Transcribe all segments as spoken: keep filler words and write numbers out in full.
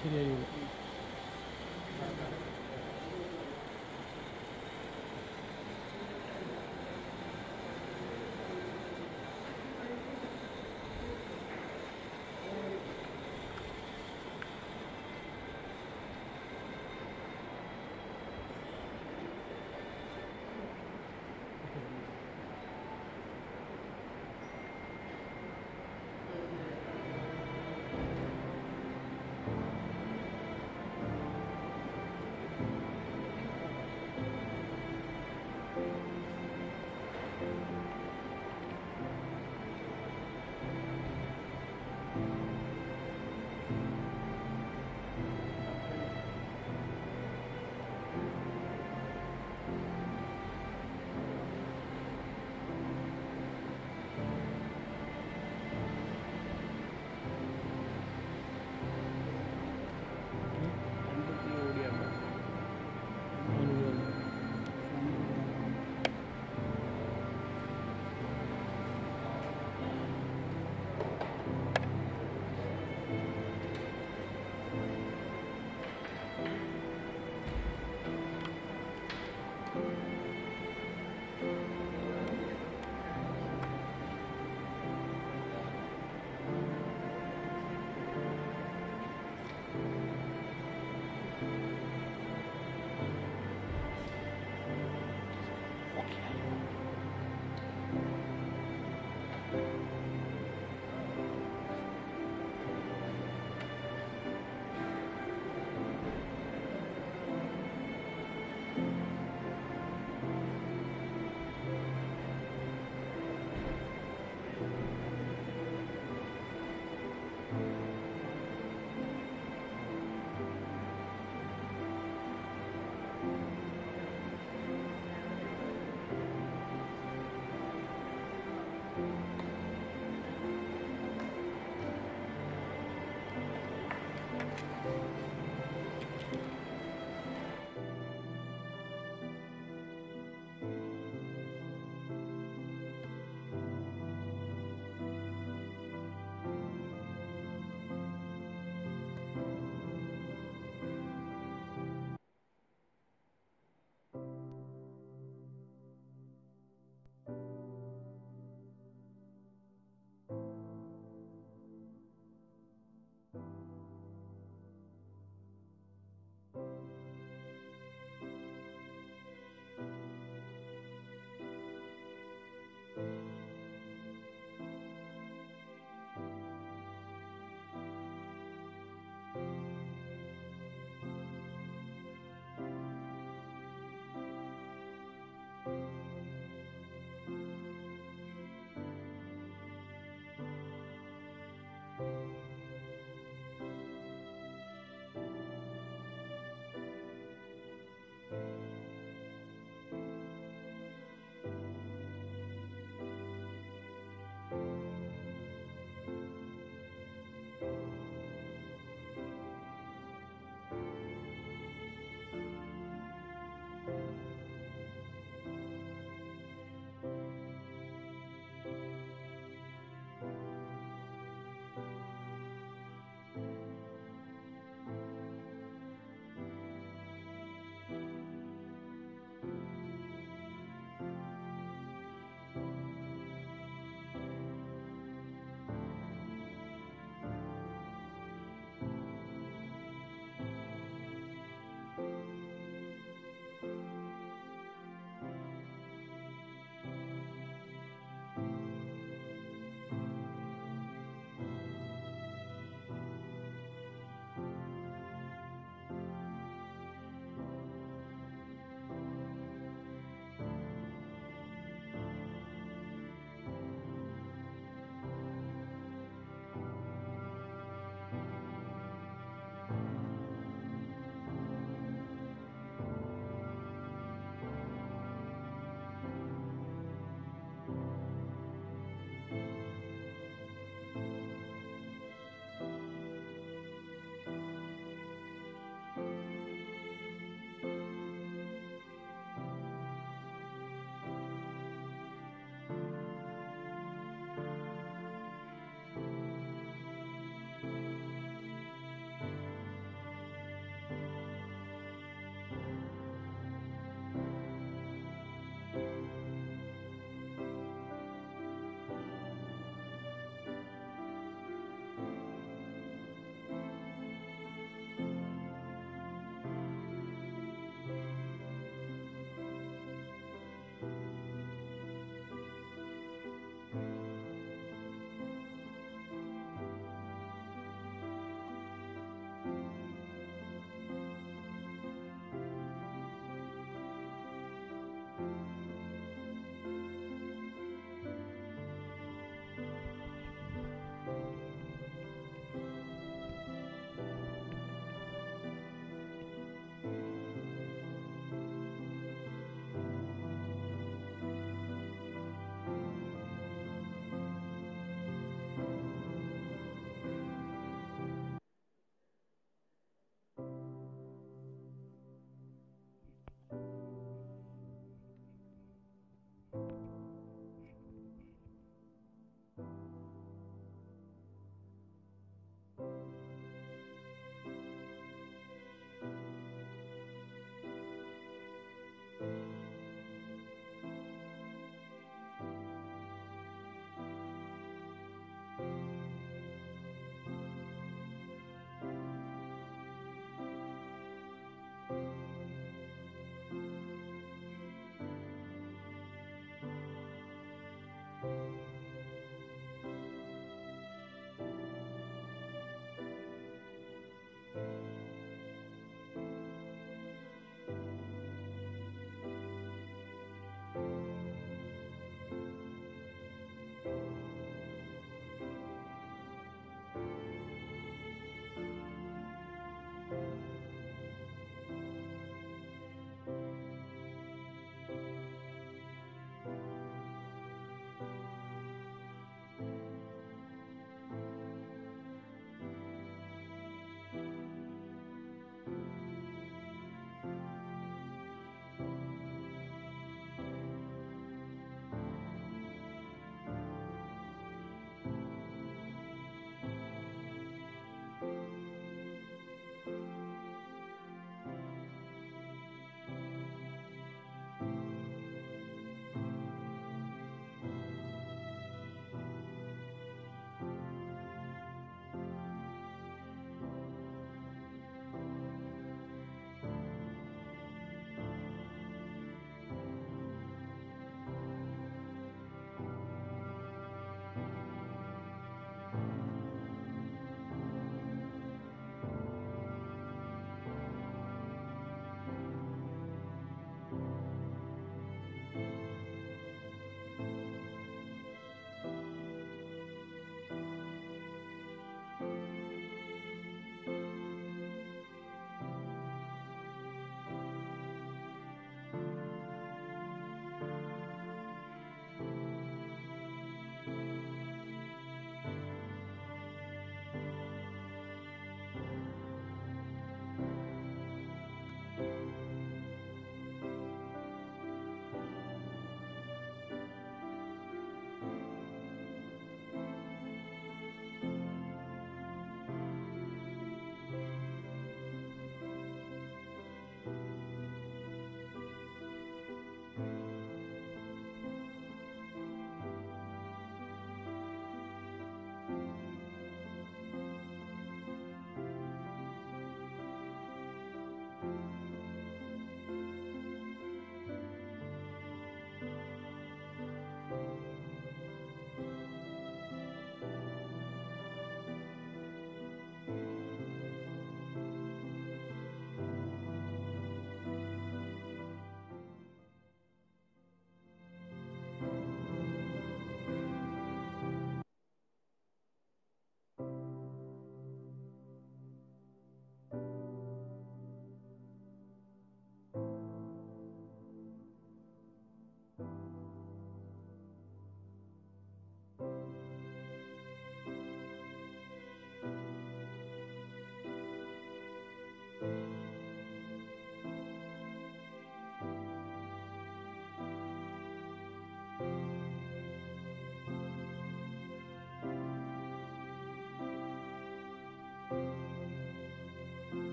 ശരിയായിരിക്കും.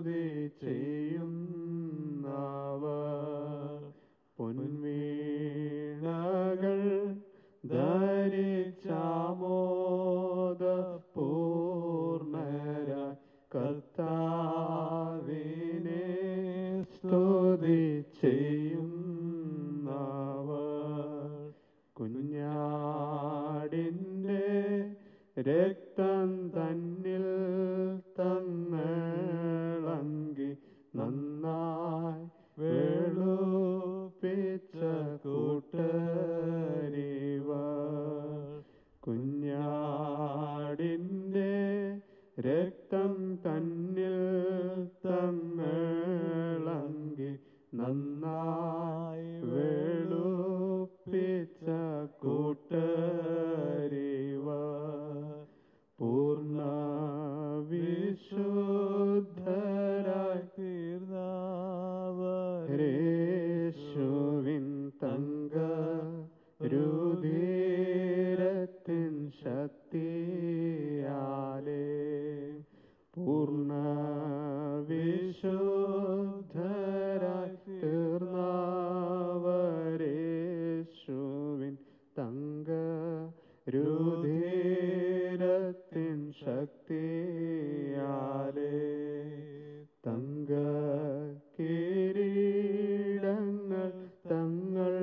സ്തുതി ചെയ്യുന്നവർ പൊൻവീണകൾ ധരിച്ചാമോദ പൂർണ്ണരായി കർത്താവിനെ സ്തുതി ചെയ്യുന്നവർ കുഞ്ഞാടിൻ്റെ രക്തം തന്നിൽ തങ്ങളങ്കി നന്നായി വെളുപ്പിച്ച കൂട്ടരിവർ കുഞ്ഞാടിൻ്റെ രക്തം തന്നിൽ തങ്ങളങ്കി നന്നായി വെളുപ്പിച്ച കൂട്ടരിവർ പൂർണ്ണ വിശുദ്ധരായി തീർന്നവരേശുവിൻ തങ്ക രുധിരത്തിൻ ശക്തിയാലേ പൂർണ്ണ വിശുദ്ധരായി തീർന്നവരേശുവിൻ തങ്ക രുധിരത്തിൻ ശക്തിയാലേ തങ്ക കിരീടങ്ങൾ തങ്ങൾ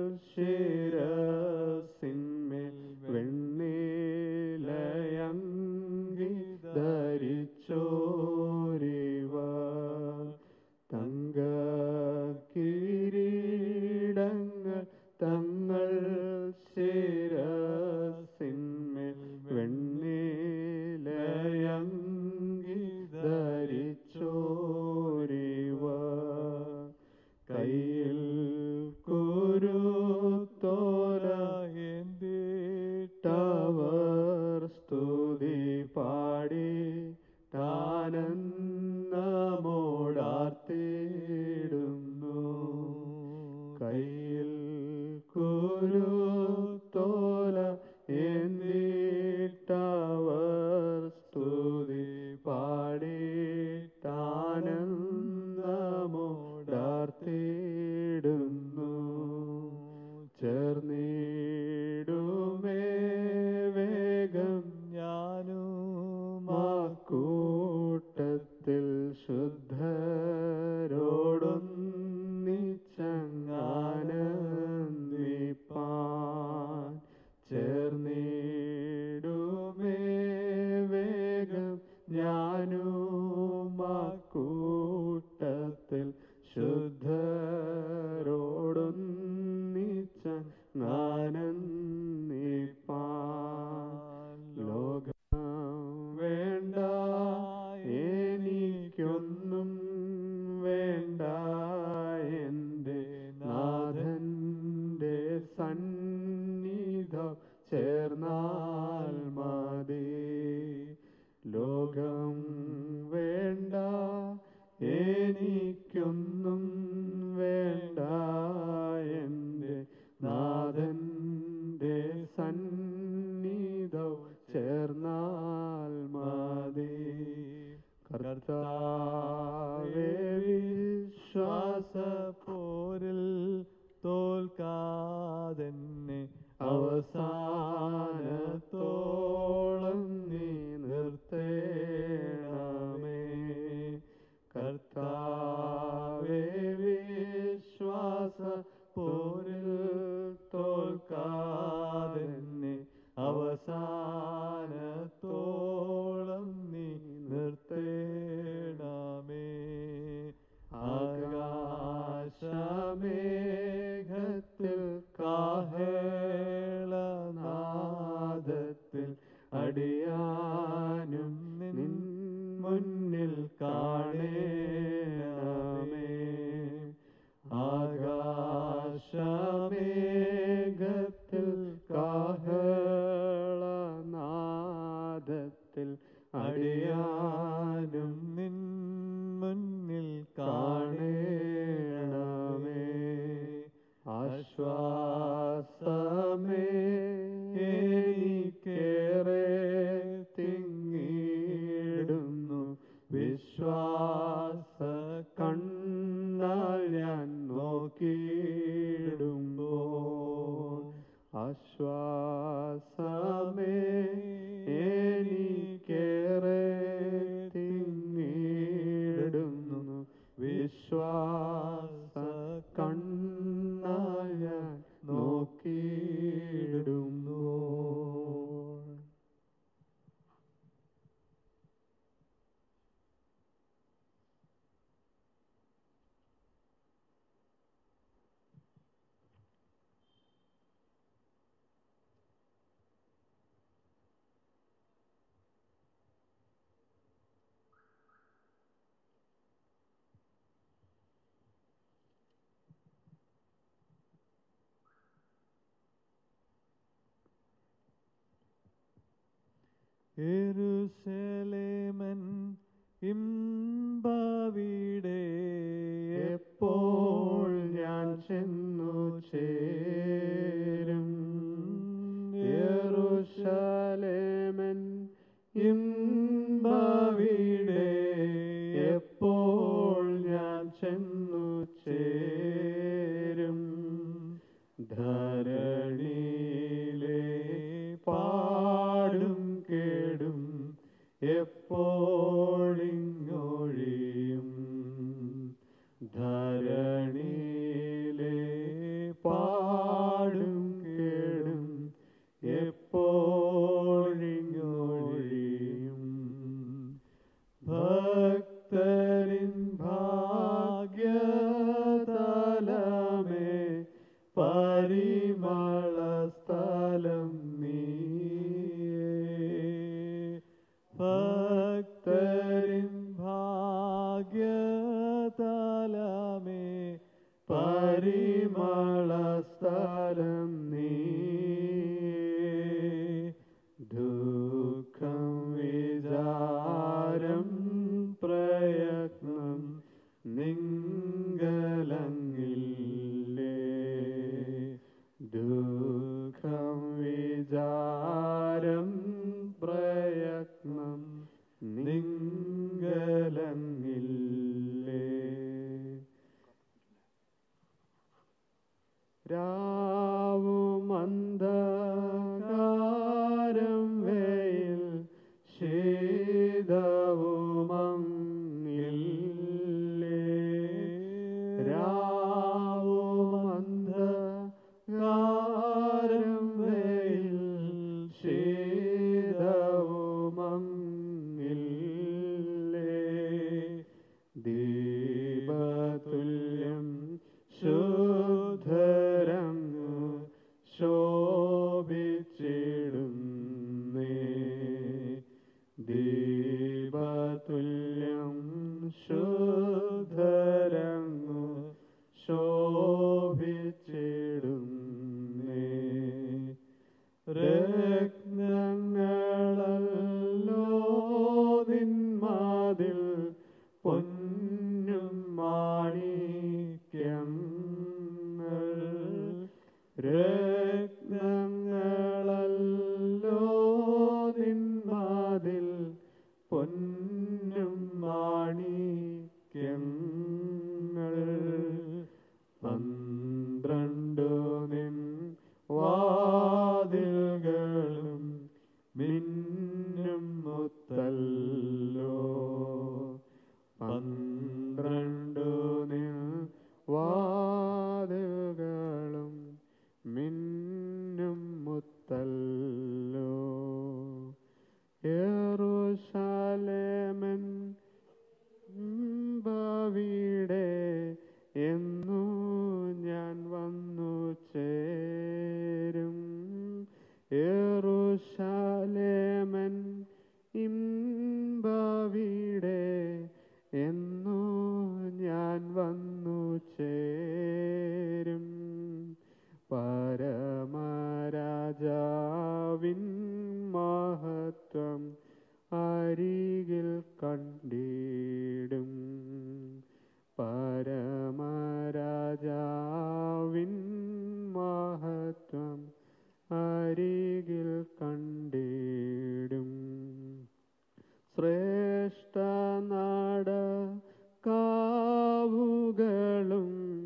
ശിരസിന്മേൽ വെണ്ണീലയങ്കി ധരിച്ചോരിവർ തങ്ക കിരീടങ്ങൾ തങ്ങൾ ശിരസിന്മേൽ വെണ്ണീലയങ്കി ധരിച്ചോരിവർ കയ്യിൽ കുരുത്തോലയേന്തിട്ടവർ സ്തുതി പാടി ആനന്ദമോടാർത്തിടുന്നു കയ്യിൽ കുരുത്തോല എന്നിട്ടവർ സ്തുതി പാടിയിട്ടാനന്ദമോടാർത്തിടുന്നു ചേർന്നിടുമേ വേഗം ഞാനും ആ കൂട്ടത്തിൽ ശുദ്ധരോടൊന്നിച്ചങ്ങാനന്ദിപ്പാൻ ചേർന്നിടുമേ വേഗം ഞാനും ആ കൂട്ടത്തിൽ ശുദ്ധരോടൊന്നിച്ചങ്ങാനന്ദിപ്പാൻ ലോകം വേണ്ട എനിക്കൊന്നും വേണ്ട എൻ്റെ നാഥൻ്റെ സന്നിധം ചേർന്നാൽ മതി ലോകം വേണ്ട എനിക്കൊന്നും വേണ്ട എൻ്റെ നാഥൻ്റെ സന്നിധം ചേർന്നാൽ മതി കർത്താവേ വിശ്വാസപ്പോരിൽ തോൽക്കാതെന്നെ അവസാനത്തോളം നീ നിർത്തേണമേ കർത്താവേ വിശ്വാസപ്പോരിൽ തോൽക്കാതെന്നെ അവസാനത്തോളം നീ നിർത്തേണമേ ആകാശമേഘത്തിൽ കാഹളനാദത്തിൽ അടിയാനും നിൻ മുന്നിൽ കാണേണമേ ആകാശമേഘത്തിൽ കാഹളനാദത്തിൽ അടിയാനും നിൻ മുന്നിൽ കാണേണമേ ആശ്വാസമേ എനിക്കേറെ തിങ്ങിടുന്നു വിശ്വാസ യെരൂശലേമൻ ഇമ്പവിടെ എപ്പോൾ ഞാൻ ചെന്നു ചേരും. യെരൂശലേമൻ ഇമ്പവിടെ എപ്പോൾ ഞാൻ ചെന്നു ചേരും. ധരണിയിലെ പാടും കേടും എപ്പോഴിങ്ങൊഴിയും. ധരണിയിലെ പാടും കേടും എപ്പോഴിങ്ങൊഴിയും. ഭക്തരിൻ ഭാഗ്യതലമേ പരിമള സ്ഥലം നീയേ. ഭക്തരിൻ ഭാഗ്യതലമേ പരിമള സ്ഥലം നീയേ. ദുഃഖം വിചാരം പ്രയത്നം നിങ്കലങ്ങില്ലേ. ദുഃഖം വിചാരം പ്രയത്നം നിങ്കലങ്ങില്ലേ. രാവുമന്ധകാരം വെയിൽ ശീതവുമങ്ങില്ലേ. രാവുമന്ധകാരം വെയിൽ ശീതവുമങ്ങില്ലേ. ദീപതുല്യം ശുദ്ധരങ്ങു ശോഭിച്ചിടുന്നേ. ദീപതുല്യം ശുദ്ധരങ്ങു ശോഭിച്ചിടുന്നേ. രത്നങ്ങളല്ലോ നിന്മതിൽ പൊന്നും മാണിക്യങ്ങൾ. രത്നങ്ങളല്ലോ നിന്മതിൽ പൊന്നും മാണിക്യങ്ങൾ. പന്ത്രണ്ടു നിൻ വാതിലുകളും മിന്നും മുത്തല്ലോ. പന്ത്രണ്ടു നിൻ വാതിലുകളും മിന്നും മുത്തല്ലോ. യെരൂശലേമൻ ഇമ്പവിടെ എന്നു ഞാൻ വന്നു ചേരും. യെരൂശലേമൻ ഇമ്പവിടെ എന്നു ഞാൻ വന്നു ചേരും. പരമരാജാവിൻ മഹത്വം അരികിൽ കണ്ടിടും. പരമരാജാവിൻ മഹത്വം അരികിൽ കണ്ടിടും. ശ്രേഷ്ഠ നട കാവുകളും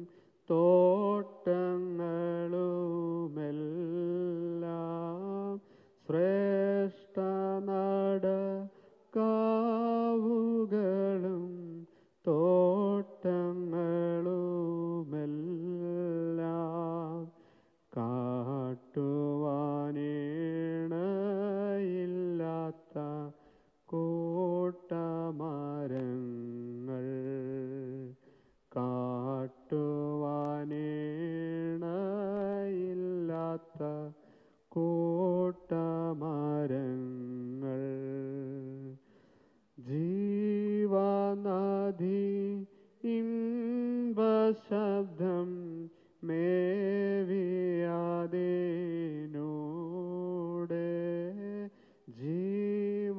തോട്ടങ്ങളുമെല്ലാം. ശ്രേഷ്ഠ നട കാവുകളും തോട്ടങ്ങളുമെല്ലാം. കാട്ടുവാനിണയില്ലാത്ത കൂട്ടമരങ്ങൾ. കാട്ടുവാനിണയില്ലാത്ത കൂട്ടമരങ്ങൾ. ജീവനദി ഇമ്പശബ്ദം മേവിയാതേനൂടെ. ജീവനദി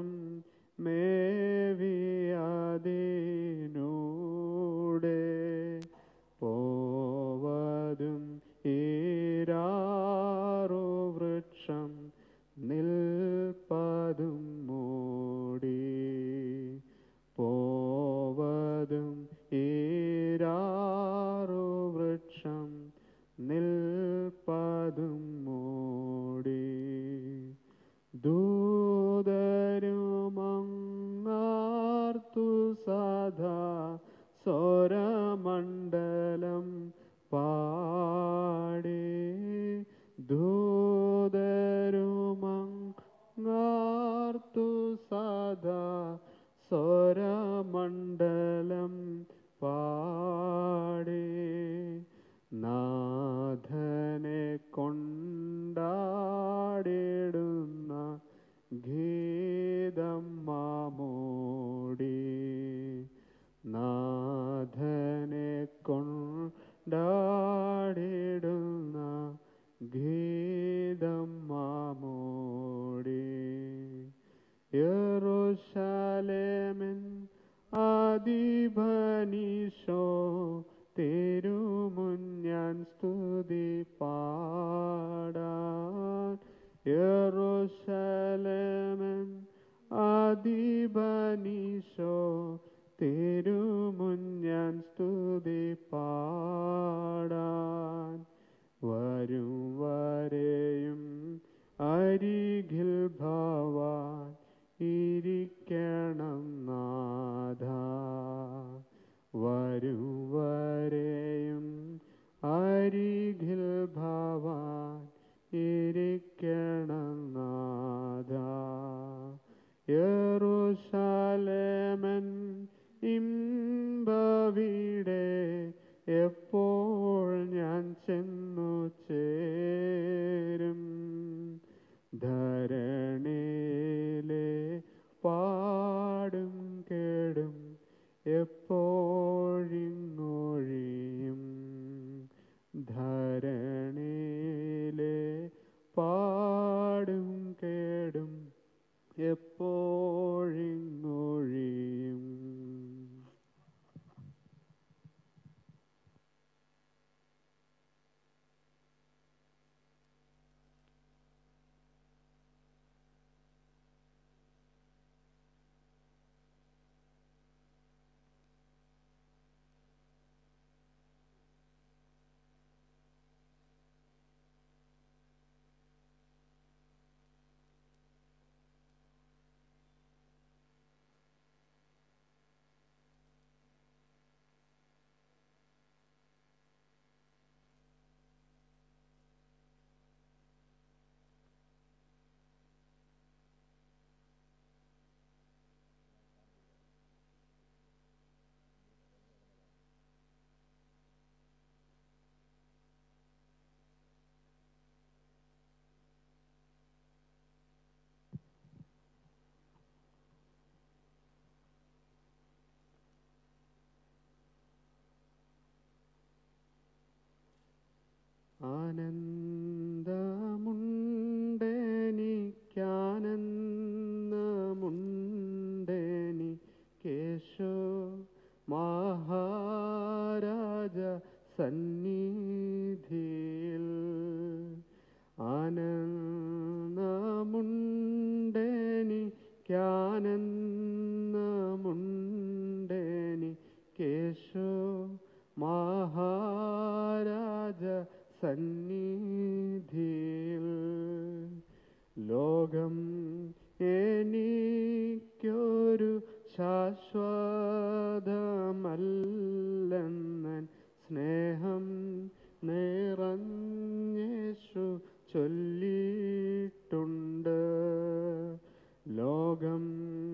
വൃക്ഷം മേവിയതിനൂടെ പോവതും ഈരാറു വൃക്ഷം നിൽപ്പതും മൂടി പോവതും ഈരാറു വൃക്ഷം നിൽപ്പതും മൂടി ദൂതരുമങ്ങാർത്തു സദാ സ്വരമണ്ഡലം പാടി ദൂതരുമങ്ങാർത്തു സദാ സ്വരമണ്ഡലം പാടി നാഥനെ കൊണ്ടാടിടുന്ന ഗീതം മാമോടി നാഥനെ കൊണ്ടാടിടുന്ന ഗീതം മാമോടി യെരൂശലേമിൻ അധിപനീശോ തിരുമുന്നാൻ സ്തുതി പാടാൻ യെരൂശലേമിൻ അധിപനീശോ തിരുമുന്നാൻ സ്തുതി പാടാൻ വരും വരെയും അരികിൽ ഭവാൻ ഇരിക്കണം നാഥ വരും വരെയും അരികിൽ ഭവാൻ ഇരിക്കണം നാഥ യെരൂശലേമൻ ഇമ്പവിടെ എപ്പോൾ ഞാൻ ചെന്നു ചേരും ധരണിയിലെ പാടും കേടും എപ്പോഴിങ്ങൊഴിയും ധരണിയിലെ പാടും കേടും എപ്പോഴിങ്ങൊഴിയും. ആനന്ദമുണ്ടെനിക്കാനന്ദമുണ്ടെനിക്കേശോ മഹാരാജ സന്നിധിയിൽ ആനന്ദമുണ്ടെനിക്കാനന്ദമുണ്ടെനിക്കേശോ മഹാരാജ സന്നിധിയിൽ ലോകം എനിക്കൊരു ശാശ്വതമല്ലെന്നൻ സ്നേഹം നിറഞ്ഞേശു ചൊല്ലിയിട്ടുണ്ട്. ലോകം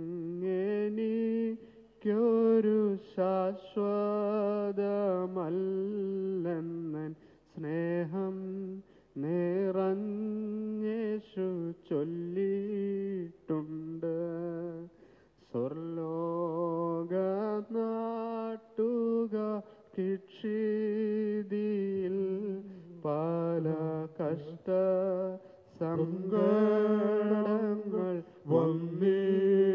എനിക്കൊരു ശാശ്വതമല്ലെന്നൻ സ്നേഹം നിറഞ്ഞേശു ചൊല്ലിയിട്ടുണ്ട്. സ്വർലോകനാട്ടുക കിക്ഷിതിയിൽ പല കഷ്ട സങ്കടങ്ങൾ വന്നേ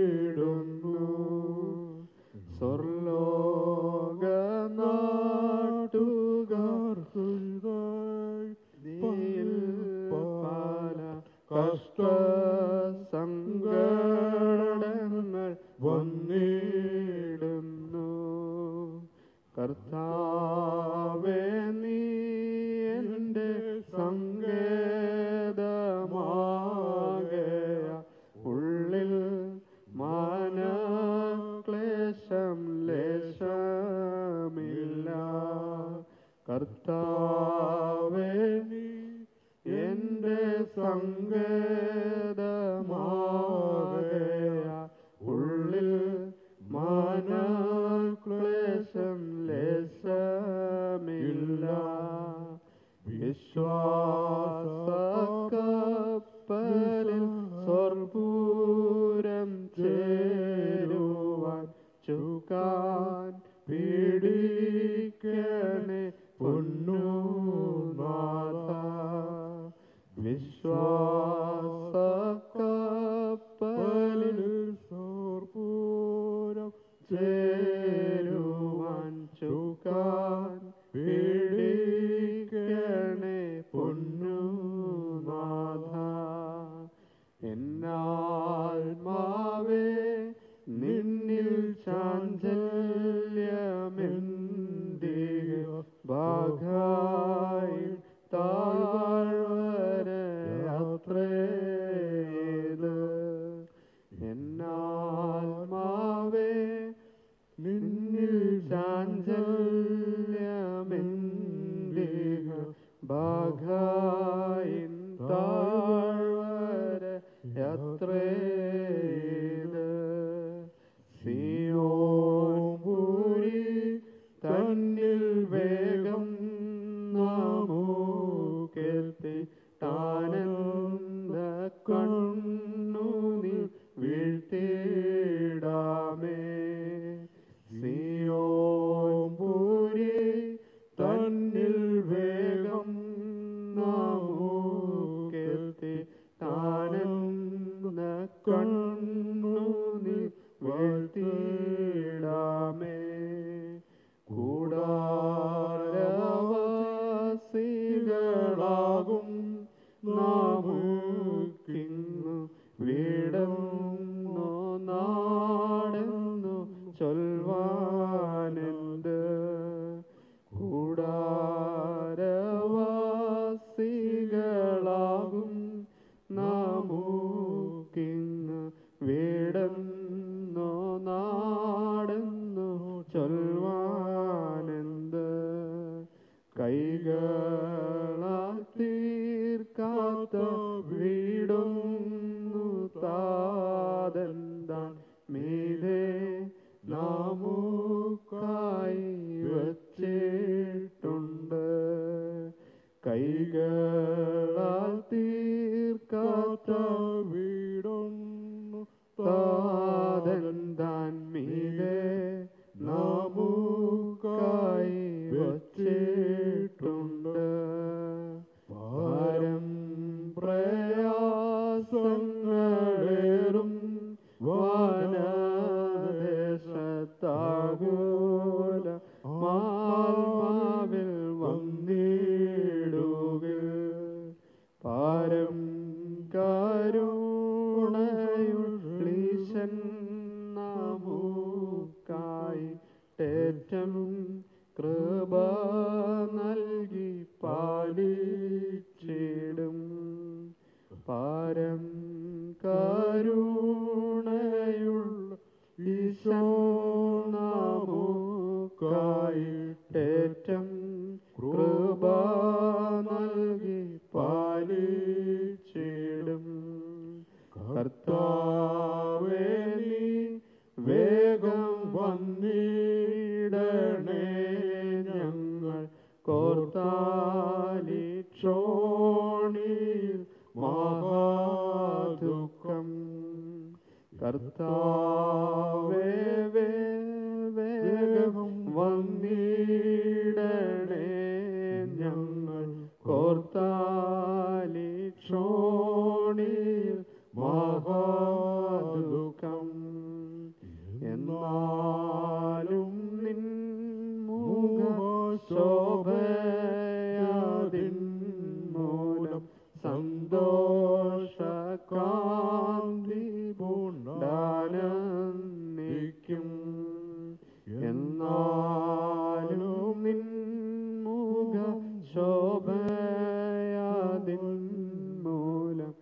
ചേരുവാൻ ചുക്കാൻ പിടിക്കണേ പൊന്നുനാഥ. വിശ്വാസ കപ്പലിൽ സോർപൂരം ചേരുവാൻ ചുക്കാൻ പിടിക്കണേ പൊന്നുനാഥ. എന്നാത്മാവേ നിന്നിൽ ചാഞ്ചല്യമെന്തിയ ഭാഗായി താഴ്വരെ യാത്രേത്. എന്നാത്മാവേ നിന്നിൽ ചാഞ്ചല്യമെന്തിയ ഭാഗായി താഴ്വരെ യാത്രേത്. സിയോൻപുരി തന്നിൽ വേഗം നാമൂക്കെത്തി താനന്ദ കണ്ണുനീ വീഴ്ത്തിടാമേ. സിയോൻപുരി തന്നിൽ വേഗം നാമൂക്കെത്തി താനന്ദ കണ്ണുനീ വീഴ്ത്തിടാമേ. കൂടാരവാസികളാകും നാമുക്കിന്നു വീടെന്നോ നാടെന്നോ ചൊൽവാനെന്ത്. കൂടാരവാസികളാകും നാമുക്കിന്നു വീടെന്നോ നാടെന്നോ ചൊൽവാനെന്ത്. കൈകളാൽ തീർക്കാത്ത വീടൊന്നു താതന്താൻ മീതെ നാമുക്കായി വച്ചിട്ടുണ്ട്. കൈകളാൽ തീർക്കാത്ത വീടൊന്നു താതന്താൻ മീതെ നാമുക്കായി വച്ചിട്ടുണ്ട്. ഭാരം പ്രയാസങ്ങളേറും വനദേശത്താകൂല മാൽമാവിൽ വന്നിടുകിൽ. ഭാരം കരുണയുള്ളീശൻ നമുക്കായി ഏറ്റം കൃപ നൽകി പാലിച്ചിടും. പാരം കരുണയുള്ള ഈശോ നമുക്കായി ഏറ്റം കൃപ നൽകി പാലിച്ചിടും. കർത്താവേ നീ വേഗം വന്നിടണേ, ഞങ്ങൾ കോർത്താലി ക്ഷോണിയിൽ മഹാദുഃഖം. കർത്താവേ വേഗം വന്നിടണേ, ഞങ്ങൾ കോർത്താലി ക്ഷോണിയിൽ മഹാദുഃഖം. എന്നാലും നിൻ മുഖശോഭയാതിൻ മൂലം സന്തോഷകാന്തി പൂണ്ടാനന്ദിക്കും. എന്നാലും നിൻ മുഖശോഭയാതിൻ മൂലം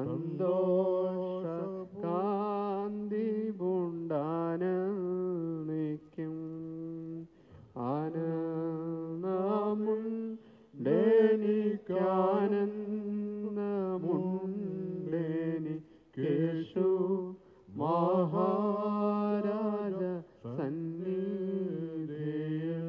സന്തോഷകാന്തി പൂണ്ടാനന്ദിക്കും. ആനന്ദമുണ്ടെനിക്കാനന്ദമുണ്ടെനിക്കേശു മഹാരാജ സന്നിധിയിൽ.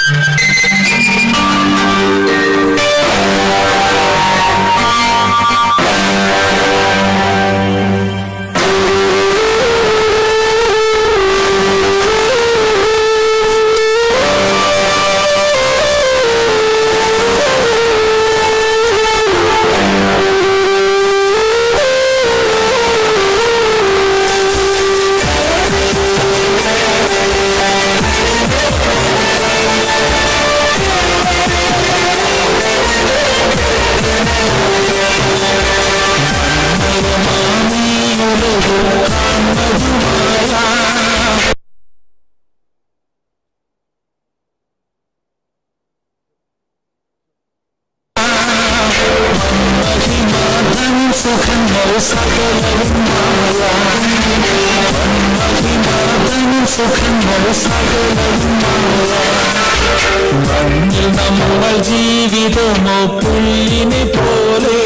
നമ്മൾ ജീവിതമോ പുല്ലിനെ പോലെ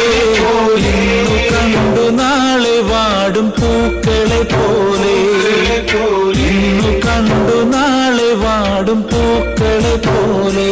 കണ്ടു നാളെ വാടും പൂക്കളെ പോലെ ഇന്നു കണ്ടു നാളെ വാടും പൂക്കളെ പോലെ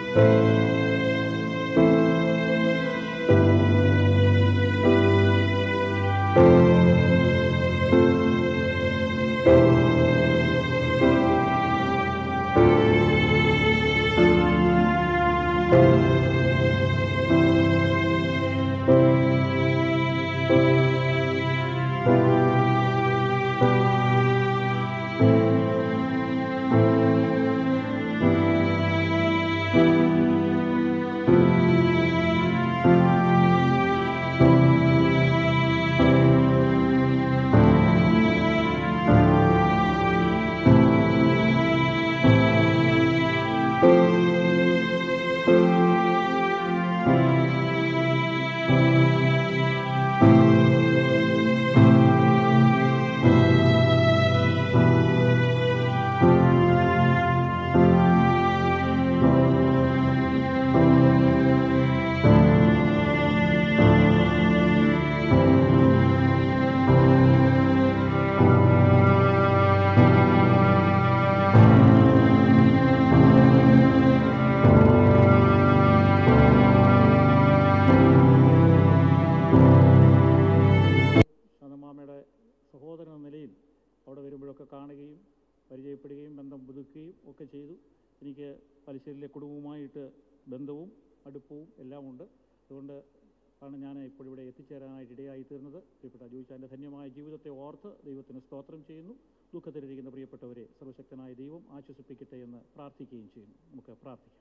സഹോദരൻ എന്ന നിലയിൽ അവിടെ വരുമ്പോഴൊക്കെ കാണുകയും പരിചയപ്പെടുകയും ബന്ധം പുതുക്കുകയും ഒക്കെ ചെയ്തു. എനിക്ക് പലിശ്ശേരിയിലെ കുടുംബവുമായിട്ട് ബന്ധവും അടുപ്പവും എല്ലാം ഉണ്ട്. അതുകൊണ്ട് ആണ് ഞാൻ ഇപ്പോൾ ഇവിടെ എത്തിച്ചേരാനായിട്ട് ഇടയായി തീർന്നത്. പ്രിയപ്പെട്ട ജോയിച്ചാൻ്റെ ധന്യമായ ജീവിതത്തെ ഓർത്ത് ദൈവത്തിന് സ്തോത്രം ചെയ്യുന്നു. ദുഃഖത്തിലിരിക്കുന്ന പ്രിയപ്പെട്ടവരെ സർവശക്തനായ ദൈവം ആശ്വസിപ്പിക്കട്ടെ എന്ന് പ്രാർത്ഥിക്കുകയും ചെയ്യുന്നു. നമുക്ക് പ്രാർത്ഥിക്കാം.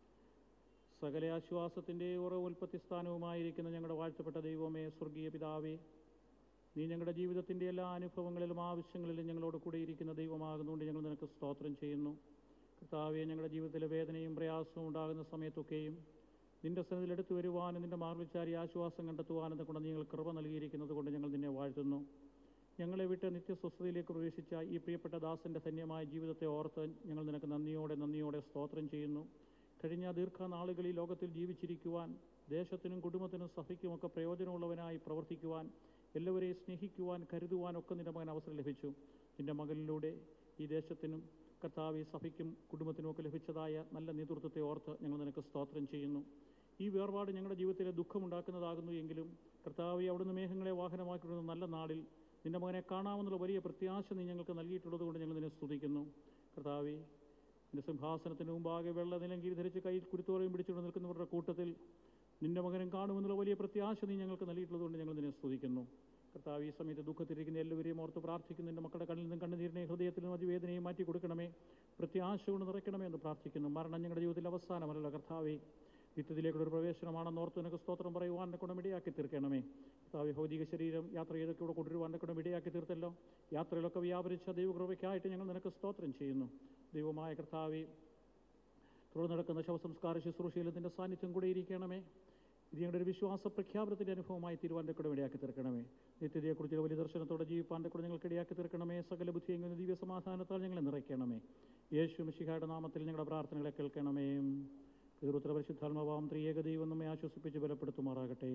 സകല ആശ്വാസത്തിൻ്റെ ഉറവുൽപ്പത്തി സ്ഥാനവുമായിരിക്കുന്ന ഞങ്ങളുടെ വാഴ്ത്തപ്പെട്ട ദൈവമേ, സ്വർഗീയ പിതാവേ, നീ ഞങ്ങളുടെ ജീവിതത്തിൻ്റെ എല്ലാ അനുഭവങ്ങളിലും ആവശ്യങ്ങളിലും ഞങ്ങളോട് കൂടെ ഇരിക്കുന്ന ദൈവമാകുന്നുകൊണ്ട് ഞങ്ങൾ നിനക്ക് സ്തോത്രം ചെയ്യുന്നു. കർത്താവേ, ഞങ്ങളുടെ ജീവിതത്തിലെ വേദനയും പ്രയാസവും ഉണ്ടാകുന്ന സമയത്തൊക്കെയും നിൻ്റെ സന്നിധിയിൽ എടുത്തു വരുവാനും നിൻ്റെ മാർവിച്ചാരി ആശ്വാസം കണ്ടെത്തുവാനും കൊണ്ട് നിങ്ങൾ കൃപ നൽകിയിരിക്കുന്നത് കൊണ്ട് ഞങ്ങൾ നിന്നെ വാഴ്ത്തുന്നു. ഞങ്ങളെ വിട്ട് നിത്യസ്വസ്ഥതയിലേക്ക് പ്രവേശിച്ച ഈ പ്രിയപ്പെട്ട ദാസൻ്റെ ധന്യമായ ജീവിതത്തെ ഓർത്ത് ഞങ്ങൾ നിനക്ക് നന്ദിയോടെ നന്ദിയോടെ സ്തോത്രം ചെയ്യുന്നു. കഴിഞ്ഞ ദീർഘനാളുകളിൽ ലോകത്തിൽ ജീവിച്ചിരിക്കുവാൻ, ദേശത്തിനും കുടുംബത്തിനും സഭയ്ക്കുമൊക്കെ പ്രയോജനമുള്ളവനായി പ്രവർത്തിക്കുവാൻ, എല്ലാവരെയും സ്നേഹിക്കുവാൻ, കരുതുവാൻ ഒക്കെ നിൻ്റെ മകൻ അവസരം ലഭിച്ചു. നിൻ്റെ മകനിലൂടെ ഈ ദേശത്തിനും കർത്താവ് സഭയ്ക്കും കുടുംബത്തിനുമൊക്കെ ലഭിച്ചതായ നല്ല നേതൃത്വത്തെ ഓർത്ത് ഞങ്ങൾ നിനക്ക് സ്തോത്രം ചെയ്യുന്നു. ഈ വേർപാട് ഞങ്ങളുടെ ജീവിതത്തിലെ ദുഃഖമുണ്ടാക്കുന്നതാകുന്നു എങ്കിലും കർത്താവ് അവിടുന്ന് മേഘങ്ങളെ വാഹനമാക്കിക്കൊണ്ടുവന്ന നല്ല നാളിൽ നിൻ്റെ മകനെ കാണാമെന്നുള്ള വലിയ പ്രത്യാശ നീ ഞങ്ങൾക്ക് നൽകിയിട്ടുള്ളത് കൊണ്ട് ഞങ്ങൾ നിന്നെ സ്തുതിക്കുന്നു. കർത്താവേ, നിൻ്റെ സിംഹാസനത്തിന് മുമ്പാകെ വെള്ള നിലങ്കീരി ധരിച്ച് കയ്യിൽ കുരുത്തോറയും പിടിച്ചുകൊണ്ട് നിൽക്കുന്നവരുടെ കൂട്ടത്തിൽ നിൻ്റെ മകനും കാണുമെന്നുള്ള വലിയ പ്രത്യാശ നീ ഞങ്ങൾക്ക് നൽകിയിട്ടുള്ളത് കൊണ്ട് ഞങ്ങൾ നിന്നെ സ്തുതിക്കുന്നു. കർത്താവ്, ഈ സമയത്ത് ദുഃഖത്തിരിക്കുന്ന എല്ലാവരെയും ഓർത്ത് പ്രാർത്ഥിക്കുന്നു. എൻ്റെ മക്കളുടെ കണ്ണിൽ നിന്നും കണ്ണുനീരിനെയും ഹൃദയത്തിൽ നിന്നും അതിവേദനയും മാറ്റി കൊടുക്കണമേ, പ്രത്യാശ കൊണ്ട് നിറയ്ക്കണമേ എന്ന് പ്രാർത്ഥിക്കുന്നു. മരണം ഞങ്ങളുടെ ജീവിതത്തിൽ അവസാനമല്ല കർത്താവേ, നിത്യത്തിലേക്കുള്ള ഒരു പ്രവേശനമാണെന്ന് ഓർത്ത് നിനക്ക് സ്തോത്രം പറയുവാൻ എന്നെ കൊണ്ട് ഇടയാക്കി തീർക്കണമേ. കർത്താവേ, ഭൗതിക ശരീരം യാത്ര ചെയ്തൊക്കെ ഇവിടെ കൊണ്ടുവരുവാൻ എന്നെ കൊണ്ട് ഇടയാക്കി തീർത്തല്ലോ. യാത്രയിലൊക്കെ വ്യാപരിച്ച ദൈവകൃപയ്ക്കായിട്ട് ഞങ്ങൾ നിനക്ക് സ്തോത്രം ചെയ്യുന്നു. ദൈവമായ കർത്താവേ, തുടർന്ന് നടക്കുന്ന ശവസംസ്കാര ശുശ്രൂഷയിൽ നിൻ്റെ സാന്നിധ്യം കൂടെ ഇരിക്കണമേ. ഇത് ഞങ്ങളുടെ ഒരു വിശ്വാസ പ്രഖ്യാപനത്തിൻ്റെ അനുഭവമായി തീരുവാൻ്റെ കൂടെ ഇടയാക്കി തീർക്കണമേ. നിത്യതയെക്കുറിച്ചുള്ള വലിയ ദർശനത്തോടെ ജീവിപ്പാൻ്റെ കൂടെ ഞങ്ങൾക്ക് ഇടയാക്കി തീർക്കണമേ. സകല ബുദ്ധിയെങ്കിലും ദിവ്യ സമാധാനത്താൽ ഞങ്ങളെ നിറയ്ക്കണമേ. യേശു മിശിഹായുടെ നാമത്തിൽ ഞങ്ങളുടെ പ്രാർത്ഥനകളെ കേൾക്കണമേ. തീർത്തുള്ള പരിശുദ്ധാത്മാവാം ത്രിയേക ദൈവം നമ്മെ ആശ്വസിപ്പിച്ച് ബലപ്പെടുത്തുമാറാകട്ടെ.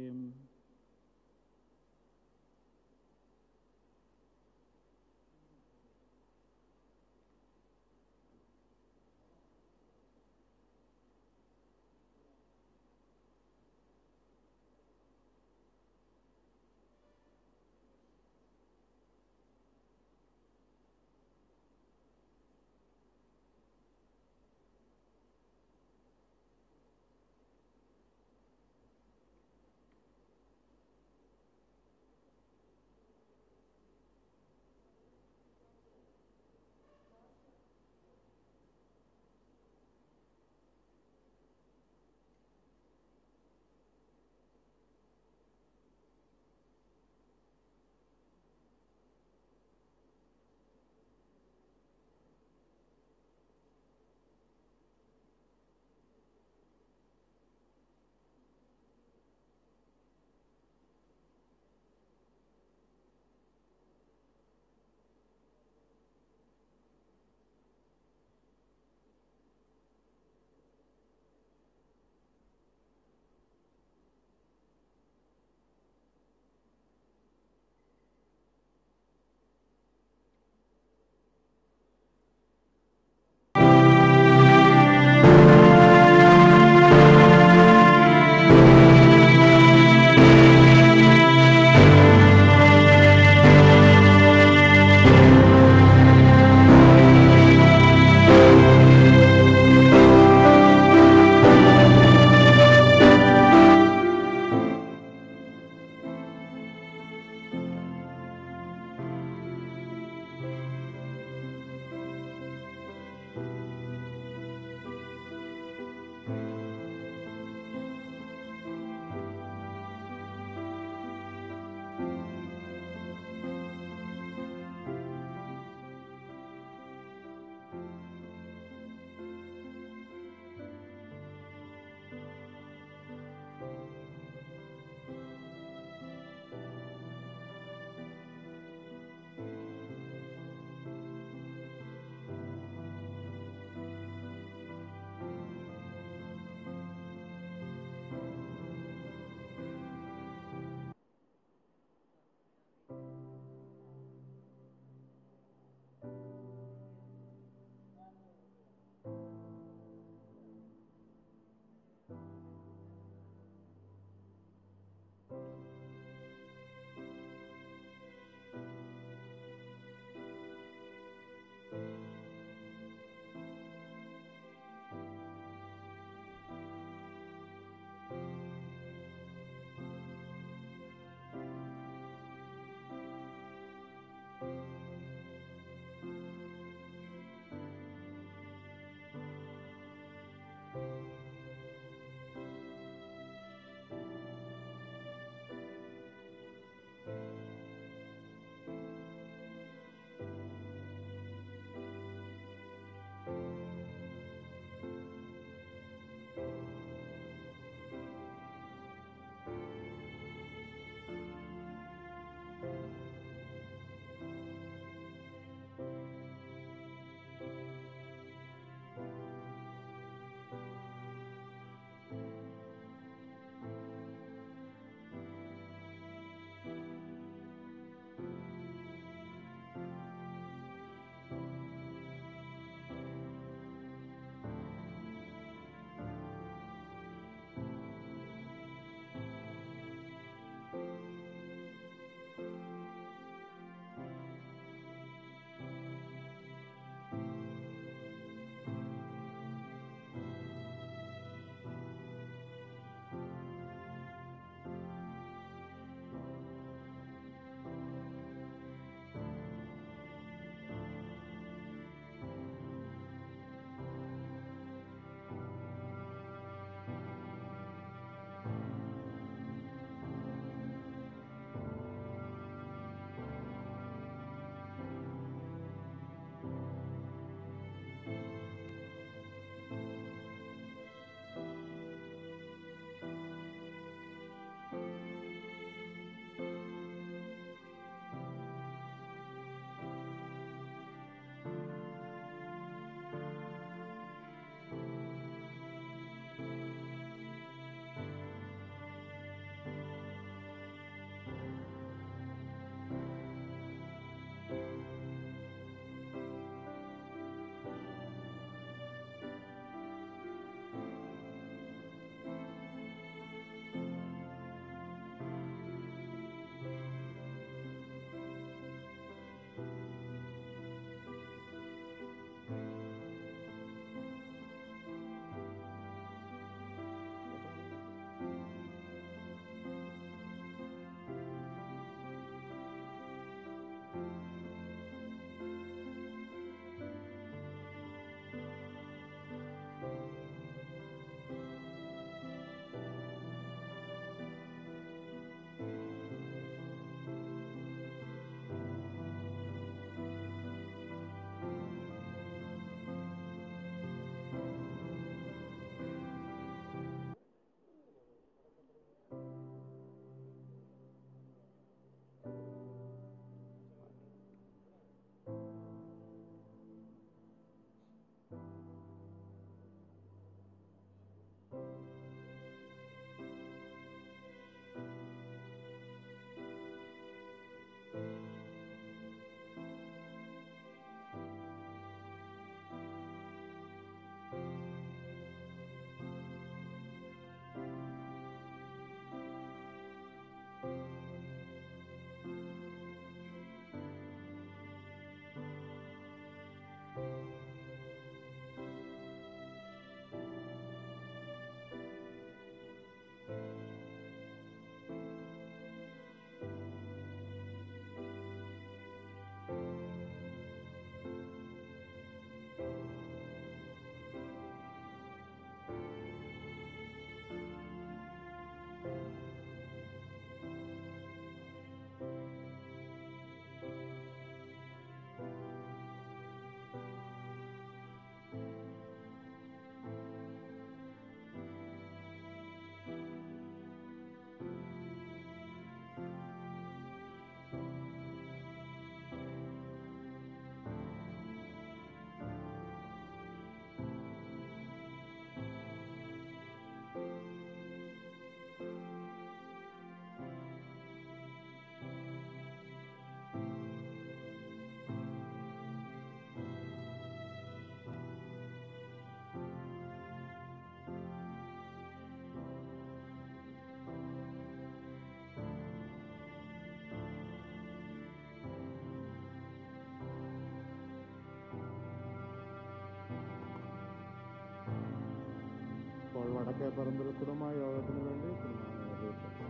വടക്കേ പറമ്പിൽ കുടുംബ യോഗത്തിന് വേണ്ടി കുടുംബാംഗങ്ങളെ അറിയിച്ചു.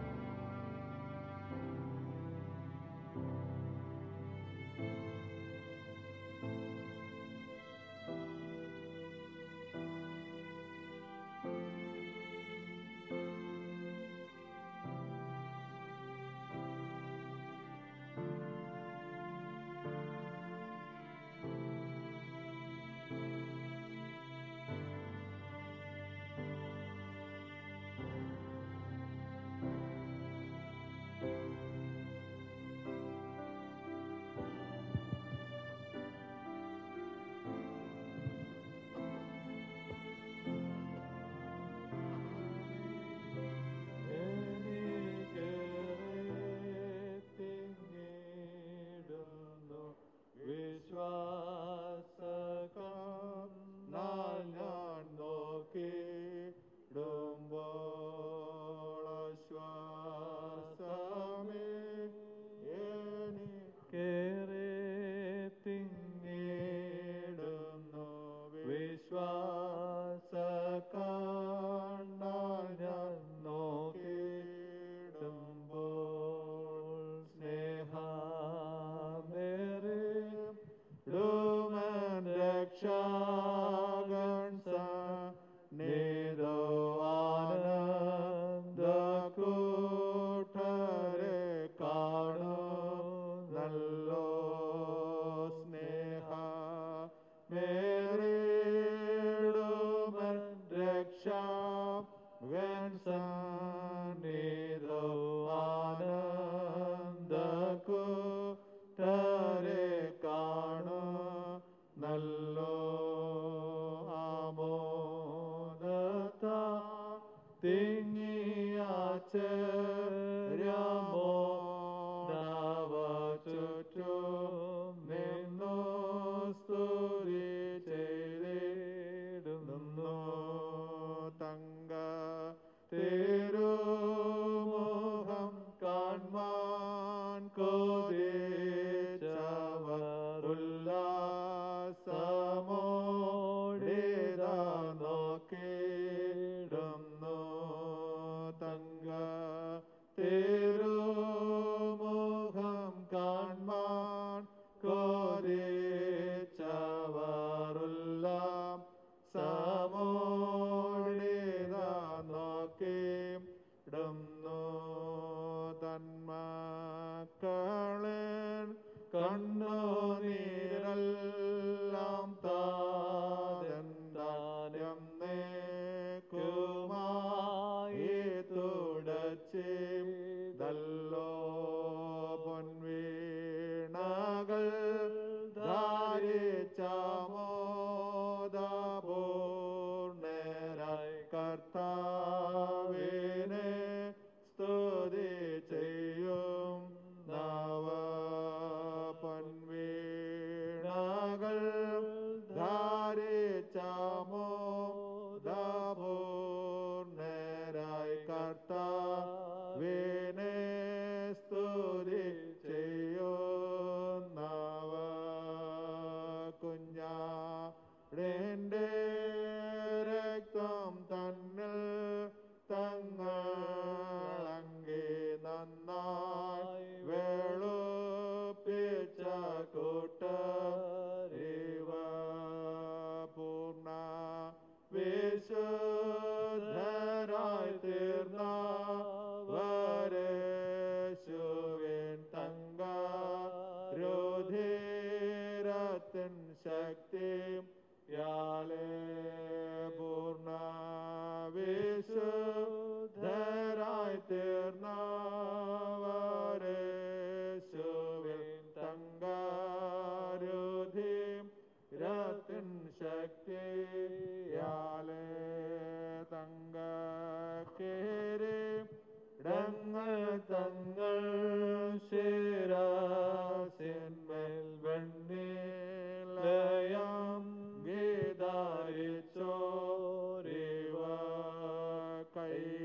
കൈ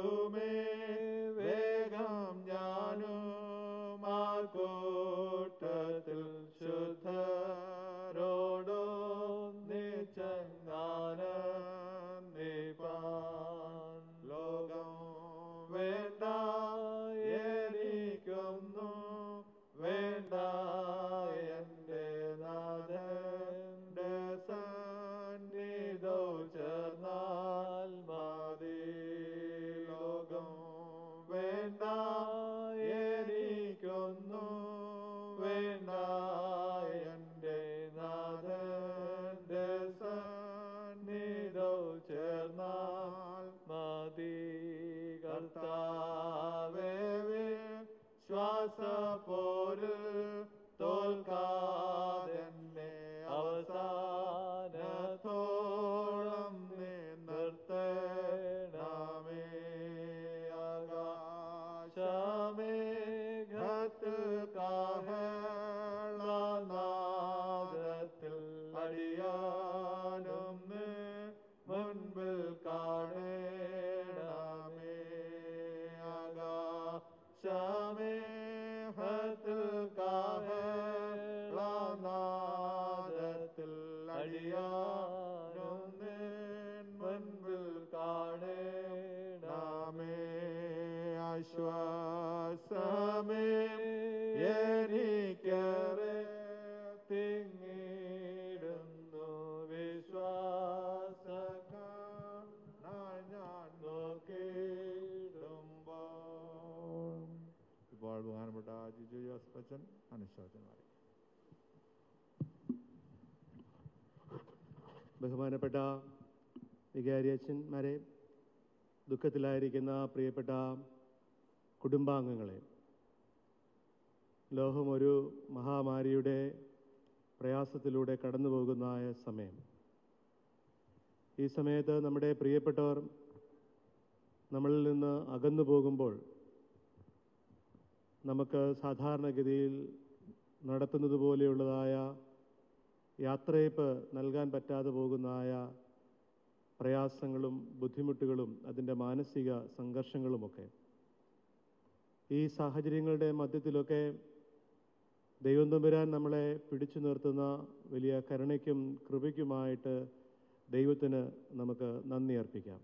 ദൈവമേ വേഗം ഞാനും ആ കൂട്ടത്തിൽ ശുദ്ധരോടോ നിച്ചങ്ങാനന്ദിപ്പാൻ. ലോകം വേണ്ട എനിക്കൊന്നു വേണ്ട എൻ്റെ നാഥന്റെ സന്നിധോ ചേർന്നാൽ മതി. ലോകം വേണ്ട എനിക്കൊന്നു വേണ്ട എൻ്റെ നാഥന്റെ സന്നിധോ ചേർന്നാൽ മതി. കർത്താവേ ശ്വാസപ്പോരിൽ തോൽക്കാതെന്നെ അവസാനത്തോളം നീ നിർത്തണമേ. ആകാശമേഘത്തിൽ കാഹളനാദത്തിൽ അടിയാനും നീ മുൻപിൽ കാണണമേ. ആകാശമേഘത്തിൽ കാഹളനാദത്തിൽ അടിയാനും നീ മുൻപിൽ കാണണമേ. ആശ്വാസമേ എനിക്കേറെ തിങ്ങിടുന്നു വിശ്വാസക്കാരനായി ഞാൻ നോക്കിയിടുമ്പോൾ. ഇപ്പോൾ ബഹുമാനപ്പെട്ട ജിജു ജോസഫ് അച്ഛൻ അനുശോചനമായി. ബഹുമാനപ്പെട്ട വികാരി അച്ഛന്മാരെ, ദുഃഖത്തിലായിരിക്കുന്ന പ്രിയപ്പെട്ട കുടുംബാംഗങ്ങളെ, ലോകം ഒരു മഹാമാരിയുടെ പ്രയാസത്തിലൂടെ കടന്നു പോകുന്ന സമയം. ഈ സമയത്ത് നമ്മുടെ പ്രിയപ്പെട്ടവർ നമ്മളിൽ നിന്ന് അകന്നു പോകുമ്പോൾ നമുക്ക് സാധാരണഗതിയിൽ നടത്തുന്നത് പോലെയുള്ളതായ യാത്രയപ്പ് നൽകാൻ പറ്റാതെ പോകുന്നതായ പ്രയാസങ്ങളും ബുദ്ധിമുട്ടുകളും അതിൻ്റെ മാനസിക സംഘർഷങ്ങളുമൊക്കെ, ഈ സാഹചര്യങ്ങളുടെ മധ്യത്തിലൊക്കെ ദൈവം തമ്പുരാൻ നമ്മളെ പിടിച്ചു നിർത്തുന്ന വലിയ കരുണയ്ക്കും കൃപയ്ക്കുമായിട്ട് ദൈവത്തിന് നമുക്ക് നന്ദി അർപ്പിക്കാം.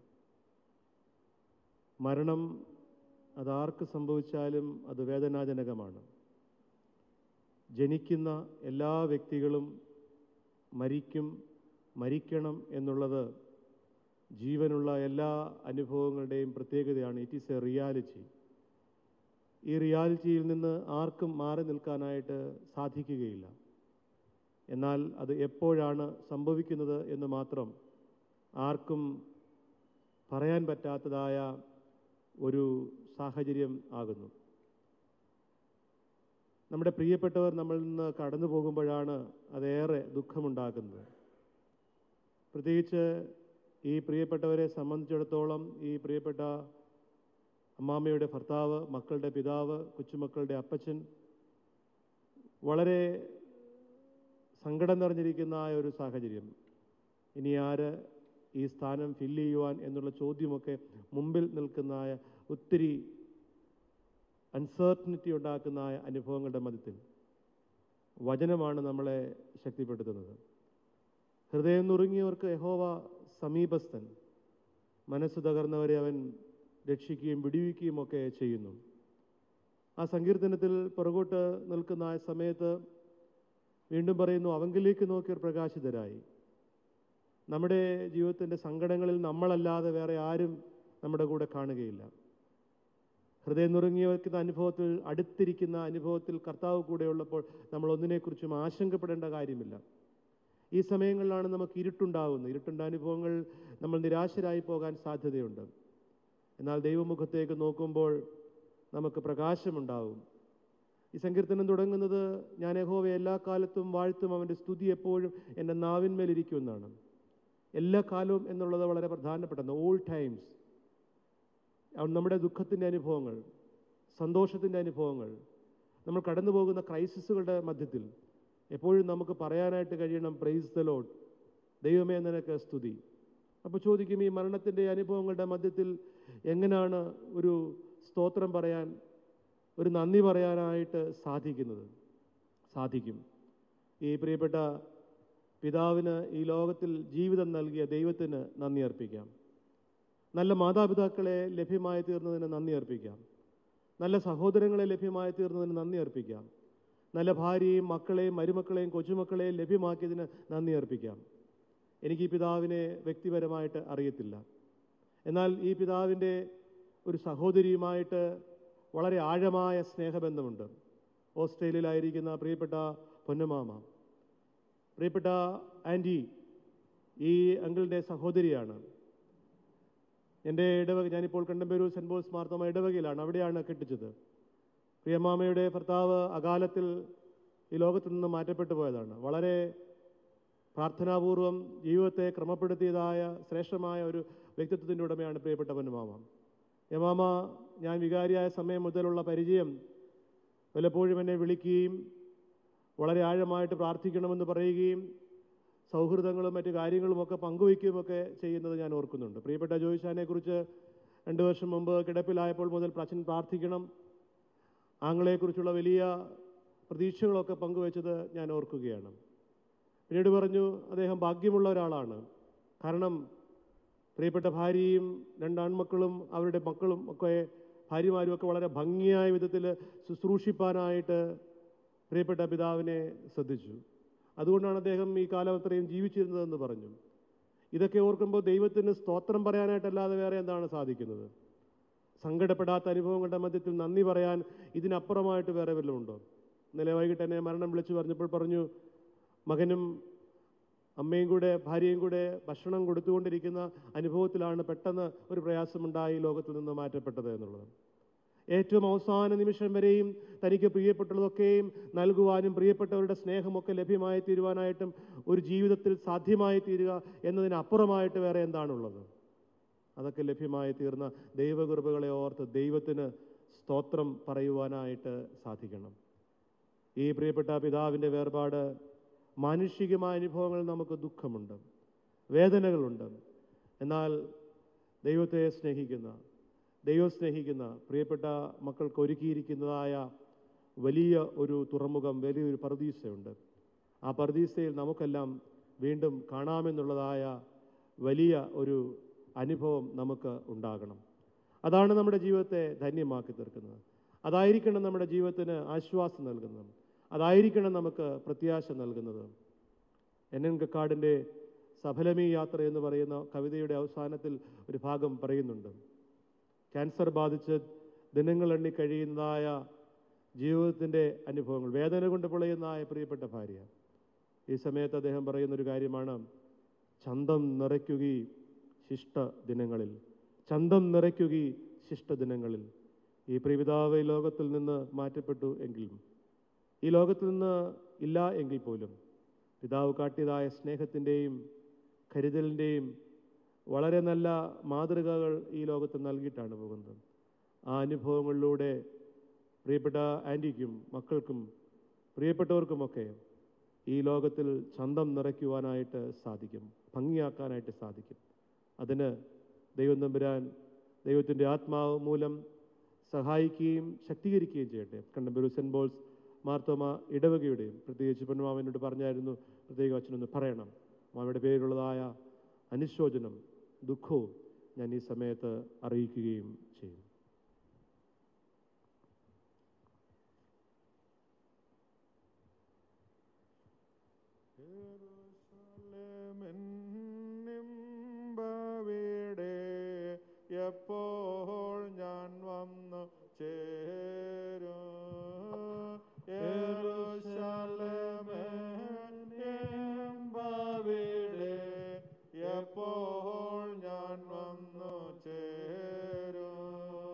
മരണം അതാർക്ക് സംഭവിച്ചാലും അത് വേദനാജനകമാണ്. ജനിക്കുന്ന എല്ലാ വ്യക്തികളും മരിക്കും, മരിക്കണം എന്നുള്ളത് ജീവനുള്ള എല്ലാ അനുഭവങ്ങളുടെയും പ്രത്യേകതയാണ്. It is a reality. ഈ റിയാലിറ്റിയിൽ നിന്ന് ആർക്കും മാറി നിൽക്കാനായിട്ട് സാധിക്കുകയില്ല. എന്നാൽ അത് എപ്പോഴാണ് സംഭവിക്കുന്നത് എന്ന് മാത്രം ആർക്കും പറയാൻ പറ്റാത്തതായ ഒരു സാഹചര്യം ആകുന്നു. നമ്മുടെ പ്രിയപ്പെട്ടവർ നമ്മളിൽ നിന്ന് കടന്നു പോകുമ്പോഴാണ് അതേറെ ദുഃഖമുണ്ടാക്കുന്നത്. പ്രത്യേകിച്ച് ഈ പ്രിയപ്പെട്ടവരെ സംബന്ധിച്ചിടത്തോളം ഈ പ്രിയപ്പെട്ട അമ്മാമ്മയുടെ ഭർത്താവ്, മക്കളുടെ പിതാവ്, കൊച്ചുമക്കളുടെ അപ്പച്ചൻ, വളരെ സങ്കടം നിറഞ്ഞിരിക്കുന്ന ഒരു സാഹചര്യം. ഇനി ആര് ഈ സ്ഥാനം ഫില്ല് ചെയ്യുവാൻ എന്നുള്ള ചോദ്യമൊക്കെ മുമ്പിൽ നിൽക്കുന്ന ഒത്തിരി അൺസർട്ടനിറ്റി ഉണ്ടാക്കുന്ന അനുഭവങ്ങളുടെ മധ്യത്തിൽ വചനമാണ് നമ്മളെ ശക്തിപ്പെടുത്തുന്നത്. ഹൃദയം നുറുങ്ങിയവർക്ക് യഹോവ സമീപസ്ഥൻ, മനസ്സ് തകർന്നവരെ അവൻ രക്ഷിക്കുകയും വിടുവിക്കുകയും ഒക്കെ ചെയ്യുന്നു. ആ സങ്കീർത്തനത്തിൽ പുറകോട്ട് നിൽക്കുന്ന ആ സമയത്ത് വീണ്ടും പറയുന്നു, അവങ്കിലേക്ക് നോക്കിയവർ പ്രകാശിതരായി. നമ്മുടെ ജീവിതത്തിൻ്റെ സങ്കടങ്ങളിൽ നമ്മളല്ലാതെ വേറെ ആരും നമ്മുടെ കൂടെ കാണുകയില്ല. ഹൃദയം നുറുങ്ങിയവർക്കുന്ന അനുഭവത്തിൽ, അടുത്തിരിക്കുന്ന അനുഭവത്തിൽ കർത്താവ് കൂടെയുള്ളപ്പോൾ നമ്മൾ ഒന്നിനെക്കുറിച്ചും ആശങ്കപ്പെടേണ്ട കാര്യമില്ല. ഈ സമയങ്ങളിലാണ് നമുക്ക് ഇരുട്ടുണ്ടാകുന്നത്. ഇരുട്ടുണ്ട അനുഭവങ്ങൾ നമ്മൾ നിരാശരായി പോകാൻ സാധ്യതയുണ്ട്. എന്നാൽ ദൈവമുഖത്തേക്ക് നോക്കുമ്പോൾ നമുക്ക് പ്രകാശമുണ്ടാവും. ഈ സങ്കീർത്തനം തുടങ്ങുന്നത്, ഞാൻ യഹോവയെ എല്ലാ കാലത്തും വാഴ്ത്തും, അവൻ്റെ സ്തുതി എപ്പോഴും എൻ്റെ നാവിന്മേലിരിക്കുമെന്നാണ്. എല്ലാ കാലവും എന്നുള്ളത് വളരെ പ്രധാനപ്പെട്ടതാണ്. All times. നമ്മുടെ ദുഃഖത്തിൻ്റെ അനുഭവങ്ങൾ, സന്തോഷത്തിൻ്റെ അനുഭവങ്ങൾ, നമ്മൾ കടന്നു പോകുന്ന ക്രൈസിസുകളുടെ മധ്യത്തിൽ എപ്പോഴും നമുക്ക് പറയാനായിട്ട് കഴിയണം, പ്രൈസ് ദ ലോർഡ്, ദൈവമേ നിനക്ക് സ്തുതി. അപ്പോൾ ചോദിക്കും, ഈ മരണത്തിൻ്റെ അനുഭവങ്ങളുടെ മധ്യത്തിൽ എങ്ങനെയാണ് ഒരു സ്തോത്രം പറയാൻ, ഒരു നന്ദി പറയാനായിട്ട് സാധിക്കുന്നത്? സാധിക്കും. ഈ പ്രിയപ്പെട്ട പിതാവിന് ഈ ലോകത്തിൽ ജീവിതം നൽകിയ ദൈവത്തിന് നന്ദി അർപ്പിക്കാം. നല്ല മാതാപിതാക്കളെ ലഭ്യമായി തീർന്നതിന് നന്ദി അർപ്പിക്കാം. നല്ല സഹോദരങ്ങളെ ലഭ്യമായി തീർന്നതിന് നന്ദി അർപ്പിക്കാം. നല്ല ഭാര്യയും മക്കളെയും മരുമക്കളെയും കൊച്ചുമക്കളെയും ലഭ്യമാക്കിയതിന് നന്ദി അർപ്പിക്കാം. എനിക്ക് ഈ പിതാവിനെ വ്യക്തിപരമായിട്ട് അറിയത്തില്ല. എന്നാൽ ഈ പിതാവിൻ്റെ ഒരു സഹോദരിയുമായിട്ട് വളരെ ആഴമായ സ്നേഹബന്ധമുണ്ട്. ഓസ്ട്രേലിയയിലായിരിക്കുന്ന പ്രിയപ്പെട്ട പൊന്നമാമ, പ്രിയപ്പെട്ട ആൻറ്റി ഈ അങ്കിളിൻ്റെ സഹോദരിയാണ്. എൻ്റെ ഇടവക, ഞാനിപ്പോൾ കണ്ടമ്പേരൂർ സെൻറ്റ് പോൾസ് മാർത്തോമ ഇടവകയിലാണ്, അവിടെയാണ് കെട്ടിച്ചത്. പ്രിയമാമയുടെ ഭർത്താവ് അകാലത്തിൽ ഈ ലോകത്തു നിന്ന് മാറ്റപ്പെട്ടു പോയതാണ്. വളരെ പ്രാർത്ഥനാപൂർവം ജീവിതത്തെ ക്രമപ്പെടുത്തിയതായ ശ്രേഷ്ഠമായ ഒരു വ്യക്തിത്വത്തിൻ്റെ ഉടമയാണ് പ്രിയപ്പെട്ട പൊന്നമാമ. യമാമ ഞാൻ വികാരിയായ സമയം മുതലുള്ള പരിചയം പലപ്പോഴും എന്നെ വിളിക്കുകയും വളരെ ആഴമായിട്ട് പ്രാർത്ഥിക്കണമെന്ന് പറയുകയും സൗഹൃദങ്ങളും മറ്റു കാര്യങ്ങളുമൊക്കെ പങ്കുവയ്ക്കുകയുമൊക്കെ ചെയ്യുന്നത് ഞാൻ ഓർക്കുന്നുണ്ട്. പ്രിയപ്പെട്ട ജോയിഷാനെ കുറിച്ച് രണ്ട് വർഷം മുമ്പ് കിടപ്പിലായപ്പോൾ മുതൽ അച്ഛൻ പ്രാർത്ഥിക്കണം, ആങ്ങളെക്കുറിച്ചുള്ള വലിയ പ്രതീക്ഷകളൊക്കെ പങ്കുവച്ചത് ഞാൻ ഓർക്കുകയാണ്. പിന്നീട് പറഞ്ഞു, അദ്ദേഹം ഭാഗ്യമുള്ള ഒരാളാണ്. കാരണം പ്രിയപ്പെട്ട ഭാര്യയും രണ്ടാൺമക്കളും അവരുടെ മക്കളും ഒക്കെ ഭാര്യമാരും ഒക്കെ വളരെ ഭംഗിയായ വിധത്തിൽ ശുശ്രൂഷിപ്പാനായിട്ട് പ്രിയപ്പെട്ട പിതാവിനെ ശ്രദ്ധിച്ചു. അതുകൊണ്ടാണ് അദ്ദേഹം ഈ കാലം അത്രയും ജീവിച്ചിരുന്നതെന്ന് പറഞ്ഞു. ഇതൊക്കെ ഓർക്കുമ്പോൾ ദൈവത്തിന് സ്തോത്രം പറയാനായിട്ടല്ലാതെ വേറെ എന്താണ് സാധിക്കുന്നത്? സങ്കടപ്പെടാത്ത അനുഭവങ്ങളുടെ മധ്യത്തിൽ നന്ദി പറയാൻ ഇതിനപ്പുറമായിട്ട് വേറെ വല്ലതും ഉണ്ടോ? ഇന്നലെ വൈകിട്ട് എന്നെ മരണം വിളിച്ചു പറഞ്ഞപ്പോൾ പറഞ്ഞു, മകനും അമ്മയും കൂടെ ഭാര്യയും കൂടെ ഭക്ഷണം കൊടുത്തുകൊണ്ടിരിക്കുന്ന അനുഭവത്തിലാണ് പെട്ടെന്ന് ഒരു പ്രയാസമുണ്ടായി ലോകത്തിൽ നിന്ന് മാറ്റപ്പെട്ടത് എന്നുള്ളത്. ഏറ്റവും അവസാന നിമിഷം വരെയും തനിക്ക് പ്രിയപ്പെട്ടുള്ളതൊക്കെയും നൽകുവാനും പ്രിയപ്പെട്ടവരുടെ സ്നേഹമൊക്കെ ലഭ്യമായി തീരുവാനായിട്ടും ഒരു ജീവിതത്തിൽ സാധ്യമായി തീരുക എന്നതിനപ്പുറമായിട്ട് വേറെ എന്താണുള്ളത്? അതൊക്കെ ലഭ്യമായി തീർന്ന ദൈവകൃപകളെ ഓർത്ത് ദൈവത്തിന് സ്തോത്രം പറയുവാനായിട്ട് സാധിക്കണം. ഈ പ്രിയപ്പെട്ട പിതാവിൻ്റെ വേർപാട് മാനുഷികമായ അനുഭവങ്ങളിൽ നമുക്ക് ദുഃഖമുണ്ട്, വേദനകളുണ്ട്. എന്നാൽ ദൈവത്തെ സ്നേഹിക്കുന്ന ദൈവം സ്നേഹിക്കുന്ന പ്രിയപ്പെട്ട മക്കൾക്ക് ഒരുക്കിയിരിക്കുന്നതായ വലിയ ഒരു തുറമുഖം, വലിയൊരു പറുദീസയുണ്ട്. ആ പറുദീസയിൽ നമുക്കെല്ലാം വീണ്ടും കാണാമെന്നുള്ളതായ വലിയ ഒരു അനുഭവം നമുക്ക് ഉണ്ടാകണം. അതാണ് നമ്മുടെ ജീവിതത്തെ ധന്യമാക്കി തീർക്കുന്നത്. അതായിരിക്കണം നമ്മുടെ ജീവിതത്തിന് ആശ്വാസം നൽകുന്നത്. അതായിരിക്കണം നമുക്ക് പ്രത്യാശ നൽകുന്നത്. എൻ എൻ കക്കാടിൻ്റെ സഫലമീ യാത്ര എന്ന് പറയുന്ന കവിതയുടെ അവസാനത്തിൽ ഒരു ഭാഗം പറയുന്നുണ്ട്. ക്യാൻസർ ബാധിച്ച് ദിനങ്ങളെണ്ണി കഴിയുന്നതായ ജീവിതത്തിൻ്റെ അനുഭവങ്ങൾ, വേദന കൊണ്ട് പൊളയുന്നതായ പ്രിയപ്പെട്ട ഭാര്യ. ഈ സമയത്ത് അദ്ദേഹം പറയുന്നൊരു കാര്യമാണ്, ചന്തം നിറയ്ക്കുകി ശിഷ്ട ദിനങ്ങളിൽ, ചന്തം നിറയ്ക്കുകി ശിഷ്ട ദിനങ്ങളിൽ. ഈ പ്രിയപിതാവ് ഈ ലോകത്തിൽ നിന്ന് മാറ്റപ്പെട്ടു എങ്കിലും, ഈ ലോകത്തിൽ നിന്ന് ഇല്ല എങ്കിൽ പോലും പിതാവ് കാട്ടിയതായ സ്നേഹത്തിൻ്റെയും കരുതലിൻ്റെയും വളരെ നല്ല മാതൃകകൾ ഈ ലോകത്ത് നൽകിയിട്ടാണ് പോകുന്നത്. ആ അനുഭവങ്ങളിലൂടെ പ്രിയപ്പെട്ട ആൻറ്റിക്കും മക്കൾക്കും പ്രിയപ്പെട്ടവർക്കുമൊക്കെ ഈ ലോകത്തിൽ ചന്തം നിറയ്ക്കുവാനായിട്ട് സാധിക്കും, ഭംഗിയാക്കാനായിട്ട് സാധിക്കും. അതിന് ദൈവം തമ്പുരാൻ ദൈവത്തിൻ്റെ ആത്മാവ് മൂലം സഹായിക്കുകയും ശക്തീകരിക്കുകയും ചെയ്യട്ടെ. കണ്ടമ്പേരൂർ സെൻറ്റ് പോൾസ് മാർത്തോമ ഇടവകയുടെയും പ്രത്യേകിച്ച് പൊന്നുമാമനോട് പറഞ്ഞായിരുന്നു, പ്രത്യേക അച്ഛനൊന്ന് പറയണം. മാമയുടെ പേരിലുള്ളതായ അനുശോചനം, ദുഃഖവും ഞാൻ ഈ സമയത്ത് അറിയിക്കുകയും ചെയ്യും. എപ്പോൾ ഞാൻ വന്നു ചേരും, യെരൂശലേമേ എമ്പാവിടെ എപ്പോൾ ഞാൻ വന്നു ചേരും.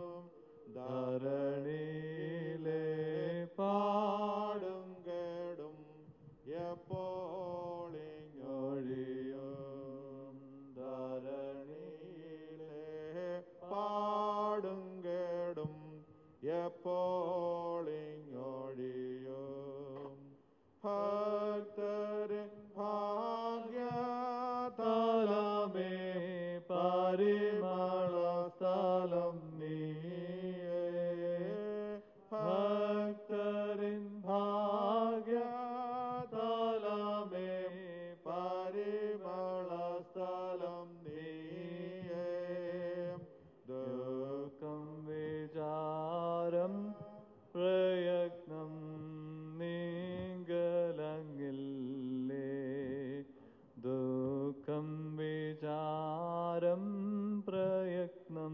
വിചാരം പ്രയത്നം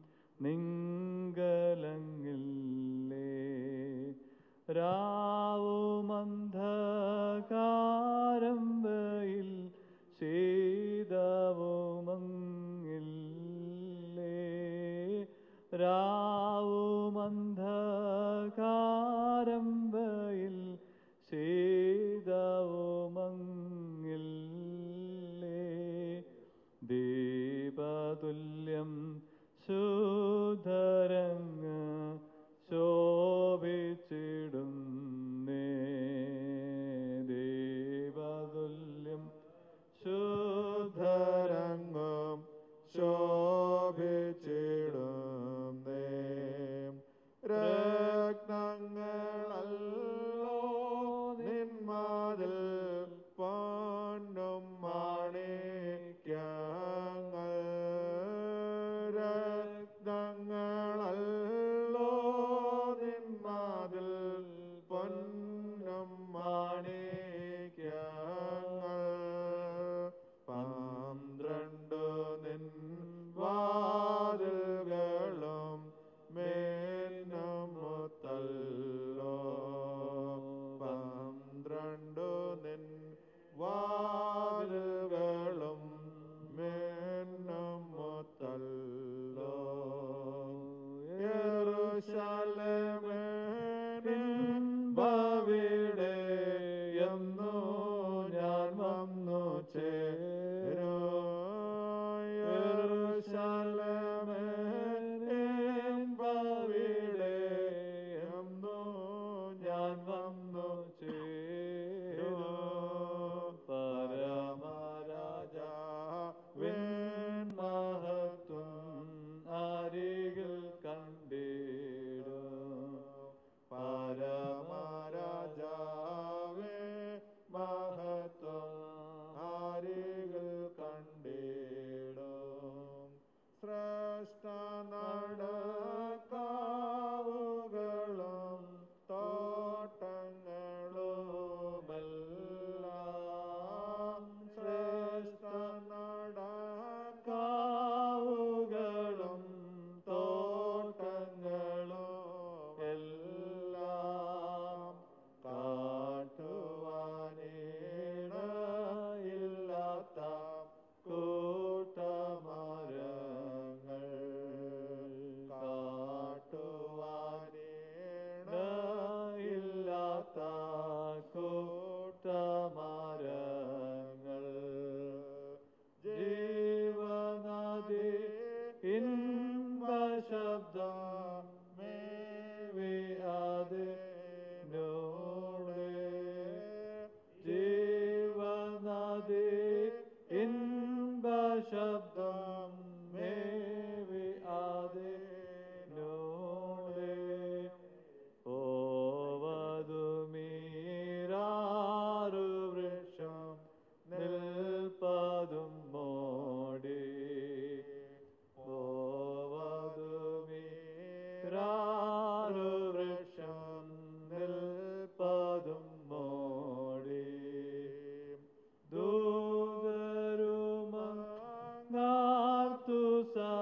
നിങ്കലങ്ങില്ലേ രാവുമന്ധകാരം വെയിൽ ശീതവുമങ്ങില്ലേ രാവുമന്ധകാരം വെയിൽ ശീതവുമങ്ങില്ലേ ദീപതുല്യം ശുദ്ധരങ്ങ് ശോഭിച്ചിടുന്നേ ദീപതുല്യം ശുദ്ധരംഗം ശോഭിച്ചിടുന്നേ രത്നങ്ങളല്ലോ നിന്മാതിൽ പൊന്നും മാണിക്യങ്ങൾ രത്നങ്ങളല്ലോ നിന്മാതിൽ പൊന്നും മാണിക്യങ്ങൾ പന്ത്രണ്ടു നിൻ വാതിലുകളും മേന്നുമുത്തല്ലോ പന്ത്രണ്ടു നിൻ വാതിലുകളും മേന്നുമുത്തല്ലോ യെരൂശലേമേ നിൻപവിടെ എന്നു ഞാൻ വന്നു ചേരോ യെരൂശലേമേ നിൻപവിടെ എന്നു ഞാൻ വന്നു ചേരോ പരമരാജാവിൻ മഹത്വം അരികിൽ കണ്ടിടും പരമരാജാവേ മഹത്വം അരികിൽ കണ്ടിടും ശ്രേഷ്ഠ നടക്കാവുകളും തോട്ടങ്ങളുമെല്ലാം ശ്രേഷ്ഠ നടക്കാവുകളും തോട്ടങ്ങളും എല്ലാം കാട്ടുവാനിടയില്ലാത്ത കൂട്ടമരങ്ങൾ കാട്ടുവാനിടയില്ലാത്ത കൂട്ടമരങ്ങൾ ജീവനദി ഇൻപശബ്ദം മേവിയാതെ ജീവനദി ഇൻപശബ്ദം മേവിയാതെ ഓവതുമീരാറു വൃക്ഷം നിൽപ്പതും മോടി ഓവതുമീരാറു വൃക്ഷം നിൽപ്പതും മോടി ദൂതരുമാർത്തു സ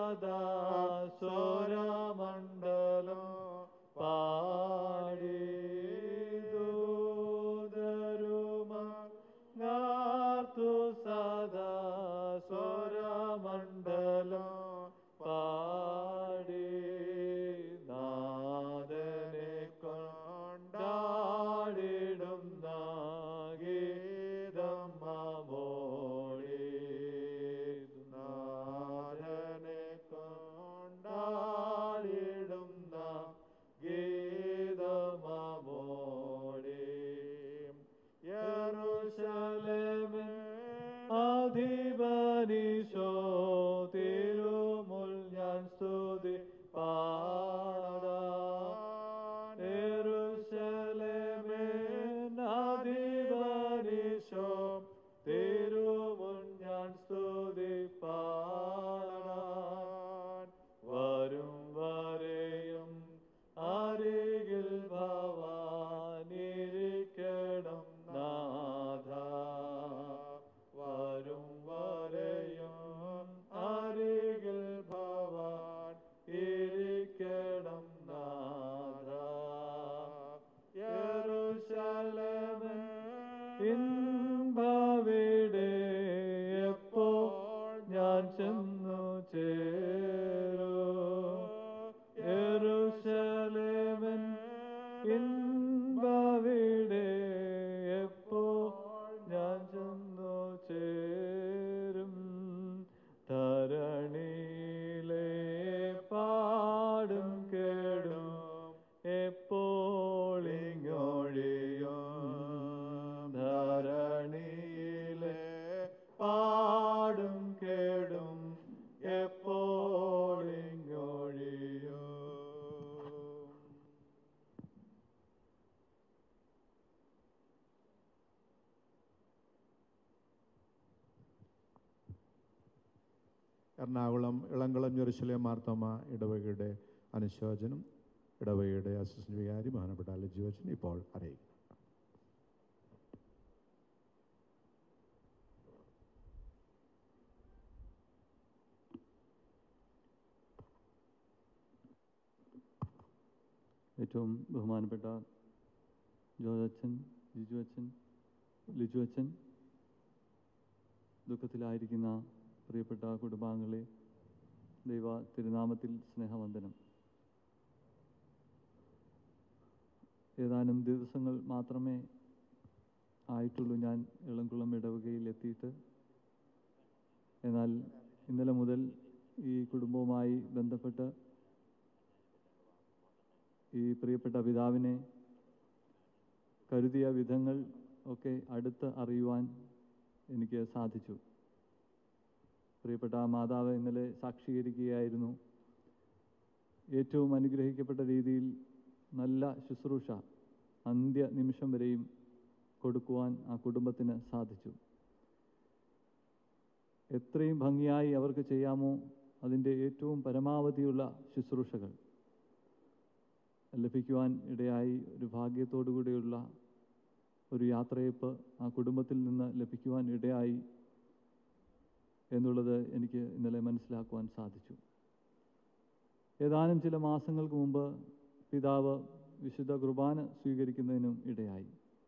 ഞാൻ ചെന്നു ചേരൂ യെരൂശലേമൻ ഇൻപവിടെ എപ്പോൾ ഞാൻ ചെന്നു ചേരും ധരണിയിലെ പാടും കേടും എപ്പോൾ ഇങ്ങൊഴിയും ധരണിയിലെ പാടും കേടും എപ്പോൾ ഇങ്ങൊഴിയും. എറണാകുളം ഇളംകുളം ജെറുസലേം മാർത്തോമ ഇടവകയുടെ അനുശോചനം ഇടവകയുടെ അസിസ്റ്റന്റ് വികാരി ബഹുമാനപ്പെട്ട ലിജു അച്ഛൻ ഇപ്പോൾ അറിയിക്കും. ഏറ്റവും ബഹുമാനപ്പെട്ട ജോർജ് അച്ഛൻ, ജിജു അച്ഛൻ, ലിജു അച്ഛൻ, ദുഃഖത്തിലായിരിക്കുന്ന പ്രിയപ്പെട്ട കുടുംബാംഗങ്ങളെ ദൈവ തിരുനാമത്തിൽ സ്നേഹവന്ദനം. ഏതാനും ദിവസങ്ങൾ മാത്രമേ ആയിട്ടുള്ളൂ ഞാൻ ഇളംകുളം ഇടവകയിൽ എത്തിയിട്ട്. എന്നാൽ ഇന്നലെ മുതൽ ഈ കുടുംബവുമായി ബന്ധപ്പെട്ട് ഈ പ്രിയപ്പെട്ട പിതാവിനെ കരുതിയ വിധങ്ങൾ ഒക്കെ അടുത്ത് അറിയുവാൻ എനിക്ക് സാധിച്ചു. പ്രിയപ്പെട്ട മാതാവ് ഇന്നലെ സാക്ഷീകരിക്കുകയായിരുന്നു. ഏറ്റവും അനുഗ്രഹിക്കപ്പെട്ട രീതിയിൽ നല്ല ശുശ്രൂഷ അന്ത്യ നിമിഷം വരെയും കൊടുക്കുവാൻ ആ കുടുംബത്തിന് സാധിച്ചു. എത്രയും ഭംഗിയായി അവർക്ക് ചെയ്യാമോ അതിൻ്റെ ഏറ്റവും പരമാവധിയുള്ള ശുശ്രൂഷകൾ ലഭിക്കുവാൻ ഇടയായി. ഒരു ഭാഗ്യത്തോടുകൂടിയുള്ള ഒരു യാത്രയപ്പ് ആ കുടുംബത്തിൽ നിന്ന് ലഭിക്കുവാൻ ഇടയായി എന്നുള്ളത് എനിക്ക് ഇന്നലെ മനസ്സിലാക്കുവാൻ സാധിച്ചു. ഏതാനും ചില മാസങ്ങൾക്ക് മുമ്പ് പിതാവ് വിശുദ്ധ കുർബാന സ്വീകരിക്കുന്നതിനും ഇടയായി.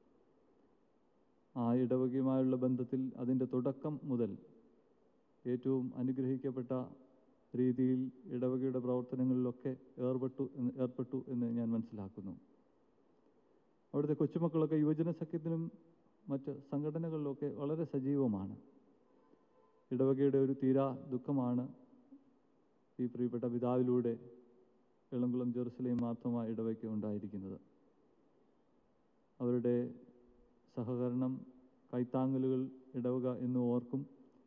ആ ഇടവകയുമായുള്ള ബന്ധത്തിൽ അതിൻ്റെ തുടക്കം മുതൽ ഏറ്റവും അനുഗ്രഹിക്കപ്പെട്ട രീതിയിൽ ഇടവകയുടെ പ്രവർത്തനങ്ങളിലൊക്കെ ഏർപ്പെട്ടു ഏർപ്പെട്ടു എന്ന് ഞാൻ മനസ്സിലാക്കുന്നു. അവിടുത്തെ കൊച്ചുമക്കളൊക്കെ യുവജന സഖ്യത്തിലും മറ്റ് സംഘടനകളിലൊക്കെ വളരെ സജീവമാണ്. ഇടവകയുടെ ഒരു തീരാ ദുഃഖമാണ് ഈ പ്രിയപ്പെട്ട പിതാവിലൂടെ ഇളംകുളം ജെറുസലേം മാർത്തോമ ഇടവകയ്ക്ക് ഉണ്ടായിരിക്കുന്നത്. അവരുടെ സഹകരണം, കൈത്താങ്ങലുകൾ ഇടവക എന്ന് ഓർക്കും.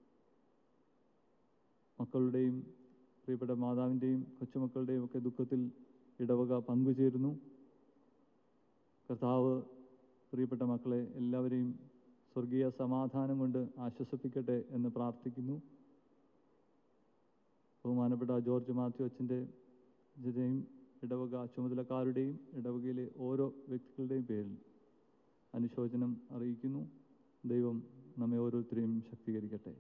മക്കളുടെയും പ്രിയപ്പെട്ട മാതാവിൻ്റെയും കൊച്ചുമക്കളുടെയും ഒക്കെ ദുഃഖത്തിൽ ഇടവക പങ്കുചേരുന്നു. കർത്താവ് പ്രിയപ്പെട്ട മക്കളെ എല്ലാവരെയും സ്വർഗീയ സമാധാനം കൊണ്ട് ആശ്വസിപ്പിക്കട്ടെ എന്ന് പ്രാർത്ഥിക്കുന്നു. ബഹുമാനപ്പെട്ട ജോർജ് മാത്യു അച്ഛൻ്റെ ജനയും ഇടവക ചുമതലക്കാരുടെയും ഇടവകയിലെ ഓരോ വ്യക്തികളുടെയും പേരിൽ അനുശോചനം അറിയിക്കുന്നു. ദൈവം നമ്മെ ഓരോരുത്തരെയും ശക്തീകരിക്കട്ടെ.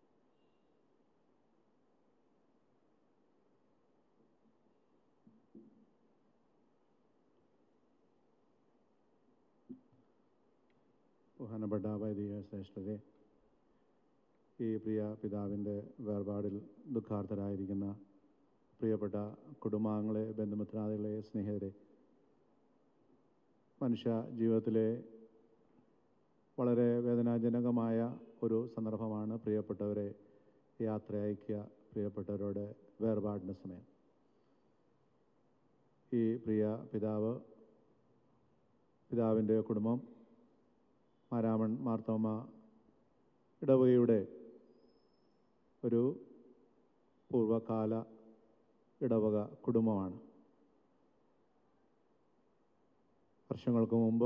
ബഹുമാനപ്പെട്ട വൈദിക ശ്രേഷ്ഠരെ, ഈ പ്രിയ പിതാവിൻ്റെ വേർപാടിൽ ദുഃഖാർത്ഥരായിരിക്കുന്ന പ്രിയപ്പെട്ട കുടുംബാംഗങ്ങളെ, ബന്ധുമിത്രാദികളെ, സ്നേഹിതരെ, മനുഷ്യ ജീവിതത്തിലെ വളരെ വേദനാജനകമായ ഒരു സന്ദർഭമാണ് പ്രിയപ്പെട്ടവരെ യാത്ര അയക്കുക, പ്രിയപ്പെട്ടവരുടെ വേർപാടിൻ്റെ സമയം. ഈ പ്രിയ പിതാവ്, പിതാവിൻ്റെ കുടുംബം മാരാമൺ മാർത്തോമ ഇടവകയുടെ ഒരു പൂർവകാല ഇടവക കുടുംബമാണ്. വർഷങ്ങൾക്ക് മുമ്പ്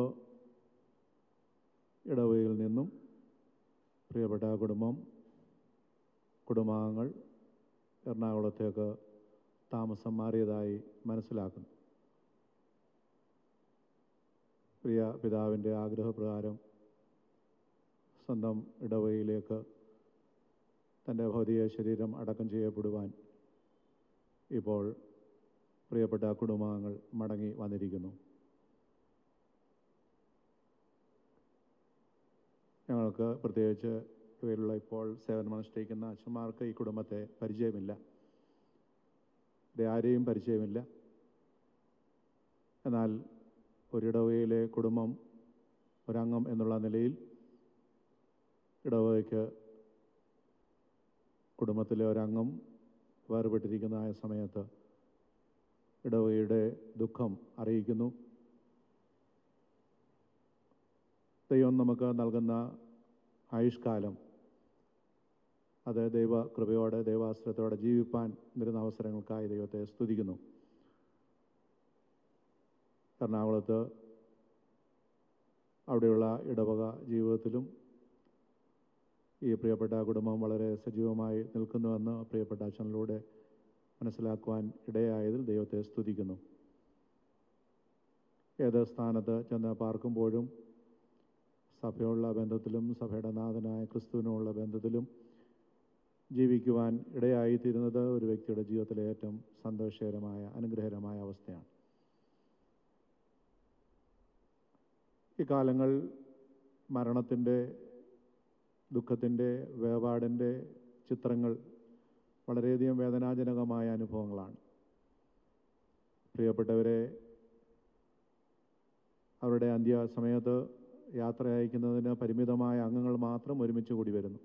ഇടവകയിൽ നിന്നും പ്രിയപ്പെട്ട കുടുംബം കുടുംബാംഗങ്ങൾ എറണാകുളത്തേക്ക് താമസം മാറിയതായി മനസ്സിലാക്കുന്നു. പ്രിയ പിതാവിൻ്റെ ആഗ്രഹപ്രകാരം സ്വന്തം ഇടവകയിലേക്ക് തൻ്റെ ഭൗതിക ശരീരം അടക്കം ചെയ്യപ്പെടുവാൻ ഇപ്പോൾ പ്രിയപ്പെട്ട കുടുംബാംഗങ്ങൾ മടങ്ങി വന്നിരിക്കുന്നു. ഞങ്ങൾക്ക് പ്രത്യേകിച്ച് ഇവയിലുള്ള ഇപ്പോൾ സേവനമനുഷ്ഠിക്കുന്ന അച്ഛന്മാർക്ക് ഈ കുടുംബത്തെ പരിചയമില്ല, ആരെയും പരിചയമില്ല. എന്നാൽ ഒരിടവകയിലെ കുടുംബം ഒരംഗം എന്നുള്ള നിലയിൽ ഇടവകയ്ക്ക് കുടുംബത്തിലെ ഒരംഗം വേർപെട്ടിരിക്കുന്നതായ സമയത്ത് ഇടവകയുടെ ദുഃഖം അറിയിക്കുന്നു. ദൈവം നമുക്ക് നൽകുന്ന ആയുഷ്കാലം അത് ദൈവ കൃപയോടെ ദൈവാശ്രയത്തോടെ ജീവിപ്പാൻ വരുന്ന അവസരങ്ങൾക്കായി ദൈവത്തെ സ്തുതിക്കുന്നു. എറണാകുളത്ത് അവിടെയുള്ള ഇടവക ജീവിതത്തിലും ഈ പ്രിയപ്പെട്ട കുടുംബം വളരെ സജീവമായി നിൽക്കുന്നുവെന്ന് പ്രിയപ്പെട്ട അച്ഛനിലൂടെ മനസ്സിലാക്കുവാൻ ഇടയായതിൽ ദൈവത്തെ സ്തുതിക്കുന്നു. ഏത് സ്ഥാനത്ത് ചെന്ന് പാർക്കുമ്പോഴും സഭയുള്ള ബന്ധത്തിലും സഭയുടെ നാഥനായ ക്രിസ്തുവിനുള്ള ബന്ധത്തിലും ജീവിക്കുവാൻ ഇടയായിത്തീരുന്നത് ഒരു വ്യക്തിയുടെ ജീവിതത്തിലെ ഏറ്റവും സന്തോഷകരമായ അനുഗ്രഹകരമായ അവസ്ഥയാണ്. ഈ കാലങ്ങൾ മരണത്തിൻ്റെ, ദുഃഖത്തിൻ്റെ, വേർപാടിൻ്റെ ചിത്രങ്ങൾ വളരെയധികം വേദനാജനകമായ അനുഭവങ്ങളാണ്. പ്രിയപ്പെട്ടവരെ അവരുടെ അന്ത്യസമയത്ത് യാത്ര അയക്കുന്നതിന് പരിമിതമായ അംഗങ്ങൾ മാത്രം ഒരുമിച്ച് കൂടി വരുന്നു.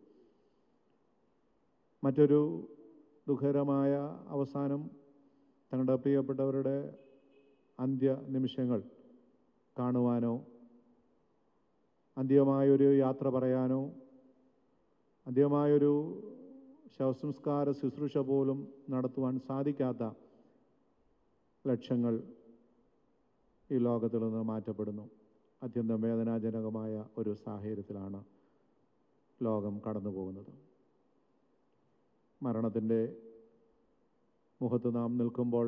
മറ്റൊരു ദുഃഖകരമായ അവസാനം തങ്ങളുടെ പ്രിയപ്പെട്ടവരുടെ അന്ത്യ നിമിഷങ്ങൾ കാണുവാനോ അന്ത്യമായൊരു യാത്ര പറയാനോ അന്ത്യമായൊരു ശവസംസ്കാര ശുശ്രൂഷ പോലും നടത്തുവാൻ സാധിക്കാത്ത ലക്ഷങ്ങൾ ഈ ലോകത്തിൽ നിന്ന് മാറ്റപ്പെടുന്നു. അത്യന്തം വേദനാജനകമായ ഒരു സാഹചര്യത്തിലാണ് ലോകം കടന്നു പോകുന്നത്. മരണത്തിൻ്റെ മുഖത്ത് നാം നിൽക്കുമ്പോൾ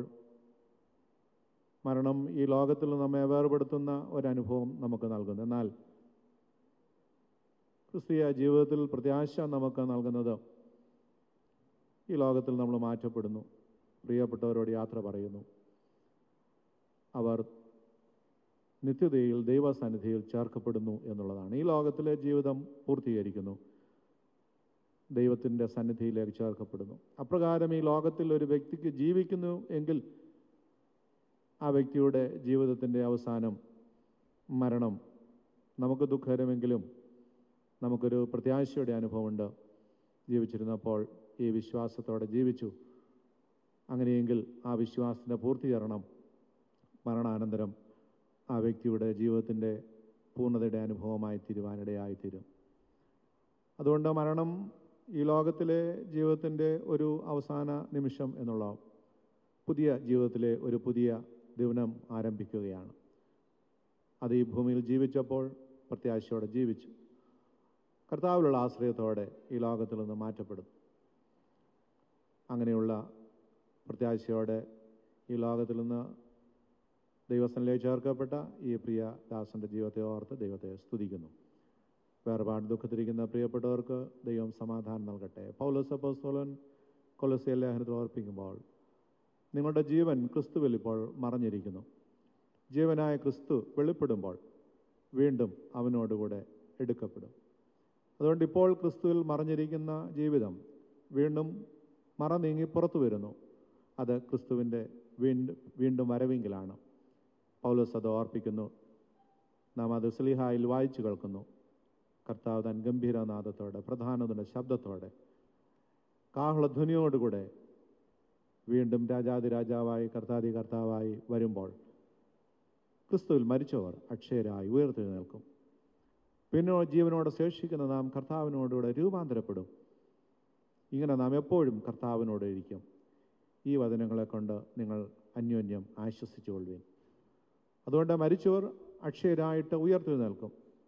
മരണം ഈ ലോകത്തിൽ നമ്മെ വേർപെടുത്തുന്ന ഒരനുഭവം നമുക്ക് നൽകുന്നു. എന്നാൽ ക്രിസ്തീയ ജീവിതത്തിൽ പ്രത്യാശ നമുക്ക് നൽകുന്നത് ഈ ലോകത്തിൽ നമ്മൾ മാറ്റപ്പെടുന്നു, പ്രിയപ്പെട്ടവരോട് യാത്ര പറയുന്നു, അവർ നിത്യതയിൽ ദൈവസന്നിധിയിൽ ചേർക്കപ്പെടുന്നു എന്നുള്ളതാണ്. ഈ ലോകത്തിലെ ജീവിതം പൂർത്തീകരിക്കുന്നു, ദൈവത്തിൻ്റെ സന്നിധിയിലേക്ക് ചേർക്കപ്പെടുന്നു. അപ്രകാരം ഈ ലോകത്തിൽ ഒരു വ്യക്തിക്ക് ജീവിക്കുന്നു എങ്കിൽ ആ വ്യക്തിയുടെ ജീവിതത്തിൻ്റെ അവസാനം മരണം നമുക്ക് ദുഃഖകരമെങ്കിലും നമുക്കൊരു പ്രത്യാശയുടെ അനുഭവമുണ്ട്. ജീവിച്ചിരുന്നപ്പോൾ ഈ വിശ്വാസത്തോടെ ജീവിച്ചു. അങ്ങനെയെങ്കിൽ ആ വിശ്വാസത്തിൻ്റെ പൂർത്തീകരണം മരണാനന്തരം ആ വ്യക്തിയുടെ ജീവിതത്തിൻ്റെ പൂർണ്ണതയുടെ അനുഭവമായി തീരുവാനിടയായിത്തീരും. അതുകൊണ്ട് മരണം ഈ ലോകത്തിലെ ജീവിതത്തിൻ്റെ ഒരു അവസാന നിമിഷം എന്നുള്ള പുതിയ ജീവിതത്തിലെ ഒരു പുതിയ ദിനം ആരംഭിക്കുകയാണ്. അത് ഈ ഭൂമിയിൽ ജീവിച്ചപ്പോൾ പ്രത്യാശയോടെ ജീവിച്ചു, കർത്താവിലുള്ള ആശ്രയത്തോടെ ഈ ലോകത്തിൽ നിന്ന് മാറ്റപ്പെടും. അങ്ങനെയുള്ള പ്രത്യാശയോടെ ഈ ലോകത്തിൽ നിന്ന് ദൈവസന്നിധിയിൽ ചേർക്കപ്പെട്ട ഈ പ്രിയ ദാസൻ്റെ ജീവിതത്തെ ഓർത്ത് ദൈവത്തെ സ്തുതിക്കുന്നു. വേർപാട് ദുഃഖത്തിരിക്കുന്ന പ്രിയപ്പെട്ടവർക്ക് ദൈവം സമാധാനം നൽകട്ടെ. പൗലോസ് അപ്പോസ്തലൻ കൊലോസ്യ ലേഖനത്തിൽ ഓർപ്പിക്കുമ്പോൾ നിങ്ങളുടെ ജീവൻ ക്രിസ്തുവിൽ ഇപ്പോൾ മറഞ്ഞിരിക്കുന്നു. ജീവനായ ക്രിസ്തു വെളിപ്പെടുമ്പോൾ വീണ്ടും അവനോടുകൂടെ എടുക്കപ്പെടും. അതുകൊണ്ട് ഇപ്പോൾ ക്രിസ്തുവിൽ മറഞ്ഞിരിക്കുന്ന ജീവിതം വീണ്ടും മറ നീങ്ങി പുറത്തു വരുന്നു. അത് ക്രിസ്തുവിൻ്റെ വീണ്ടും വീണ്ടും വരവെങ്കിലാണ്. പൗലോസ് അത് ഓർപ്പിക്കുന്നു. നാം അത് സ്ലീഹായിൽ വായിച്ചു കേൾക്കുന്നു. കർത്താവ് തൻ ഗംഭീരനാദത്തോടെ പ്രധാനതയുടെ ശബ്ദത്തോടെ കാഹളധ്വനിയോടുകൂടെ വീണ്ടും രാജാതി രാജാവായി കർത്താതി കർത്താവായി വരുമ്പോൾ ക്രിസ്തുവിൽ മരിച്ചവർ അക്ഷയരായി ഉയർത്തെഴുന്നേൽക്കും. പിന്നെ ജീവനോടെ ശേഷിക്കുന്ന നാം കർത്താവിനോടുകൂടെ രൂപാന്തരപ്പെടും. ഇങ്ങനെ നാം എപ്പോഴും കർത്താവിനോട് ഇരിക്കും. ഈ വചനങ്ങളെ കൊണ്ട് നിങ്ങൾ അന്യോന്യം ആശ്വസിച്ചുകൊള്ളുവിൻ. അതുകൊണ്ട് മരിച്ചവർ അക്ഷയരായിട്ട് ഉയർത്തെഴുന്നേൽക്കും.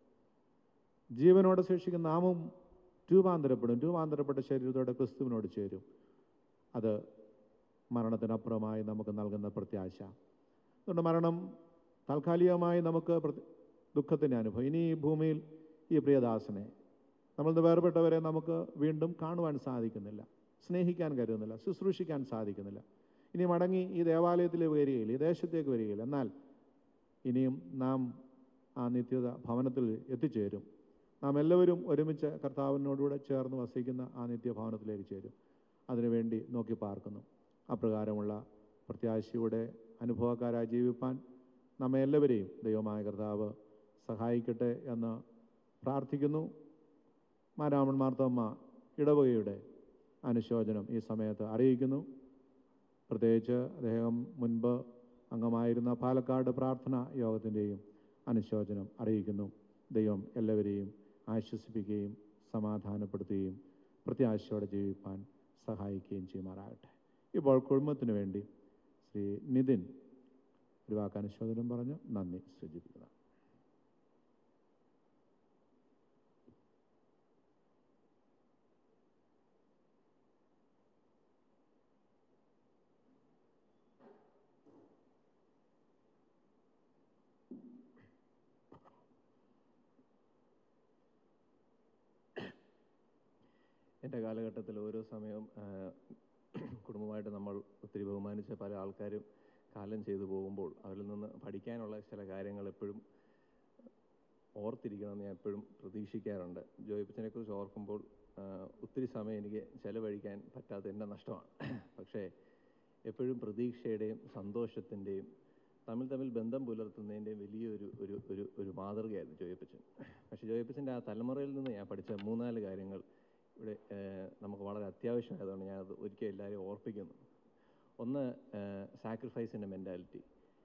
ജീവനോടെ ശേഷിക്കുന്ന നാമും രൂപാന്തരപ്പെടും. രൂപാന്തരപ്പെട്ട ശരീരത്തോടെ ക്രിസ്തുവിനോട് ചേരും. അത് മരണത്തിനപ്പുറമായി നമുക്ക് നൽകുന്ന പ്രത്യാശ. അതുകൊണ്ട് മരണം താൽക്കാലികമായി നമുക്ക് ദുഃഖത്തിൻ്റെ അനുഭവം. ഇനി ഈ ഭൂമിയിൽ ഈ പ്രിയദാസനെ നമ്മളിന്ന് വേർപെട്ടവരെ നമുക്ക് വീണ്ടും കാണുവാൻ സാധിക്കുന്നില്ല, സ്നേഹിക്കാൻ കരുതുന്നില്ല, ശുശ്രൂഷിക്കാൻ സാധിക്കുന്നില്ല. ഇനി മടങ്ങി ഈ ദേവാലയത്തിൽ വരികയില്ല, ഈ ദേശത്തേക്ക് വരികയില്ല. എന്നാൽ ഇനിയും നാം ആ നിത്യത ഭവനത്തിൽ എത്തിച്ചേരും. നാം എല്ലാവരും ഒരുമിച്ച് കർത്താവിനോടുകൂടെ ചേർന്ന് വസിക്കുന്ന ആ നിത്യഭവനത്തിലേക്ക് ചേരും. അതിനുവേണ്ടി നോക്കി പാർക്കുന്നു. അപ്രകാരമുള്ള പ്രത്യാശയുടെ അനുഭവക്കാരായി ജീവിപ്പാൻ നമ്മെ എല്ലാവരെയും ദൈവമായ കർത്താവ് സഹായിക്കട്ടെ എന്ന് പ്രാർത്ഥിക്കുന്നു. മാരാമൺ മാർത്തോമ്മ ഇടവകയുടെ അനുശോചനം ഈ സമയത്ത് അറിയിക്കുന്നു. പ്രത്യേകിച്ച് അദ്ദേഹം മുൻപ് അംഗമായിരുന്ന പാലക്കാട് പ്രാർത്ഥനാ യോഗത്തിൻ്റെയും അനുശോചനം അറിയിക്കുന്നു. ദൈവം എല്ലാവരെയും ആശ്വസിപ്പിക്കുകയും സമാധാനപ്പെടുത്തുകയും പ്രത്യാശയോടെ ജീവിപ്പാൻ സഹായിക്കുകയും ചെയ്യുമാറാകട്ടെ. ഇപ്പോൾ കുടുംബത്തിന് വേണ്ടി ശ്രീ നിതിൻ ഒരു വാക്ക് അനുശോചനം പറഞ്ഞ് നന്ദി സൂചിപ്പിക്കുന്നു. എൻ്റെ കാലഘട്ടത്തിൽ ഓരോ സമയവും കുടുംബമായിട്ട് നമ്മൾ ഒത്തിരി ബഹുമാനിച്ച പല ആൾക്കാരും കാലം ചെയ്തു പോകുമ്പോൾ അവരിൽ നിന്ന് പഠിക്കാനുള്ള ചില കാര്യങ്ങൾ എപ്പോഴും ഓർത്തിരിക്കണമെന്ന് ഞാൻ എപ്പോഴും പ്രതീക്ഷിക്കാറുണ്ട്. ജോയിപ്പച്ചനെ കുറിച്ച് ഓർക്കുമ്പോൾ ഒത്തിരി സമയം എനിക്ക് ചിലവഴിക്കാൻ പറ്റാത്ത എൻ്റെ നഷ്ടമാണ്. പക്ഷേ എപ്പോഴും പ്രതീക്ഷയുടെയും സന്തോഷത്തിൻ്റെയും തമ്മിൽ തമ്മിൽ ബന്ധം പുലർത്തുന്നതിൻ്റെയും വലിയൊരു ഒരു ഒരു ഒരു മാതൃകയായിരുന്നു ജോയിപ്പച്ചൻ. പക്ഷേ ജോയിപ്പച്ചൻ്റെ ആ തലമുറയിൽ നിന്ന് ഞാൻ പഠിച്ച മൂന്നാല് കാര്യങ്ങൾ ഇവിടെ നമുക്ക് വളരെ അത്യാവശ്യമായതുകൊണ്ട് ഞാനത് ഒരിക്കൽ എല്ലാവരെയും ഓർപ്പിക്കുന്നു. ഒന്ന്, സാക്രിഫൈസിൻ്റെ മെൻറ്റാലിറ്റി.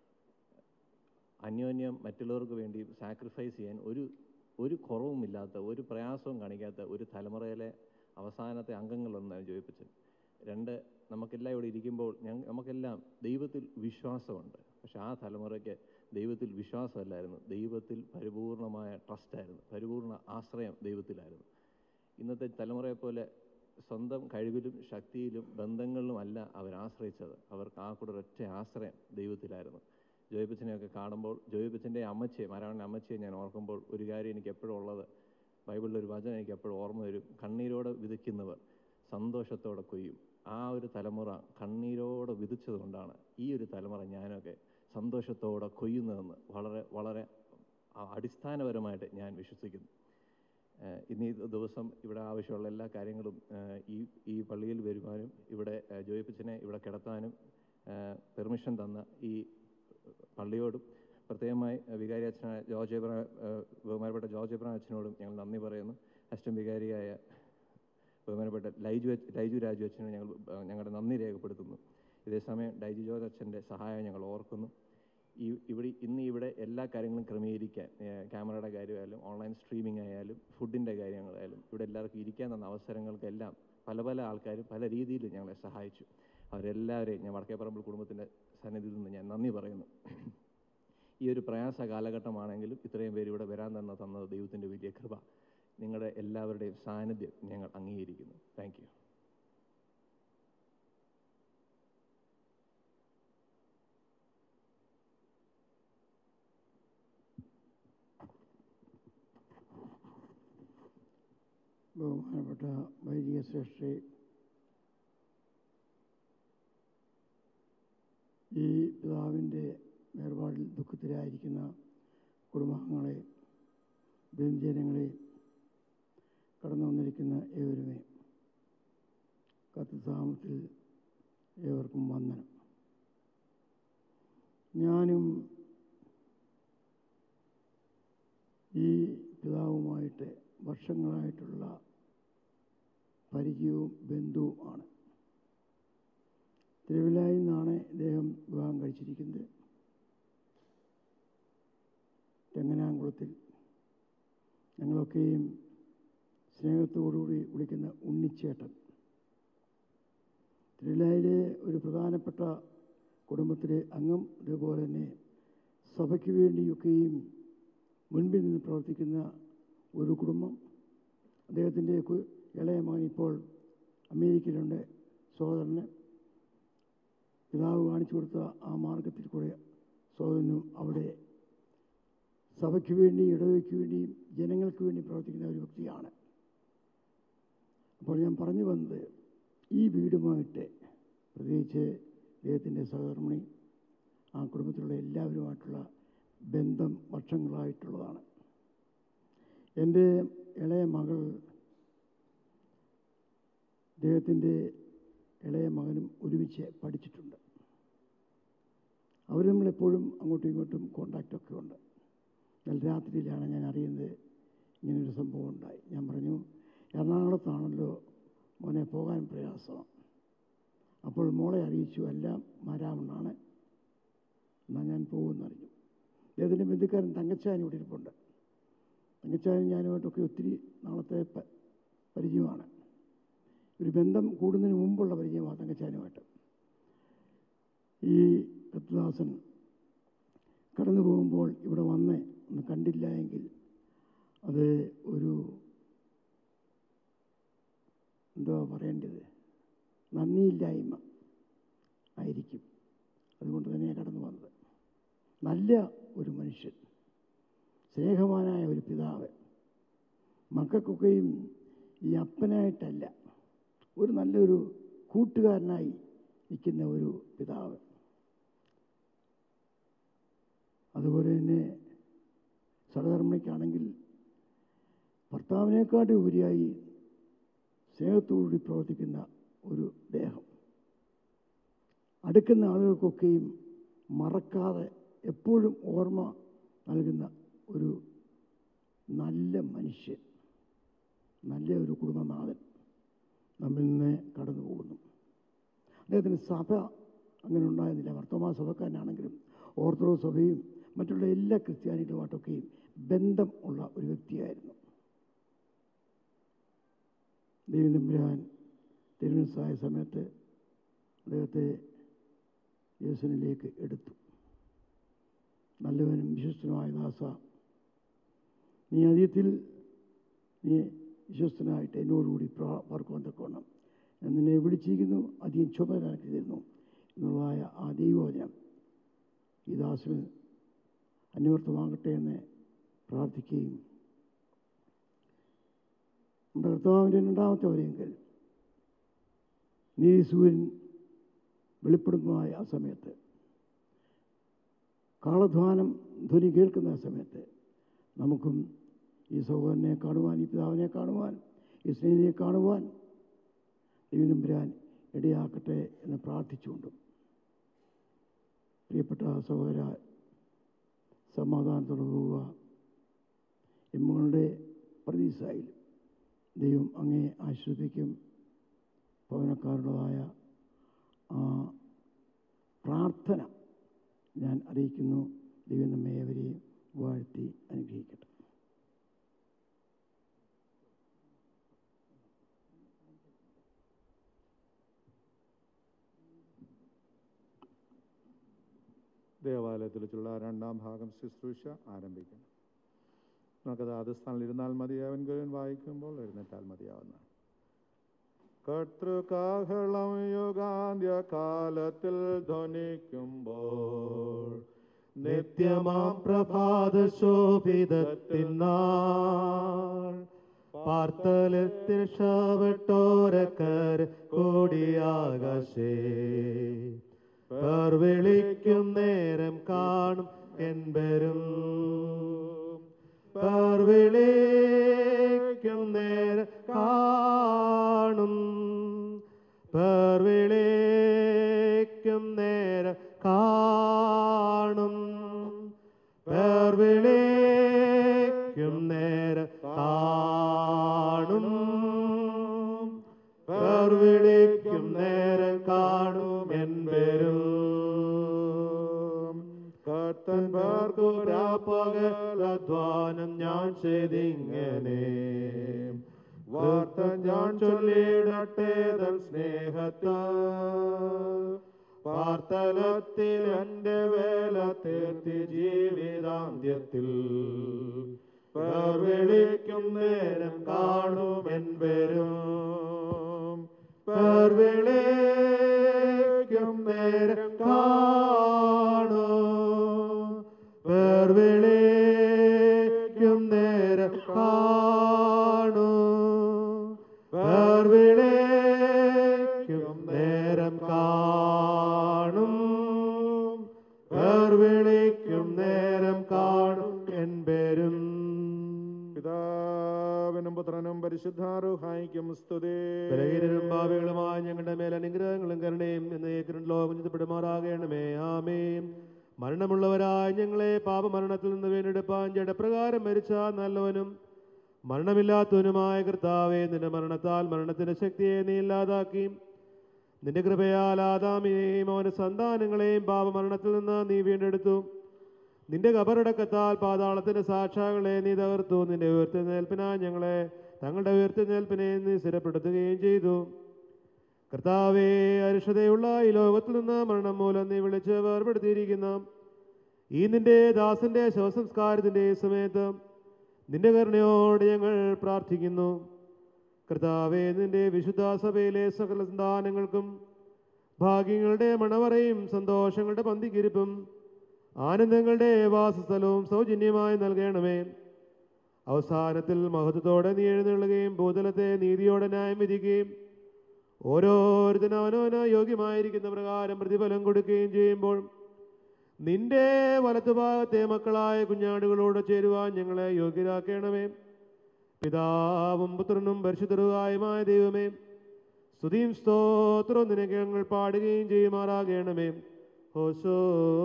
അന്യോന്യം മറ്റുള്ളവർക്ക് വേണ്ടി സാക്രിഫൈസ് ചെയ്യാൻ ഒരു ഒരു കുറവുമില്ലാത്ത, ഒരു പ്രയാസവും കാണിക്കാത്ത ഒരു തലമുറയിലെ അവസാനത്തെ അംഗങ്ങളൊന്നാണ് ജോയിപ്പച്ചൻ. രണ്ട്, നമുക്കെല്ലാം ഇവിടെ ഇരിക്കുമ്പോൾ ഞങ്ങൾ നമുക്കെല്ലാം ദൈവത്തിൽ വിശ്വാസമുണ്ട്. പക്ഷെ ആ തലമുറയ്ക്ക് ദൈവത്തിൽ വിശ്വാസമല്ലായിരുന്നു, ദൈവത്തിൽ പരിപൂർണമായ ട്രസ്റ്റായിരുന്നു, പരിപൂർണ ആശ്രയം ദൈവത്തിലായിരുന്നു. ഇന്നത്തെ തലമുറയെപ്പോലെ സ്വന്തം കഴിവിലും ശക്തിയിലും ബന്ധങ്ങളിലുമല്ല അവർ ആശ്രയിച്ചത്. അവർക്ക് ആ കൂടെ ഒരൊറ്റ ആശ്രയം ദൈവത്തിലായിരുന്നു. ജോയിപ്പച്ചനെയൊക്കെ കാണുമ്പോൾ, ജോയിപ്പച്ചൻ്റെ അമ്മച്ചിയെ, മാരാമൻ്റെ അമ്മച്ചിയെ ഞാൻ ഓർക്കുമ്പോൾ ഒരു കാര്യം എനിക്ക് എപ്പോഴും ഉള്ളത്, ബൈബിളിലൊരു വചനം എനിക്ക് എപ്പോഴും ഓർമ്മ വരും: കണ്ണീരോടെ വിതയ്ക്കുന്നവർ സന്തോഷത്തോടെ കൊയ്യും. ആ ഒരു തലമുറ കണ്ണീരോടെ വിതച്ചതുകൊണ്ടാണ് ഈ ഒരു തലമുറ ഞാനൊക്കെ സന്തോഷത്തോടെ കൊയ്യുന്നതെന്ന് വളരെ വളരെ അടിസ്ഥാനപരമായിട്ട് ഞാൻ വിശ്വസിക്കുന്നു. ഇന്നീ ദിവസം ഇവിടെ ആവശ്യമുള്ള എല്ലാ കാര്യങ്ങളും ഈ ഈ പള്ളിയിൽ വരുവാനും ഇവിടെ ജോയിപ്പച്ചനെ ഇവിടെ കിടത്താനും പെർമിഷൻ തന്ന ഈ പള്ളിയോടും പ്രത്യേകമായി വികാരി അച്ഛനായ ജോർജ് എബ്രഹാം, ബഹുമാനപ്പെട്ട ജോർജ് എബ്രഹാം അച്ഛനോടും ഞങ്ങൾ നന്ദി പറയുന്നു. അസിസ്റ്റന്റ് വികാരിയായ ബഹുമാനപ്പെട്ട ലൈജു ലൈജു രാജു അച്ഛനോട് ഞങ്ങൾ ഞങ്ങളുടെ നന്ദി രേഖപ്പെടുത്തുന്നു. ഇതേസമയം ഡൈജി ജോർജ് അച്ഛൻ്റെ സഹായം ഞങ്ങൾ ഓർക്കുന്നു. ഈ ഇവിടെ ഇന്ന് ഇവിടെ എല്ലാ കാര്യങ്ങളും ക്രമീകരിക്കാൻ, ക്യാമറയുടെ കാര്യമായാലും ഓൺലൈൻ സ്ട്രീമിംഗ് ആയാലും ഫുഡിൻ്റെ കാര്യങ്ങളായാലും ഇവിടെ എല്ലാവർക്കും ഇരിക്കാൻ തന്ന അവസരങ്ങൾക്കെല്ലാം പല പല ആൾക്കാരും പല രീതിയിൽ ഞങ്ങളെ സഹായിച്ചു. അവരെല്ലാവരെയും ഞാൻ വടക്കേപ്പറമ്പിൽ കുടുംബത്തിൻ്റെ സന്നിധിയിൽ നിന്ന് ഞാൻ നന്ദി പറയുന്നു. ഈ ഒരു പ്രയാസ കാലഘട്ടമാണെങ്കിലും ഇത്രയും പേര് ഇവിടെ വരാൻ തന്നെ തന്നത് ദൈവത്തിൻ്റെ വലിയ കൃപ. നിങ്ങളുടെ എല്ലാവരുടെയും സാന്നിധ്യം ഞങ്ങൾ അംഗീകരിക്കുന്നു. Thank you. ബഹുമാനപ്പെട്ട വൈദിക ശ്രേഷ്ഠ, ഈ പിതാവിൻ്റെ വേർപാടിൽ ദുഃഖത്തിലായിരിക്കുന്ന കുടുംബാംഗങ്ങളെ, ബന്ധുജനങ്ങളെ, കടന്നു വന്നിരിക്കുന്ന ഏവരുമേ, കർത്തൃനാമത്തിൽ ഏവർക്കും വന്ദനം. ഞാനും ഈ പിതാവുമായിട്ട് വർഷങ്ങളായിട്ടുള്ള പരിചയവും ബന്ധുവുമാണ്. തിരുവല്ലായിൽ നിന്നാണ് ഇദ്ദേഹം വിവാഹം കഴിച്ചിരിക്കുന്നത്. തെങ്ങനാംകുളത്തിൽ ഞങ്ങളൊക്കെയും സ്നേഹത്തോടുകൂടി വിളിക്കുന്ന ഉണ്ണിച്ചേട്ടൻ. തിരുവല്ലായിലെ ഒരു പ്രധാനപ്പെട്ട കുടുംബത്തിലെ അംഗം, അതുപോലെ തന്നെ സഭയ്ക്ക് വേണ്ടിയൊക്കെയും മുൻപിൽ നിന്ന് പ്രവർത്തിക്കുന്ന ഒരു കുടുംബം. അദ്ദേഹത്തിൻ്റെ ഇളയ മകൻ ഇപ്പോൾ അമേരിക്കയിലുണ്ട്. സഹോദരന് പിതാവ് കാണിച്ചു കൊടുത്ത ആ മാർഗത്തിൽ കൂടെ സഹോദരനും അവിടെ സഭയ്ക്ക് വേണ്ടി, ഇടവയ്ക്ക് വേണ്ടിയും ജനങ്ങൾക്ക് വേണ്ടി പ്രവർത്തിക്കുന്ന ഒരു വ്യക്തിയാണ്. അപ്പോൾ ഞാൻ പറഞ്ഞു വന്നത്, ഈ വീടുമായിട്ട് പ്രത്യേകിച്ച് അദ്ദേഹത്തിൻ്റെ സഹധർമ്മിണി, ആ കുടുംബത്തിലുള്ള എല്ലാവരുമായിട്ടുള്ള ബന്ധം വർഷങ്ങളായിട്ടുള്ളതാണ്. എൻ്റെ ഇളയ മകൾ അദ്ദേഹത്തിൻ്റെ ഇളയ മകനും ഒരുമിച്ച് പഠിച്ചിട്ടുണ്ട്. അവർ നമ്മളെപ്പോഴും അങ്ങോട്ടും ഇങ്ങോട്ടും കോണ്ടാക്റ്റൊക്കെ ഉണ്ട്. എന്നാൽ രാത്രിയിലാണ് ഞാൻ അറിയുന്നത് ഇങ്ങനൊരു സംഭവം ഉണ്ടായി. ഞാൻ പറഞ്ഞു, എറണാകുളത്താണല്ലോ മോനെ പോകാൻ പ്രയാസമാണ്. അപ്പോൾ മോളെ അറിയിച്ചു, എല്ലാം മാരാമണ്ണാണ്, എന്നാൽ ഞാൻ പോകുമെന്നറിഞ്ഞു. അദ്ദേഹത്തിൻ്റെ ബന്ധുക്കാരൻ തങ്കച്ചാൻ ഇവിടെ ഇരിപ്പുണ്ട്. തങ്കച്ചാനും ഞാനുമായിട്ടൊക്കെ ഒത്തിരി നാളത്തെ പരിചയമാണ്. ഒരു ബന്ധം കൂടുന്നതിന് മുമ്പുള്ള പരിചയമാണ് തങ്കച്ചാനുമായിട്ട്. ഈ കത്തുദാസൻ കടന്നു പോകുമ്പോൾ ഇവിടെ വന്ന് ഒന്ന് കണ്ടില്ല എങ്കിൽ അത് ഒരു എന്താ പറയേണ്ടത്, നന്ദിയില്ലായ്മ ആയിരിക്കും. അതുകൊണ്ട് തന്നെയാണ് കടന്നു വന്നത്. നല്ല ഒരു മനുഷ്യൻ, സ്നേഹവാനായ ഒരു പിതാവ്, മക്കൾക്കൊക്കെയും ഈ അപ്പനായിട്ടല്ല, ഒരു നല്ലൊരു കൂട്ടുകാരനായി നിൽക്കുന്ന ഒരു പിതാവ്. അതുപോലെ തന്നെ സഹധർമ്മിണിക്കാണെങ്കിൽ ഭർത്താവിനേക്കാട്ടും ഉപരിയായി സ്നേഹത്തോടുകൂടി പ്രവർത്തിക്കുന്ന ഒരു ദേഹം. അടുക്കുന്ന ആളുകൾക്കൊക്കെയും മറക്കാതെ എപ്പോഴും ഓർമ്മ നൽകുന്ന ഒരു നല്ല മനുഷ്യൻ, നല്ല ഒരു കുടുംബനാഥൻ നമ്മിൽ നിന്ന് കടന്നു പോകുന്നു. അദ്ദേഹത്തിന് സഭ അങ്ങനെ ഉണ്ടായിരുന്നില്ല. വർത്തമാ സഭക്കാരനാണെങ്കിലും ഓർത്തഡോക്സ് സഭയും മറ്റുള്ള എല്ലാ ക്രിസ്ത്യാനികളുമായിട്ടൊക്കെയും ബന്ധം ഉള്ള ഒരു വ്യക്തിയായിരുന്നു. ദൈവം തമ്പുരാൻ തിരുമനസ്സായ സമയത്ത് അദ്ദേഹത്തെ യേശുവിലേക്ക് എടുത്തു. നല്ലവനും വിശ്വസ്തനുമായ ദാസ, നീ അധികത്തിൽ നീ വിശ്വസ്തനായിട്ട് എന്നോടുകൂടി പാർക്കുവാൻ തക്കവണ്ണം ഞാൻ നിന്നെ വിളിച്ചിരിക്കുന്നു, അധികം ചുമതലയാക്കി തരുന്നു എന്നുള്ളതായ ആ ദൈവവചനം ഈ ദാസന് അന്വർത്ഥമാകട്ടെ എന്ന് പ്രാർത്ഥിക്കുകയും നമ്മുടെ കർത്താവിൻ്റെ രണ്ടാമത്തെ വരെയെങ്കിൽ നീതിസൂര്യൻ വെളിപ്പെടുന്നതായ ആ സമയത്ത്, കാളധ്വാനം ധ്വനി കേൾക്കുന്ന സമയത്ത് നമുക്കും ഈ സഹോദരനെ കാണുവാൻ, ഈ പിതാവിനെ കാണുവാൻ, ഈ സ്നേഹിതനെ കാണുവാൻ ദൈവം തമ്പുരാൻ ഇടയാക്കട്ടെ എന്ന് പ്രാർത്ഥിച്ചുകൊണ്ടും, പ്രിയപ്പെട്ട സഹോദര, സമാധാനത്തോടെ പോവുക. എമ്മകളുടെ പ്രതീക്ഷയിൽ ദൈവം അങ്ങേ ആശ്വസിപ്പിക്കും. ഭവനക്കാരുടേതായ ആ പ്രാർത്ഥന ഞാൻ അറിയിക്കുന്നു. ദൈവം നമ്മെ അവരെയും വാഴ്ത്തി അനുഗ്രഹിക്കട്ടെ. ദേവാലയത്തിൽ വെച്ചുള്ള രണ്ടാം ഭാഗം ശുശ്രൂഷ ആരംഭിക്കണം. നമുക്കത് ആദ്യസ്ഥാനിൽ ഇരുന്നാൽ മതിയാവെങ്കിലും വായിക്കുമ്പോൾ എഴുന്നേറ്റാൽ മതിയാവുന്ന കർത്തൃകാഹളം യുഗാന്ത്യ കാലത്തിൽ ധ്വനിക്കുമ്പോൾ നിത്യമാം പ്രഭാത ശോഭിതത്തിനാൾ പാർത്തലത്തിൽ ശവട്ടോരക്കർ കൂടിയാകാശേ വിളിക്കും നേരം കാണും എൻപരും വിളിക്കും നേരം കാണും വിളിക്കും നേരം കാണും വിളിക്കും നേരം കാണും വിളിക്കും നേരം കാണും എൻപരും കർത്തൻ പകലധ്വാനം ഞാൻ ചെയ്തിങ്ങനെ വാർത്ത ഞാൻ ചൊല്ലിടട്ടെ തൻ സ്നേഹത്താൽ പാർത്തലത്തിൽ എൻ്റെ വേല തീർത്തി ജീവിതാന്ത്യത്തിൽ വിളിക്കും നേരം കാണും എൻപരും വിളിക്കും നേരം കാണും വിളിക്കും നേരം കാണും വിളിക്കും നേരം കാണും വിളിക്കും നേരം കാണും എൻപരും പിതാ പരിശുദ്ധാരൂഹായിക്കും സ്തുതി. ബലഹീനരും പാപികളുമായ ഞങ്ങളുടെ മേൽ അനുഗ്രഹങ്ങളും കരുണയും എന്നേക്കും ലോകം ചിന്തപ്പെടുമാറാകണമേ. ആമേൻ. മരണമുള്ളവരായ ഞങ്ങളെ പാപമരണത്തിൽ നിന്ന് വീണ്ടെടുപ്പാൻ ജഡപ്രകാരം മരിച്ച നല്ലവനും മരണമില്ലാത്തവനുമായ കർത്താവേ, നിന്റെ മരണത്താൽ മരണത്തിന്റെ ശക്തിയെ നീ ഇല്ലാതാക്കി നിന്റെ കൃപയാൽ ആദാമിനെയും അവന്റെ സന്താനങ്ങളെയും പാപമരണത്തിൽ നിന്ന് നീ വീണ്ടെടുത്തു. നിന്റെ കബറടക്കത്താൽ പാതാളത്തിന്റെ സാക്ഷാകളെ നീ തകർത്തു. നിന്റെ ഉയർത്തെഴുന്നേൽപ്പിനായി ഞങ്ങളെ തങ്ങളുടെ ഉയർത്തെഴുന്നേൽപ്പിനെ നീ സ്ഥിരപ്പെടുത്തുകയും ചെയ്തു. കർത്താവേ, അരിഷ്ടതയുള്ള ഈ ലോകത്തിൽ നിന്ന് മരണം മൂലം നീ വിളിച്ച് വേർപെടുത്തിയിരിക്കുന്ന ഈ നിന്റെ ദാസന്റെ ശവസംസ്കാരത്തിന്റെ സമയത്ത് നിന്റെ കരുണയോട് ഞങ്ങൾ പ്രാർത്ഥിക്കുന്നു. കർത്താവേ, നിന്റെ വിശുദ്ധ സഭയിലെ സകല സന്താനങ്ങൾക്കും ഭാഗ്യങ്ങളുടെ മണവറയും സന്തോഷങ്ങളുടെ പന്തിക്കിരിപ്പും ആനന്ദങ്ങളുടെ വാസസ്ഥലവും സൗജന്യമായി നൽകണമേ. അവസാനത്തിൽ മഹത്വത്തോടെ നീ എഴുന്നള്ളുകയും ഭൂതലത്തെ നീതിയോടെ ന്യായം വിധിക്കുകയും ഓരോരുത്തരും അവനവന് യോഗ്യമായിരിക്കുന്ന പ്രകാരം പ്രതിഫലം കൊടുക്കുകയും ചെയ്യുമ്പോൾ നിന്റെ വലത്തുഭാഗത്തെ മക്കളായ കുഞ്ഞാടുകളോട് ചേരുവാൻ ഞങ്ങളെ യോഗ്യരാക്കണമേ. പിതാവും പുത്രനും പരിശുദ്ധരുമായ ദൈവമേ, സ്തുതിയും സ്തോത്രവും നിനക്ക് ഞങ്ങൾ പാടുകയും ചെയ്യുമാറാകണമേ. ഹോശോ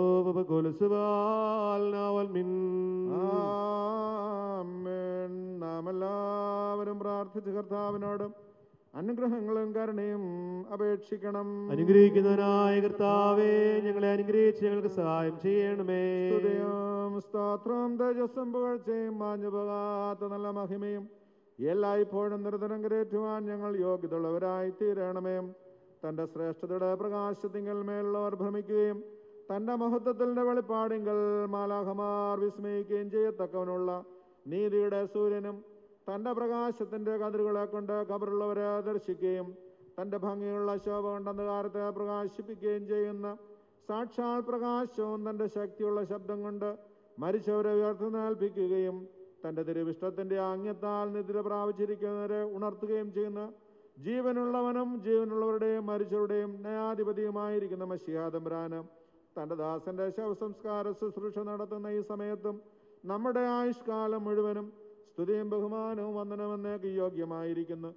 നാം എല്ലാവരും പ്രാർത്ഥിച്ച് കർത്താവിനോടും അനുഗ്രഹങ്ങളും കരുണയും അപേക്ഷിക്കണം. അനുഗ്രഹിക്കുന്നവനായ കർത്താവേ, ഞങ്ങളെ അനുഗ്രഹിച്ച് ഞങ്ങൾക്ക് സഹായം ചെയ്യണമേ. സ്തുതിയും സ്തോത്രവും തേജസ്സും പുകഴ്ചയും മാഞ്ഞുപോകാത്ത നല്ല മഹിമയും എല്ലായ്പ്പോഴും നിരന്തരം കരേറ്റുവാൻ ഞങ്ങൾ യോഗ്യതയുള്ളവരായി തീരണമേ. തന്റെ ശ്രേഷ്ഠതയുടെ പ്രകാശത്തിങ്കൽ മേലുള്ളവർ ഭ്രമിക്കുകയും തന്റെ മഹത്വത്തിന്റെ വെളിപ്പാടിങ്കൽ മാലാഖമാർ വിസ്മയിക്കുകയും ചെയ്യത്തക്കവനുള്ള നീതിയുടെ സൂര്യനും തന്റെ പ്രകാശത്തിന്റെ കതിരുകളെ കൊണ്ട് കബറുള്ളവരെ ദർശിക്കുകയും തന്റെ ഭംഗിയുള്ള ശോഭ കൊണ്ട് അന്ധകാരത്തെ പ്രകാശിപ്പിക്കുകയും ചെയ്യുന്ന സാക്ഷാൽ പ്രകാശവും തന്റെ ശക്തിയുള്ള ശബ്ദം കൊണ്ട് മരിച്ചവരെ ഉയർത്തുന്നേൽപ്പിക്കുകയും തന്റെ തിരുവിഷ്ടത്തിന്റെ ആംഗ്യത്താൽ നിദ്ര പ്രാപിച്ചിരിക്കുന്നവരെ ഉണർത്തുകയും ചെയ്യുന്ന ജീവനുള്ളവനും ജീവനുള്ളവരുടെയും മരിച്ചവരുടെയും ന്യായാധിപതിയുമായിരിക്കുന്ന മശിഹാ തമ്പുരാന് തന്റെ ദാസന്റെ ശവസംസ്കാര ശുശ്രൂഷ നടത്തുന്ന ഈ സമയത്തും നമ്മുടെ ആയുഷ്കാലം മുഴുവനും സ്തുതിയും ബഹുമാനവും വന്ദനമെന്നേക്ക് യോഗ്യമായിരിക്കുന്നു.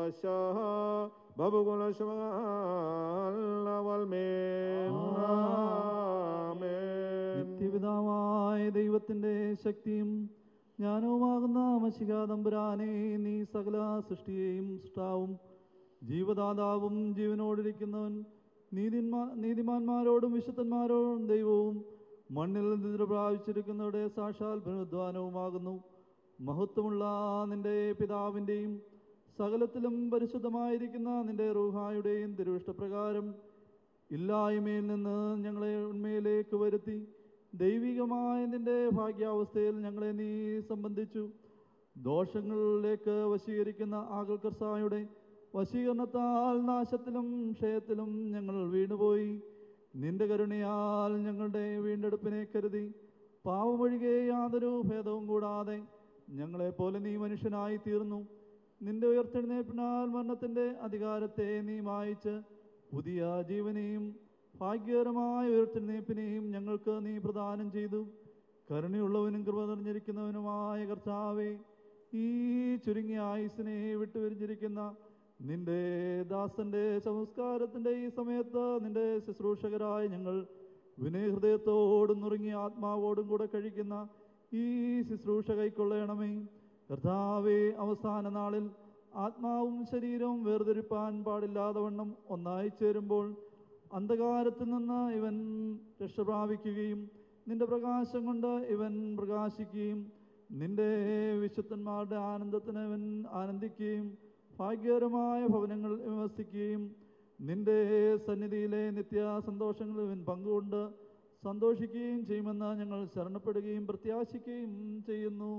നിത്യപിതാവായ ദൈവത്തിന്റെ ശക്തിയും ജ്ഞാനവുമാകുന്ന മശിഹാ തമ്പുരാനെ, നീ സകല സൃഷ്ടിയെയും സൃഷ്ടാവും ജീവദാതാവും ജീവനോടിരിക്കുന്നവൻ നീതിന്മാ നീതിമാന്മാരോടും വിശുദ്ധന്മാരോടും ദൈവവും മണ്ണിൽ നിദ്ര പ്രാപിച്ചിരിക്കുന്നവരുടെ സാക്ഷാൽ പുനരുദ്ധാനവുമാകുന്നു. മഹത്വമുള്ള നിന്റെ പിതാവിൻ്റെയും സകലത്തിലും പരിശുദ്ധമായിരിക്കുന്ന നിന്റെ റൂഹായുടെയും തിരുവിഷ്ടപ്രകാരം ഇല്ലായ്മയിൽ നിന്ന് ഞങ്ങളെ ഉണ്മയിലേക്ക് വരുത്തി ദൈവികമായ നിന്റെ ഭാഗ്യാവസ്ഥയിൽ ഞങ്ങളെ നീ സംബന്ധിച്ചു. ദോഷങ്ങളിലേക്ക് വശീകരിക്കുന്ന ആകൽക്കർസായുടെ വശീകരണത്താൽ നാശത്തിലും ക്ഷയത്തിലും ഞങ്ങൾ വീണുപോയി. നിന്റെ കരുണയാൽ ഞങ്ങളുടെ വീണ്ടെടുപ്പിനെ കരുതി പാവമൊഴികെ യാതൊരു ഭേദവും കൂടാതെ ഞങ്ങളെപ്പോലെ നീ മനുഷ്യനായി തീർന്നു. നിന്റെ ഉയർത്തെഴുന്നേൽപ്പിനാൽ മരണത്തിൻ്റെ അധികാരത്തെ നീ മായിച്ച് പുതിയ ജീവനെയും ഭാഗ്യകരമായ ഉയർത്തെഴുന്നേൽപ്പിനെയും ഞങ്ങൾക്ക് നീ പ്രദാനം ചെയ്തു. കരുണയുള്ളവനും കൃപ നിറഞ്ഞിരിക്കുന്നവനുമായ കർത്താവേ, ഈ ചുരുങ്ങിയ ആയുസ്സിനെ വിട്ടുപിരിഞ്ഞിരിക്കുന്ന നിന്റെ ദാസന്റെ സംസ്കാരത്തിൻ്റെ ഈ സമയത്ത് നിന്റെ ശുശ്രൂഷകരായ ഞങ്ങൾ വിനയഹൃദയത്തോടും നുറുങ്ങിയ ആത്മാവോടും കൂടെ കഴിക്കുന്ന ഈ ശുശ്രൂഷ കൈക്കൊള്ളണമേ. കർത്താവേ, അവസാന നാളിൽ ആത്മാവും ശരീരവും വേർതിരിപ്പാൻ പാടില്ലാതെ വണ്ണം ഒന്നായി ചേരുമ്പോൾ അന്ധകാരത്തിൽ നിന്ന് ഇവൻ രക്ഷ പ്രാപിക്കുകയും നിന്റെ പ്രകാശം കൊണ്ട് ഇവൻ പ്രകാശിക്കുകയും നിന്റെ വിശുദ്ധന്മാരുടെ ആനന്ദത്തിന് ഇവൻ ആനന്ദിക്കുകയും ഭാഗ്യകരമായ ഭവനങ്ങൾ വിമർശിക്കുകയും നിന്റെ സന്നിധിയിലെ നിത്യ സന്തോഷങ്ങൾ ഇവൻ പങ്കുകൊണ്ട് സന്തോഷിക്കുകയും ചെയ്യുമെന്ന് ഞങ്ങൾ ശരണപ്പെടുകയും പ്രത്യാശിക്കുകയും ചെയ്യുന്നു.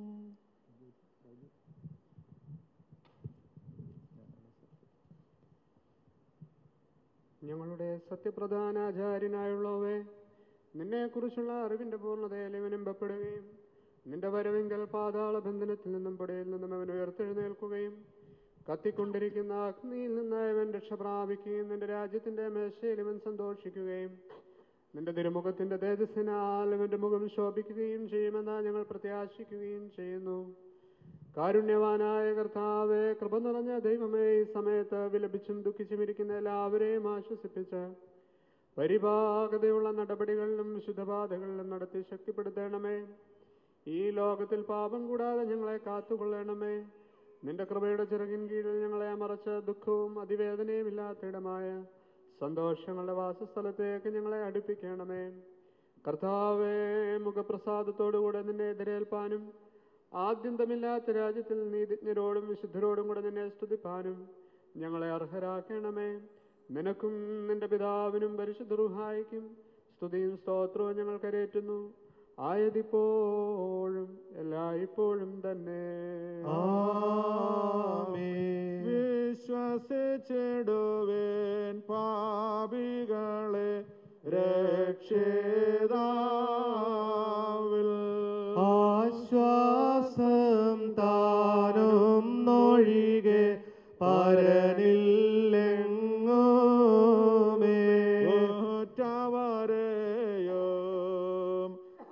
ഞങ്ങളുടെ സത്യപ്രധാനാചാര്യനായുള്ളവേ, നിന്നെക്കുറിച്ചുള്ള അറിവിൻ്റെ പൂർണ്ണതയിൽ ഇവൻ ഇമ്പപ്പെടുകയും നിന്റെ വരവെങ്കിൽ പാതാള ബന്ധനത്തിൽ നിന്നും പടയിൽ നിന്നും അവൻ ഉയർത്തെഴുന്നേൽക്കുകയും കത്തിക്കൊണ്ടിരിക്കുന്ന അഗ്നിയിൽ നിന്ന് ഇവൻ രക്ഷ പ്രാപിക്കുകയും നിന്റെ രാജ്യത്തിൻ്റെ മേശയിൽ ഇവൻ സന്തോഷിക്കുകയും നിന്റെ തിരുമുഖത്തിൻ്റെ തേജസ്സിനാൽ ഇവൻ്റെ മുഖം ശോഭിക്കുകയും ചെയ്യുമെന്ന് ഞങ്ങൾ പ്രത്യാശിക്കുകയും ചെയ്യുന്നു. കാരുണ്യവാനായ കർത്താവേ, കൃപ നിറഞ്ഞ ദൈവമേ, ഈ സമയത്ത് വിലപിച്ചും ദുഃഖിച്ചും ഇരിക്കുന്ന എല്ലാവരെയും ആശ്വസിപ്പിച്ച് പരിഭാഗതയുള്ള നടപടികളിലും ശുദ്ധബാധകളിലും നടത്തി ശക്തിപ്പെടുത്തണമേ. ഈ ലോകത്തിൽ പാപം കൂടാതെ ഞങ്ങളെ കാത്തുകൊള്ളണമേ. നിന്റെ കൃപയുടെ ചിറകിൻ കീഴിൽ ഞങ്ങളെ അമറച്ച് ദുഃഖവും അതിവേദനയും ഇല്ലാത്തിടമായ സന്തോഷങ്ങളുടെ വാസസ്ഥലത്തേക്ക് ഞങ്ങളെ അടുപ്പിക്കണമേ. കർത്താവേ, മുഖപ്രസാദത്തോടുകൂടെ നിന്നെ എതിരേൽപ്പാനും ആദ്യന്തമില്ലാത്ത രാജ്യത്തിൽ നീതിജ്ഞരോടും വിശുദ്ധരോടും കൂടെ നിന്നെ സ്തുതിപ്പാനും ഞങ്ങളെ അർഹരാക്കണമേ. നിനക്കും നിന്റെ പിതാവിനും പരിശുദ്ധ റൂഹായിക്കും സ്തുതിയും സ്തോത്രവും ഞങ്ങൾ കരേറ്റുന്നു, ആയതിപ്പോഴും എല്ലായ്പ്പോഴും തന്നെ. വിശ്വസിച്ചിടുവേൻ പാപികളെ രക്ഷിതാവിൽ ആശ്വാസം താനും നൊഴികെ പരനില്ലെങ്ങുമേ. ഒറ്റവരെയും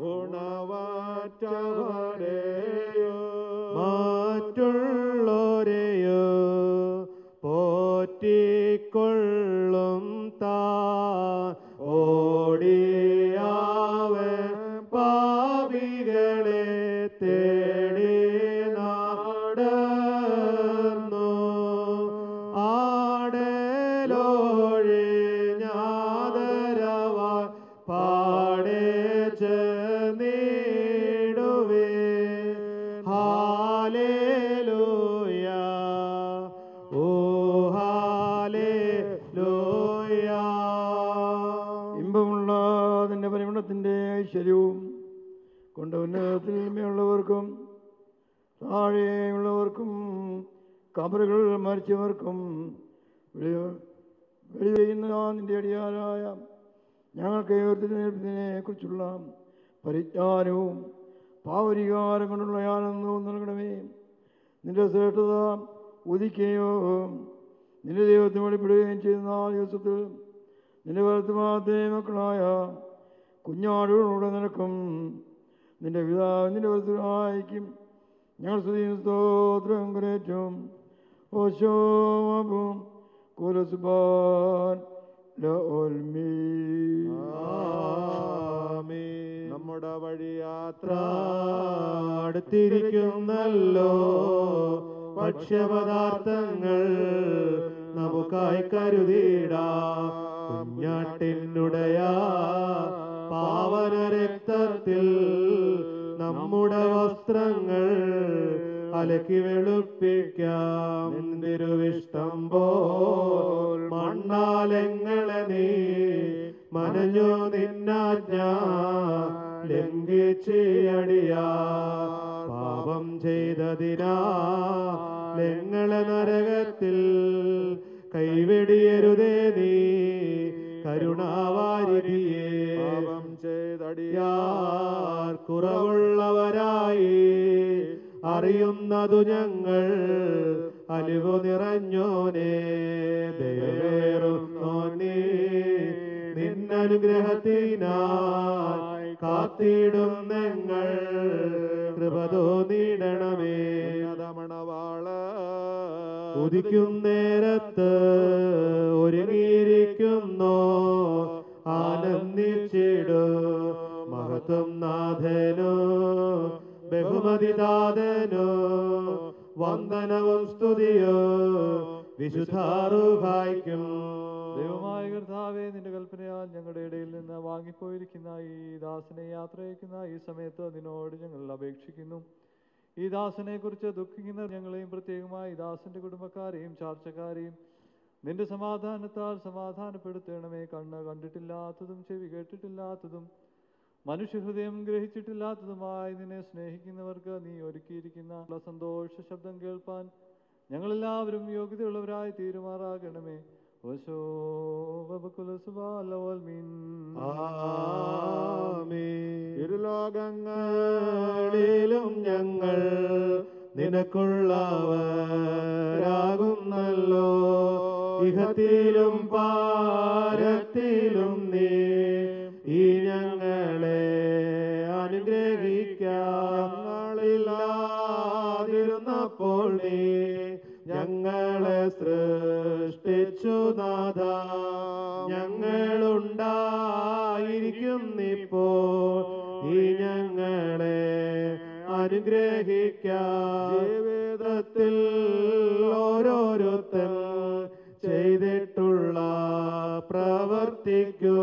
ഗുണവറ്റവരെയും മറ്റുള്ളവരെയോ പോറ്റിക്കൊള്ളും താൻ ഓടിയാവൻ പാപികളെ തേടി നടന്നു. ആടലോഴിഞ്ഞാദരവാൻ പാടെ ചെന്നിടുവേ. ഹാലേലൂയ, ഓ ഹാലേലൂയ. ഇമ്പമുള്ള അതിൻ്റെ പരിമളത്തിൻ്റെ ഐശ്വര്യവും കൊണ്ട് ഉന്നതത്തിൽ മേലുള്ളവർക്കും താഴെയുള്ളവർക്കും കബറുകൾ മരിച്ചവർക്കും വെളിവെയ്യുന്ന നിന്റെ അടിയാരായ ഞങ്ങൾക്ക് ഉയർത്തിനെ കുറിച്ചുള്ള പരിജ്ഞാനവും പാവരികാരം കൊണ്ടുള്ള ആനന്ദവും നൽകണമേ. നിന്റെ ശ്രേഷ്ഠത ഉദിക്കുകയോ നിന്റെ ദൈവത്തെ വെളിപ്പെടുകയും ചെയ്യുന്ന ആ ദിവസത്തിൽ നിന്റെ വലത്തുമാത്തെ മക്കളായ കുഞ്ഞാടുകളോട് നിനക്കും നിന്റെ പിതാവ് നിന്റെ വലത്തുമായിരിക്കും ഞങ്ങൾ സ്തുതിയും സ്തോത്രം കരേറ്റും. ഓശോമപും കുലസുബാൻ നമ്മുടെ വഴിയാത്ര അടുത്തിരിക്കുന്നല്ലോ. ഭക്ഷ്യപദാർത്ഥങ്ങൾ നമുക്കായി കരുതിയിടാ. കുഞ്ഞാട്ടിനുടയ പാവന രക്തത്തിൽ നമ്മുടെ വസ്ത്രങ്ങൾ അലക്കി വെളുപ്പിക്കാം. തിരുവിഷ്ടം പോൽ മണ്ണാലങ്ങളെ നീ മനഞ്ഞു നിന്നാജ്ഞ ലംഘിച്ചടിയാ. പാപം ചെയ്തതിനാ ഞങ്ങളെ നരകത്തിൽ കൈവെടിയരുതേ നീ കരുണാവാരിധിയേ. പാപം ചെയ്തടിയാർ കുറവുള്ളവരായി അറിയുന്നതു ഞങ്ങൾ അലിവു നിറഞ്ഞോനേ. ദയവേറുന്നോ നീ നിന്നനുഗ്രഹത്തിനായി കാത്തിടും ഞങ്ങൾ കൃപ തോന്നിടണമേ. മണവാള ഉദിക്കും നേരത്ത് ഒരുങ്ങിയിരിക്കുന്നോ ആനന്ദിച്ചിടു. മഹത്വം നാഥനോ ബഹുമതിദാതനോ വന്ദനവും സ്തുതിയോ വിശുദ്ധാറുഹായിക്കും. ദൈവമായ കർത്താവേ, നിന്റെ കൽപ്പനയാൽ ഞങ്ങളുടെ ഇടയിൽ നിന്ന് വാങ്ങിപ്പോയിരിക്കുന്ന ഈ ദാസനെ യാത്രയക്കുന്ന ഈ സമയത്ത് നിന്നോട് ഞങ്ങൾ അപേക്ഷിക്കുന്നു. ഈ ദാസനെ കുറിച്ച് ദുഃഖിക്കുന്ന ഞങ്ങളെയും പ്രത്യേകമായി ഈ ദാസന്റെ കുടുംബക്കാരെയും ചാർച്ചക്കാരെയും നിന്റെ സമാധാനത്താൽ സമാധാനപ്പെടുത്തണമേ. കണ്ണ് കണ്ടിട്ടില്ലാത്തതും ചെവി കേട്ടിട്ടില്ലാത്തതും മനുഷ്യഹൃദയം ഗ്രഹിച്ചിട്ടില്ലാത്തതുമായി നിന്നെ സ്നേഹിക്കുന്നവർക്ക് നീ ഒരുക്കിയിരിക്കുന്ന സന്തോഷ ശബ്ദം കേൾപ്പാൻ ഞങ്ങളെല്ലാവരും യോഗ്യതയുള്ളവരായി തീരുമാറാകണമേ. ഇരുലോകങ്ങളിലും ഞങ്ങൾ നിനക്കുള്ളവരാകുന്നല്ലോ. ഇഹത്തിലും പാരത്തിലും നീ ഈ ഞങ്ങളെ അനുഗ്രഹിക്കാളില്ലാതിരുന്ന ഞങ്ങളുണ്ടായിരിക്കുന്നിപ്പോൾ ഈ ഞങ്ങളെ അനുഗ്രഹിക്കാം. ജീവിതത്തിൽ ഓരോരുത്തൻ ചെയ്തിട്ടുള്ള പ്രവർത്തിക്കൂ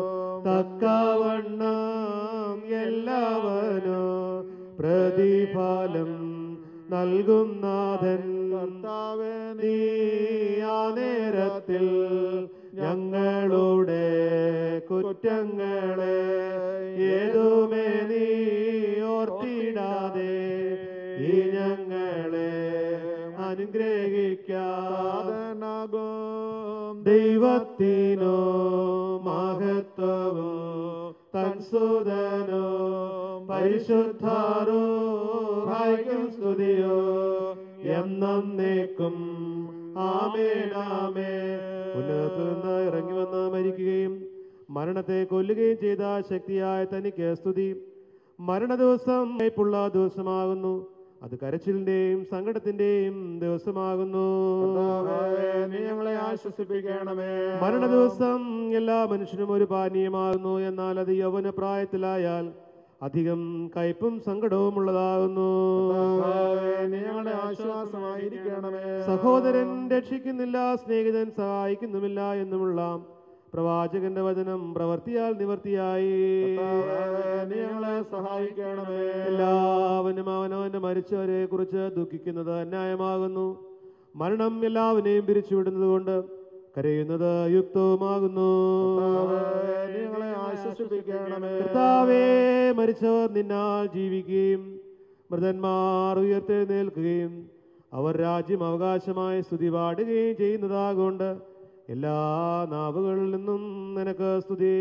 തക്കവണ്ണം എല്ലാവരും പ്രതിഫലം നൽകും നാഥൻ. കർത്താവേ, നീ ആ നേരത്തിൽ ഞങ്ങളുടെ കുറ്റങ്ങളെ ഏതുമേ നീ ഓർത്തിടാതെ ഈ ഞങ്ങളെ അനുഗ്രഹിക്കാതനാകും. ദൈവത്തിനോ മഹത്വവും തൻ സുതനോ പരിശുദ്ധാരൂഹായ്ക്കും സ്തുതിയോ എന്നേക്കും. ആമേൻ ആമേൻ. ഉന്നതത്തിൽ നിന്ന് ഇറങ്ങി വന്ന് മരിക്കുകയും മരണത്തെ കൊല്ലുകയും ചെയ്ത ശക്തിയായ തനിക്ക് സ്തുതി. മരണദിവസം വായ്പുള്ള ദിവസമാകുന്നു, അത് കരച്ചിലിന്റെയും സങ്കടത്തിന്റെയും ദിവസമാകുന്നു. നീ ഞങ്ങളെ ആശ്വസിപ്പിക്കണമേ. മരണദിവസം എല്ലാ മനുഷ്യനും ഒരു പാനീയമാകുന്നു, എന്നാൽ അത് യൗവന പ്രായത്തിലായാൽ അധികം കയ്പും സങ്കടവും ഉള്ളതാകുന്നു. നീ ഞങ്ങളുടെ ആശ്വാസമായിരിക്കണമേ. സഹോദരൻ രക്ഷിക്കുന്നില്ല, സ്നേഹിതൻ സഹായിക്കുന്നുമില്ല എന്നുമുള്ള പ്രവാചകന്റെ വചനം പ്രവർത്തിയാൽ നിവർത്തിയായി. നീ ഞങ്ങളെ സഹായിക്കണമേ. എല്ലാവനും അവനവന്റെ മരിച്ചവരെ കുറിച്ച് ദുഃഖിക്കുന്നത് അന്യായമാകുന്നു. മരണം എല്ലാവരെയും പിരിച്ചുവിടുന്നത് കൊണ്ട് കരയുന്നത് യുക്തവുമാകുന്നു. ഞങ്ങളെ ആശ്വസിപ്പിക്കണമേ. കർത്താവേ, മരിച്ചവർ നിന്നാൽ ജീവിക്കുകയും മൃതന്മാർ ഉയർത്തെഴുന്നേൽക്കുകയും അവർ രാജ്യം അവകാശമായി സ്തുതി പാടുകയും ചെയ്യുന്നതാകൊണ്ട് എല്ലാ നാവുകളിൽ നിന്നും നിനക്ക് സ്തുതി.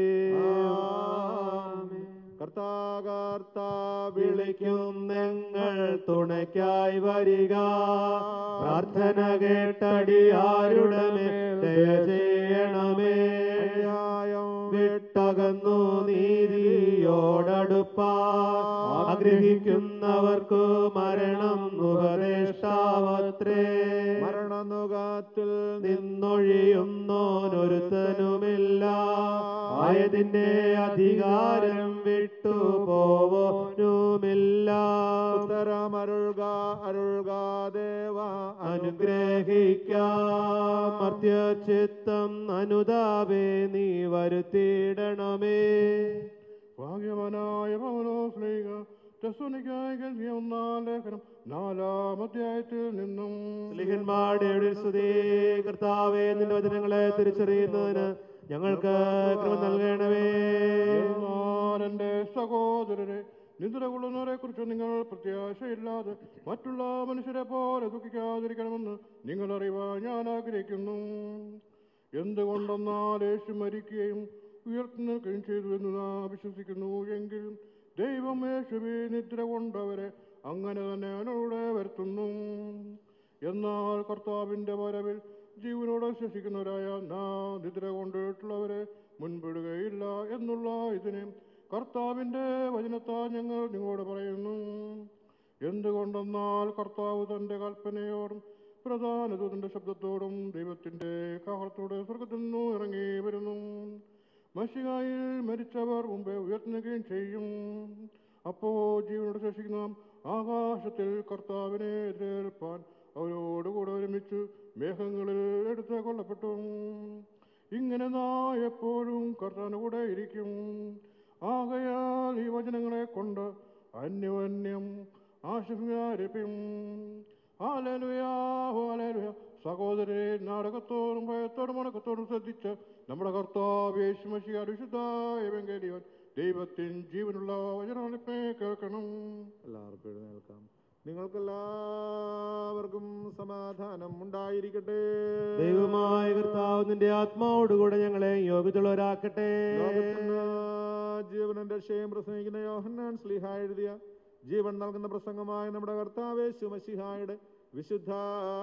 കർത്താകർത്താ വിളിക്കും ഞങ്ങൾ തുണയ്ക്കായി വരിക. പ്രാർത്ഥന കേട്ടടിയാരുടെ മേൽ ദയ ചെയ്യണമേ. വിട്ടകന്നു നീതിയോടടുപ്പാൻ ആഗ്രഹിക്കുന്നവർക്കു മരണം ഉപദേഷ്ടാവത്രേ. മരണനുഖത്തിൽ നിന്നൊഴിയുന്നോനൊരുത്തനുമില്ല. ആയതിന്റെ അധികാരം വിട്ടുപോവനുമില്ല. ഉത്തരമരുൾക അരുൾക ദേവ അനുഗ്രഹിക്കാം. മർത്യചിത്തം അനുതാപേ നീ വരുത്തിയിടണമേ. ഭാഗ്യവാനായ പൗലോ ശ്ലീഹ തെസ്സലോനിക്കായി എഴുതിയ ഒന്നാം ലേഖനം നാലാം അധ്യായത്തിൽ നിന്നും. സ്ലീഹന്മാരുടെ സ്തുതി. കർത്താവേ, നിന്റെ വചനങ്ങളെ തിരിച്ചറിയുന്നതിന് ഞങ്ങൾക്ക് കൃപ നൽകണമേ. എന്റെ സഹോദരരെ, നിദ്ര കൊള്ളുന്നവരെ കുറിച്ച് നിങ്ങൾ പ്രത്യാശയില്ലാതെ മറ്റുള്ള മനുഷ്യരെ പോലെ ദുഃഖിക്കാതിരിക്കണമെന്ന് നിങ്ങൾ അറിയുവാൻ ഞാൻ ആഗ്രഹിക്കുന്നു. എന്തുകൊണ്ടെന്നാൽ യേശു മരിക്കുകയും ഉയർത്തി നിൽക്കുകയും ചെയ്തു എന്ന് നാം വിശ്വസിക്കുന്നു എങ്കിൽ ദൈവം യേശുവെ നിദ്ര കൊണ്ടവരെ അങ്ങനെ തന്നെ അവനോടെ വരുത്തുന്നു. എന്നാൽ കർത്താവിൻ്റെ വരവിൽ ജീവനോടെ ശേഷിക്കുന്നവരായ നാം നിദ്ര കൊണ്ടിട്ടുള്ളവരെ മുൻപിടുകയില്ല എന്നുള്ള ഇതിനെ കർത്താവിൻ്റെ വചനത്താൽ ഞങ്ങൾ നിങ്ങളോട് പറയുന്നു. എന്തുകൊണ്ടെന്നാൽ കർത്താവ് തൻ്റെ കൽപ്പനയോടും പ്രധാന ദൂതന്റെ ശബ്ദത്തോടും ദൈവത്തിൻ്റെ കാഹളത്തോടെ സ്വർഗ്ഗത്തിൽ നിന്നു ഇറങ്ങി വരുന്നു. മശിഹായിൽ മരിച്ചവർ മുമ്പേ ഉയർത്തുകയും ചെയ്യും. അപ്പോൾ ജീവനോട് ശേഷിക്കുന്ന ആകാശത്തിൽ കർത്താവിനെ എതിരേൽപ്പാൻ അവരോടുകൂടെ ഒരുമിച്ച് മേഘങ്ങളിൽ എടുത്ത് കൊള്ളപ്പെട്ടു. ഇങ്ങനെ നാം എപ്പോഴും കർത്താവിന്റെ കൂടെ ഇരിക്കും. ആകയാൽ ഈ വചനങ്ങളെ കൊണ്ട് അന്യോന്യം ആശംസിക്കും. ഹല്ലേലൂയാ, ഹല്ലേലൂയാ. സഹോദരരെ, നാടകത്തോടും ഭയത്തോടും മടക്കത്തോടും ശ്രദ്ധിച്ച് നമ്മുടെ കർത്താവ് യേശു മിശിഹായുടെ വിശുദ്ധ എവങ്കേലിയോൻ ദൈവത്തിൻ ജീവനുള്ള വചനങ്ങളിപ്പേ കേൾക്കണം. എല്ലാവർക്കും എഴുന്നേൽക്കാം. നിങ്ങൾക്കെല്ലാവർക്കും സമാധാനം ഉണ്ടായിരിക്കട്ടെ. ദൈവമായ കർത്താവ് നിന്റെ ആത്മാവോടുകൂടെ ഞങ്ങളെ യോഗ്യതയുള്ളവരാക്കട്ടെ. ജീവനും രക്ഷയും പ്രസംഗിക്കുന്ന യോഹന്നാൻ ശ്ലീഹാ എഴുതിയ ജീവൻ നൽകുന്ന പ്രസംഗമായ നമ്മുടെ കർത്താവ് യേശു മിശിഹായുടെ വിശുദ്ധ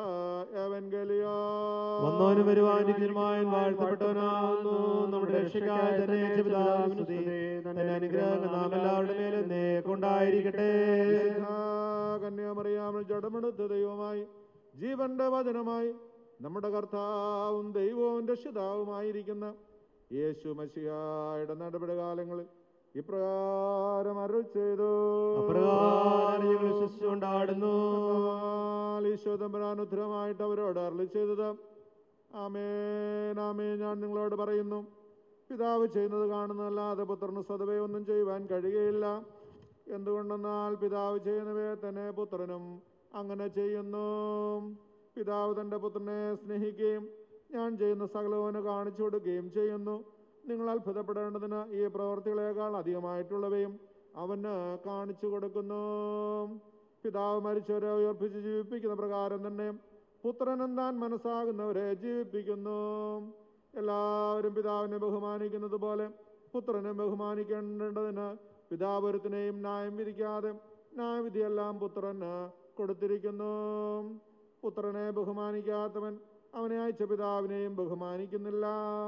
എവങ്കേലിയോൻ വന്നവനും വരുവാനിരിക്കുന്നവനുമായ വാഴ്ത്തപ്പെട്ടവനാകുന്നു. നമ്മുടെ രക്ഷയ്ക്കായി തന്നെ പിതാവിന് സ്തുതി. തന്റെ അനുഗ്രഹങ്ങൾ നാം എല്ലാവരുടെ മേലും നേക്കൊണ്ടായിരിക്കട്ടെ. കന്യാമറിയാമൽ ജഡമെടുത്ത ദൈവമായി ജീവന്റെ വചനമായി നമ്മുടെ കർത്താവും ദൈവവും രക്ഷിതാവുമായിരിക്കുന്ന യേശു മശിഹായുടെ നടപടികാലങ്ങളിൽ ഇപ്രകാരം അരുൾ ചെയ്തു. കൊണ്ടാടുന്നു. ഈശോ തമ്പുരാൻ ഉത്തരമായിട്ട് അവരോട് അരുളി ചെയ്തത്, ആമേൻ ആമേൻ ഞാൻ നിങ്ങളോട് പറയുന്നു, പിതാവ് ചെയ്യുന്നത് കാണുന്നതല്ലാതെ പുത്രന് സ്വതവേ ഒന്നും ചെയ്യുവാൻ കഴിയുകയില്ല. എന്തുകൊണ്ടെന്നാൽ പിതാവ് ചെയ്യുന്നവയെ തന്നെ പുത്രനും അങ്ങനെ ചെയ്യുന്നു. പിതാവ് തൻ്റെ പുത്രനെ സ്നേഹിക്കുകയും ഞാൻ ചെയ്യുന്ന സകലവന് കാണിച്ചു കൊടുക്കുകയും ചെയ്യുന്നു. നിങ്ങൾ അത്ഭുതപ്പെടേണ്ടതിന് ഈ പ്രവർത്തികളേക്കാൾ അധികമായിട്ടുള്ളവയും അവന് കാണിച്ചു കൊടുക്കുന്നു. പിതാവ് മരിച്ചവരെ ഉയർപ്പിച്ച് ജീവിപ്പിക്കുന്ന പ്രകാരം തന്നെ പുത്രനും താൻ മനസ്സാകുന്നവരെ ജീവിപ്പിക്കുന്നു. എല്ലാവരും പിതാവിനെ ബഹുമാനിക്കുന്നത് പോലെ പുത്രനെ ബഹുമാനിക്കേണ്ടതിന് പിതാവ് ഒരുത്തിനെയും ന്യായം വിധിക്കാതെ ന്യായവിധിയെല്ലാം പുത്രന് കൊടുത്തിരിക്കുന്നു. പുത്രനെ ബഹുമാനിക്കാത്തവൻ അവനെ അയച്ച പിതാവിനെയും ബഹുമാനിക്കുന്നില്ല.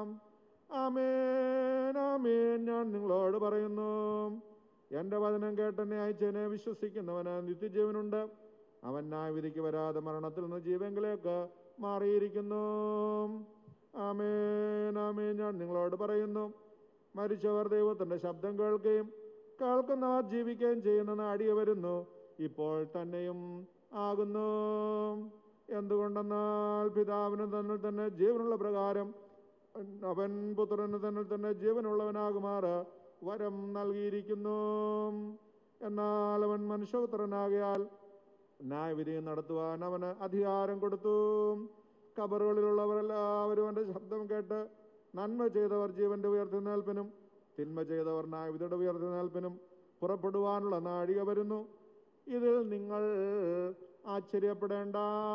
ആമേൻ ആമേൻ ഞാൻ നിങ്ങളോട് പറയുന്നു, എൻ്റെ വചനം കേട്ടെന്നെ അയച്ചതിനെ വിശ്വസിക്കുന്നവന് നിത്യജീവനുണ്ട്. അവൻ ന്യായവിധിക്ക് വരാതെ മരണത്തിൽ നിന്ന് ജീവങ്കിലേക്ക് മാറിയിരിക്കുന്നു. ആമേൻ ആമേൻ ഞാൻ നിങ്ങളോട് പറയുന്നു, മരിച്ചവർ ദൈവത്തിൻ്റെ ശബ്ദം കേൾക്കുകയും കേൾക്കുന്നവർ ജീവിക്കുകയും ചെയ്യുന്ന നാഴിക വരുന്നു, ഇപ്പോൾ തന്നെയും ആകുന്നു. എന്തുകൊണ്ടെന്നാൽ പിതാവിന് തന്നിൽ തന്നെ ജീവനുള്ള പ്രകാരം അവൻ പുത്രന് തന്നിൽ തന്നെ ജീവനുള്ളവനാകുമാറ് വരം നൽകിയിരിക്കുന്നു. എന്നാൽ അവൻ മനുഷ്യപുത്രനാകിയാൽ ന്യായവിധി നടത്തുവാൻ അവന് അധികാരം കൊടുത്തു. കബറുകളിലുള്ളവരെല്ലാവരും അവൻ്റെ ശബ്ദം കേട്ട് നന്മ ചെയ്തവർ ജീവന്റെ ഉയർത്തുന്നേൽപ്പിനും തിന്മ ചെയ്തവർ ന്യായവിധിയുടെ ഉയർത്തുന്നേൽപ്പിനും പുറപ്പെടുവാനുള്ള നാഴിക വരുന്നു. ഇതിൽ നിങ്ങൾ ആശ്ചര്യപ്പെടേണ്ട.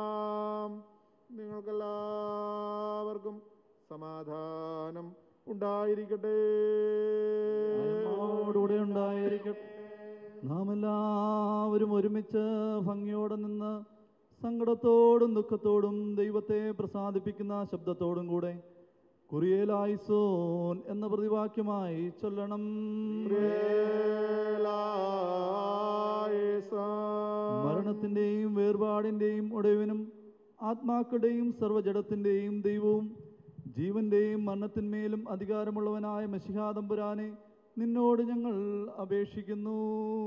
നിങ്ങൾക്കെല്ലാവർക്കും സമാധാനം ഉണ്ടായിരിക്കട്ടെ. നമ്മോടുകൂടെ ഉണ്ടായിരിക്കട്ടെ. നാം എല്ലാവരും ഒരുമിച്ച് ഭംഗിയോടെ നിന്ന് സങ്കടത്തോടും ദുഃഖത്തോടും ദൈവത്തെ പ്രസാദിപ്പിക്കുന്ന ശബ്ദത്തോടും കൂടെ കുറിയേലായിസോൻ എന്ന പ്രതിവാക്യമായി ചൊല്ലണം. മരണത്തിൻ്റെയും വേർപാടിൻ്റെയും ഒടുവിനും ആത്മാക്കളുടെയും സർവ്വജഡത്തിൻ്റെയും ദൈവവും ജീവന്റെയും മരണത്തിന്മേലും അധികാരമുള്ളവനായ മശിഹാ തമ്പുരാനെ നിന്നോട് ഞങ്ങൾ അപേക്ഷിക്കുന്നു.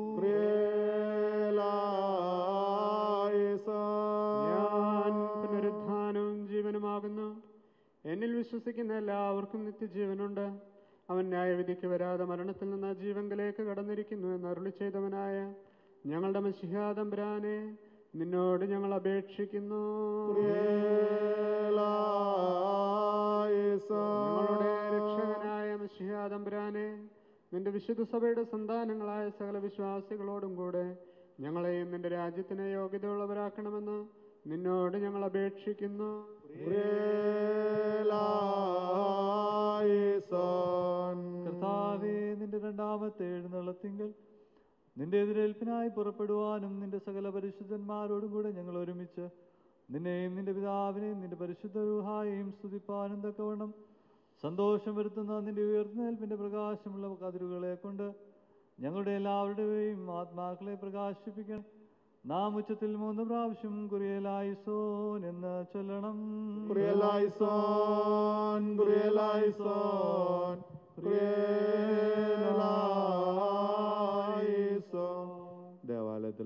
ഞാൻ പുനരുത്ഥാനവും ജീവനുമാകുന്നു. എന്നിൽ വിശ്വസിക്കുന്ന എല്ലാവർക്കും നിത്യജീവനുണ്ട്. അവൻ ന്യായവിധിക്ക് വരാതെ മരണത്തിൽ നിന്ന് ജീവങ്കിലേക്ക് കടന്നിരിക്കുന്നു എന്ന് അരുളി ചെയ്തവനായ ഞങ്ങളുടെ മശിഹാ തമ്പുരാനെ നിന്നോട് ഞങ്ങൾ അപേക്ഷിക്കുന്നു. ഞങ്ങളുടെ രക്ഷകനായ മശിഹാ തമ്പുരാനെ നിന്റെ വിശുദ്ധ സഭയുടെ സന്താനങ്ങളായ സകല വിശ്വാസികളോടും കൂടെ ഞങ്ങളെയും നിന്റെ രാജ്യത്തിന് യോഗ്യതയുള്ളവരാക്കണമെന്ന് നിന്നോട് ഞങ്ങൾ അപേക്ഷിക്കുന്നു. കർത്താവേ, നിന്റെ രണ്ടാമത്തെ എഴുന്നള്ളത്തിങ്കൽ നിന്റെ എതിരേൽപ്പിനായി പുറപ്പെടുവാനും നിന്റെ സകല പരിശുദ്ധന്മാരോടും കൂടെ ഞങ്ങൾ ഒരുമിച്ച് നിന്നെയും നിന്റെ പിതാവിനെയും നിന്റെ പരിശുദ്ധ റൂഹായെയും സ്തുതിപ്പാനും തക്കവണ്ണം സന്തോഷം വരുത്തുന്ന നിന്റെ ഉയർന്നേൽപ്പിന്റെ പ്രകാശമുള്ള കതിരുകളെ കൊണ്ട് ഞങ്ങളുടെ എല്ലാവരുടെയും ആത്മാക്കളെ പ്രകാശിപ്പിക്കണം. നാം ഉച്ചത്തിൽ മൂന്ന് പ്രാവശ്യം കുറിയേലായിസോൻ എന്ന് ചൊല്ലണം. കുറിയേലായിസോൻ, കുറിയേലായിസോൻ, കുറിയേലായിസോൻ. ദേവാലയത്തിൽ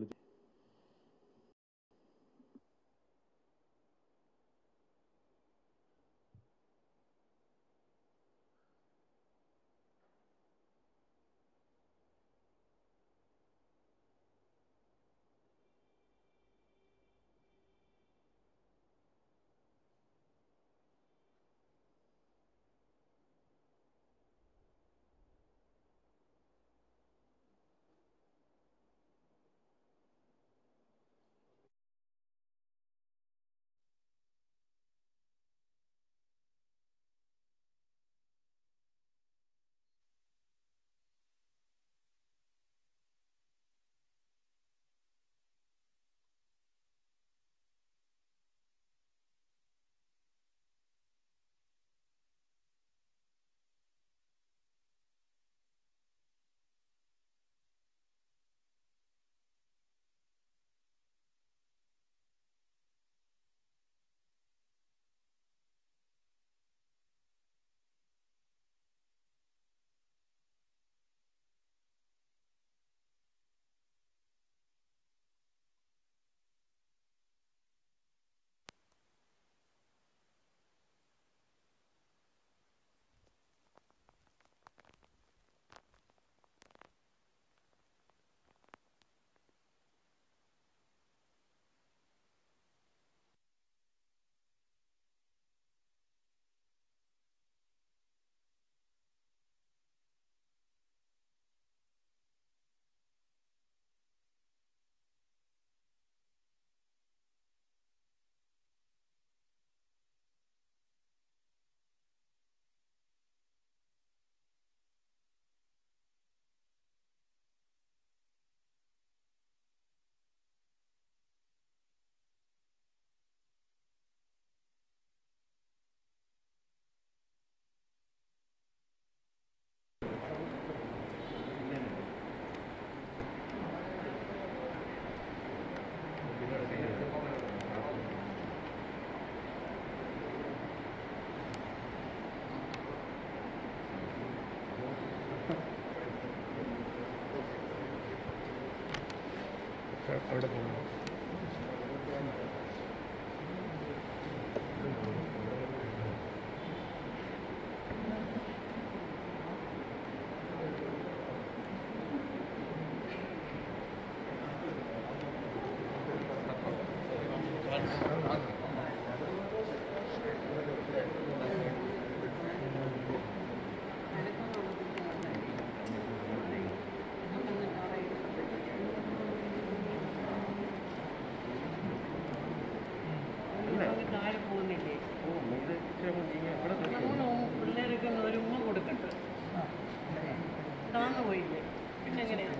അവിടെ പോകുന്നു. പിള്ളേരൊക്കെ ഒരു ഉമ്മ കൊടുക്കട്ടെ, താന്നു പോയില്ലേ പിന്നെ എങ്ങനെയാണ്?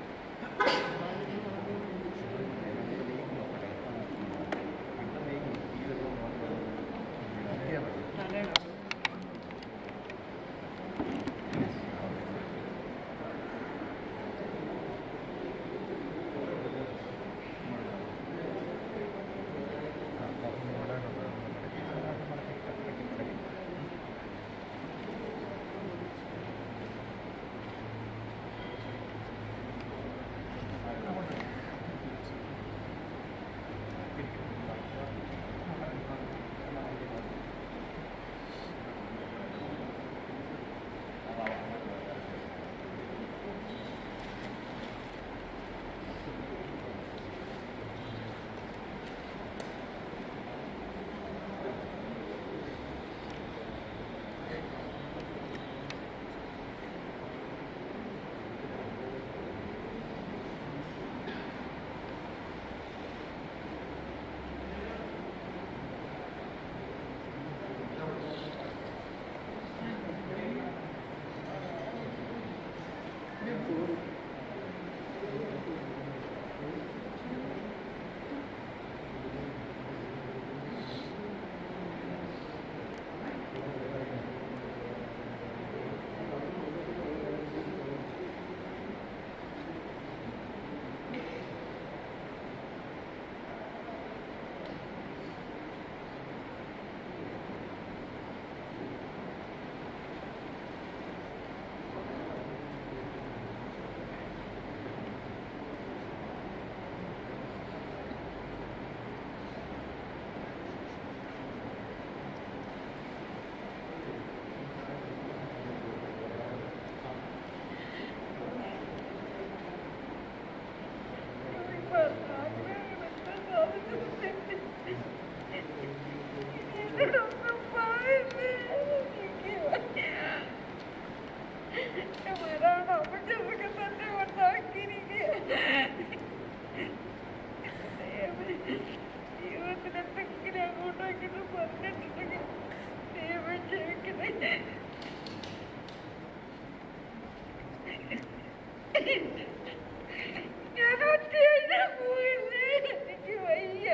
ജീവിതത്തിനെന്തെങ്കിലും അങ്ങോട്ടേക്കിട്ട് പറഞ്ഞിട്ടുണ്ടെങ്കിൽ ദൈവം ക്ഷമിക്കണേ. ഞാൻ ഒറ്റയായിട്ട് പോയില്ലേ, എനിക്ക് വയ്യ.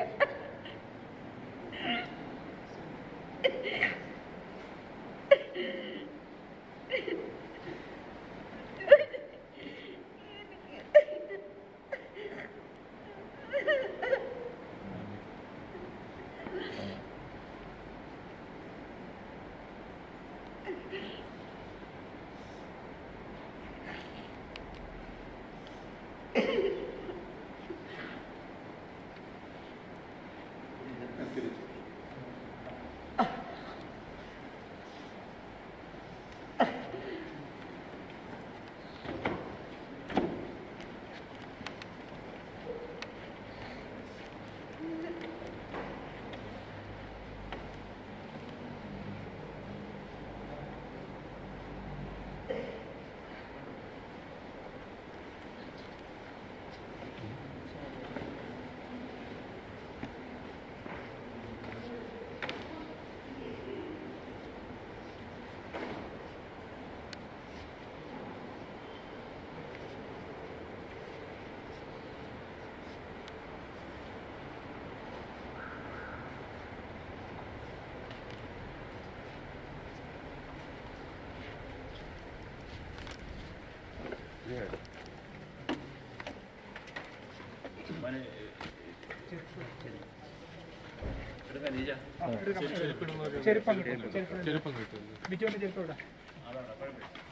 ചെരുപ്പം കിട്ടും, ചെരുപ്പം കിട്ടും. ബിജുവിന്റെ ചെരുപ്പം ഇവിടെ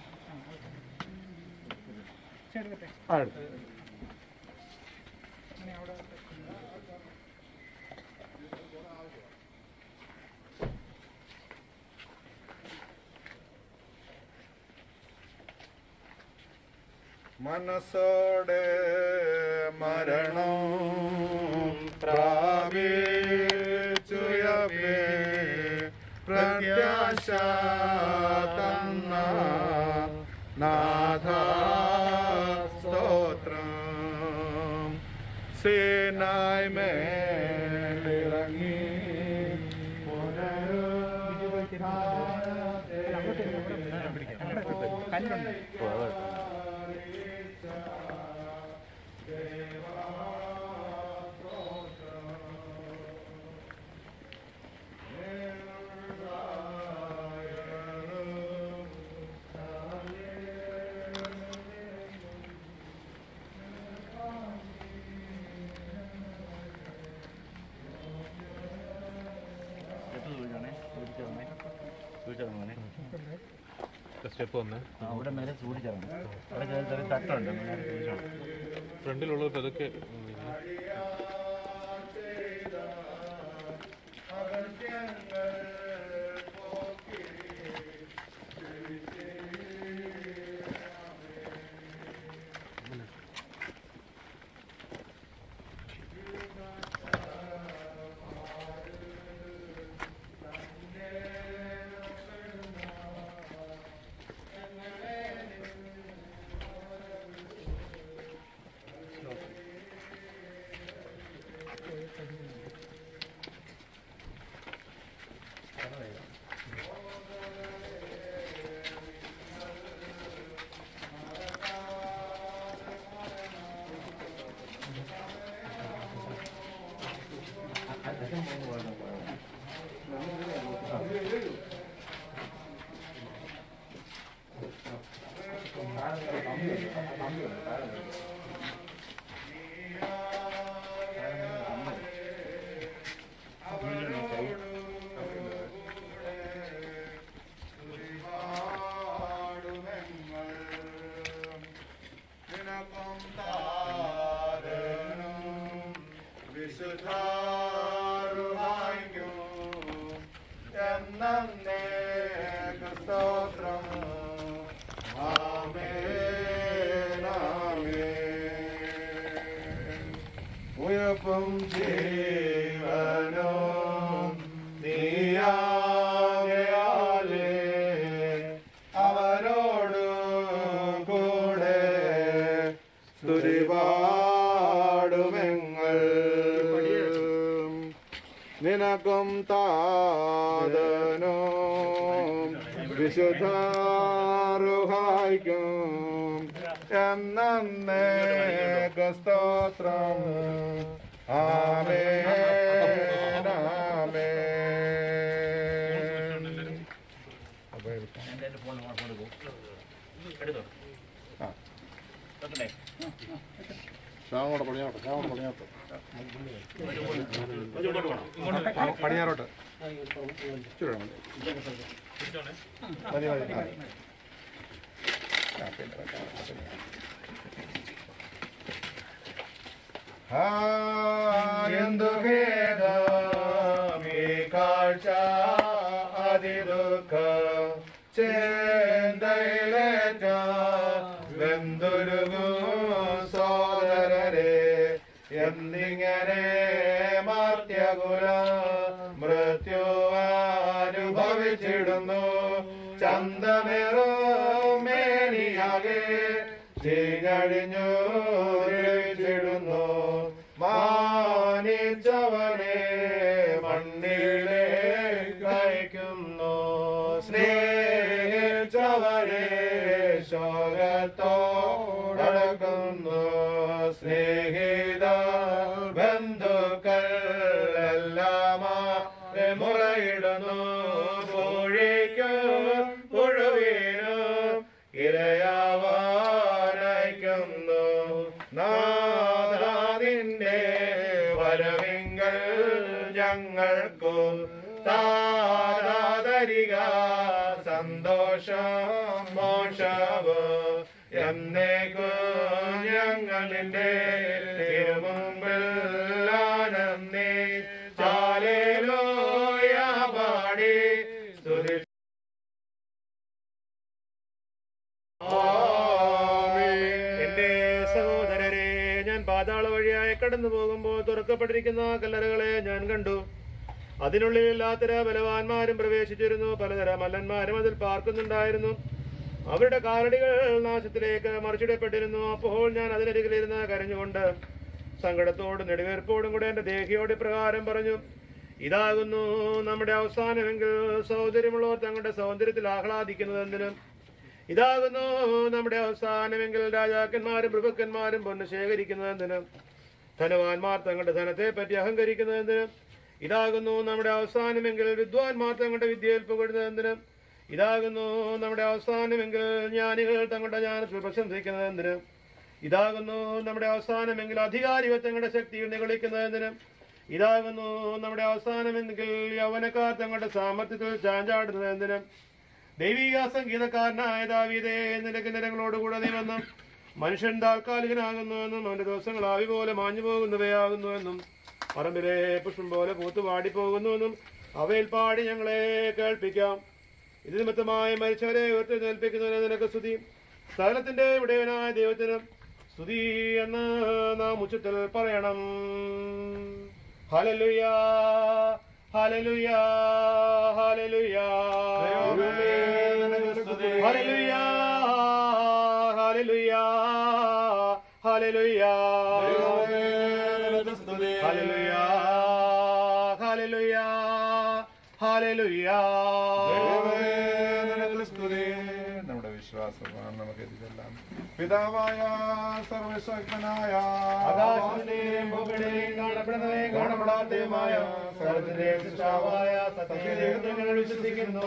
ചെറുക്കട്ടെ. മനസ്സോടെ മരണം പ്രാപിച്ചുയർപ്പേ പ്രത്യാശ തന്ന നാഥ സ്തോത്രം സേനായ് മേലിറങ്ങി സ്റ്റെപ്പ് വന്ന് അവിടെ മേലെ സൂക്ഷിച്ചാണ് അവിടെ ചെറിയ തട്ടുണ്ട് ഫ്രണ്ടിലുള്ളവർക്ക് അതൊക്കെ ഉയർപ്പും ജീവനോ നീയാകയാലേ അവരോടു കൂടെ സ്തുതിപാടുമെങ്ങൾ നിനക്കും താതനോ വിശുദ്ധാരുഹായിക്കും എന്നേക സ്തോത്രം ആമേൻ ആമേൻ. ശ്യാമോടെ പണിയാട്ടെ ശ്യാമോടെ പണിയാട്ടെ പണിയാറോട്ട് മതി മതി എന്തു ഭേദമീ കാഴ്ച അതിദുഃഖ ചേന്തയിലേറ്റ വെന്തുരുകു സോദരരെ എന്നിങ്ങനെ മർത്യകുല മൃത്യു അനുഭവിച്ചിടുന്നു ചന്തമേറും മേനിയാകെ ചീഞ്ഞഴിഞ്ഞു ിടുന്നു മാനിച്ചവനെ മണ്ണിലെ കഴിക്കുന്നു സ്നേഹിച്ചവനെ ശോകത്തോടക്കുന്നു സ്നേഹിത ബന്ധുക്കൾ എല്ലാം മുറയിടുന്നു കോഴിക്കു പുഴുവീനു ഇരയാവാനയക്കുന്നു നാഥാനിന്റെ വരവിങ്കൽ ഞങ്ങൾക്കു താതരിക സന്തോഷം മോഷവും എന്നേക്കു ഞങ്ങളിന്റെ തിരുമുമ്പിൽ പാതാള വഴിയായി കടന്നു പോകുമ്പോൾ തുറക്കപ്പെട്ടിരിക്കുന്ന കല്ലറകളെ ഞാൻ കണ്ടു. അതിനുള്ളിൽ എല്ലാത്തര ബലവാന്മാരും പ്രവേശിച്ചിരുന്നു. പലതരം മല്ലന്മാരും അതിൽ പാർക്കുന്നുണ്ടായിരുന്നു. അവരുടെ കാലടികൾ നാശത്തിലേക്ക് മറിച്ചിടപ്പെട്ടിരുന്നു. അപ്പോൾ ഞാൻ അതിനരികിലിരുന്ന് കരഞ്ഞുകൊണ്ട് സങ്കടത്തോടും നെടുവേർപ്പോടും കൂടെ എൻ്റെ ദേഹിയോട് പ്രകാരം പറഞ്ഞു, ഇതാകുന്നു നമ്മുടെ അവസാനമെങ്കിൽ സൗന്ദര്യമുള്ളവർ തങ്ങളുടെ സൗന്ദര്യത്തിൽ ആഹ്ലാദിക്കുന്നതെന്തിനും. ഇതാകുന്നു നമ്മുടെ അവസാനമെങ്കിൽ രാജാക്കന്മാരും പ്രഭുക്കന്മാരും പൊന്ന് ശേഖരിക്കുന്നതെന്തിനും. ധനവാന്മാർ തങ്ങളുടെ ധനത്തെ പറ്റി അഹങ്കരിക്കുന്നതെന്തിനും. ഇതാകുന്നു നമ്മുടെ അവസാനമെങ്കിൽ വിദ്വാൻമാർ തങ്ങളുടെ വിദ്യയിൽ പുകഴുന്നതെന്തിനും. ഇതാകുന്നു നമ്മുടെ അവസാനമെങ്കിൽ ജ്ഞാനികൾ തങ്ങളുടെ ജ്ഞാനത്തിൽ പ്രശംസിക്കുന്നതെന്തിനും. ഇതാകുന്നു നമ്മുടെ അവസാനമെങ്കിൽ അധികാരികൾ തങ്ങളുടെ ശക്തിയിൽ നിഗളിക്കുന്നതെന്തിനും. ഇതാകുന്നു നമ്മുടെ അവസാനമെങ്കിൽ യൗവനക്കാർ തങ്ങളുടെ സാമർത്ഥ്യത്തിൽ ചാഞ്ചാടുന്നതെന്തിനും. ദൈവിക സംഗീതക്കാരനായ ദാവീദേ, നിനക്ക് നിരങ്ങളോടുകൂടെ നീ വന്നു. മനുഷ്യൻ താൽക്കാലികനാകുന്നുവെന്നും അവന്റെ ദിവസങ്ങൾ ആവി പോലെ മാഞ്ഞു പോകുന്നവയാകുന്നുവെന്നും പറമ്പിലെ പുഷ്പം പോലെ പൂത്തു പാടിപ്പോകുന്നുവെന്നും അവയിൽ പാടി ഞങ്ങളെ കേൾപ്പിക്കാം. ഇത് നിമിത്തമായി മരിച്ചവരെ ഉയർത്തെഴുന്നേൽപ്പിക്കുന്നതിന് നിനക്ക് സ്തുതി. സകലത്തിന്റെ ഉടയവനായ ദൈവത്തിന് സ്തുതി എന്ന് നാം ഉച്ചത്തിൽ പറയണം. ഹല്ലേലൂയാ, ഹല്ലേലൂയാ, ഹല്ലേലൂയാ, ഹല്ലേലൂയാ, ഹല്ലേലൂയാ, ഹല്ലേലൂയാ, ഹല്ലേലൂയാ, ഹല്ലേലൂയാ, ഹല്ലേലൂയാ. നമ്മുടെ വിശ്വാസമാണ് നമുക്ക് ഇതെല്ലാം. പിതാവായ സർവശക്തനായ ആകാശത്തിന്റെയും ഭൂമിയുടെയും കാണപ്പെടുന്നവയും കാണപ്പെടാത്തതുമായ സർവ്വത്തിന്റെ സൃഷ്ടാവായ സത്യദൈവത്തിൽ ഞങ്ങൾ വിശ്വസിക്കുന്നു.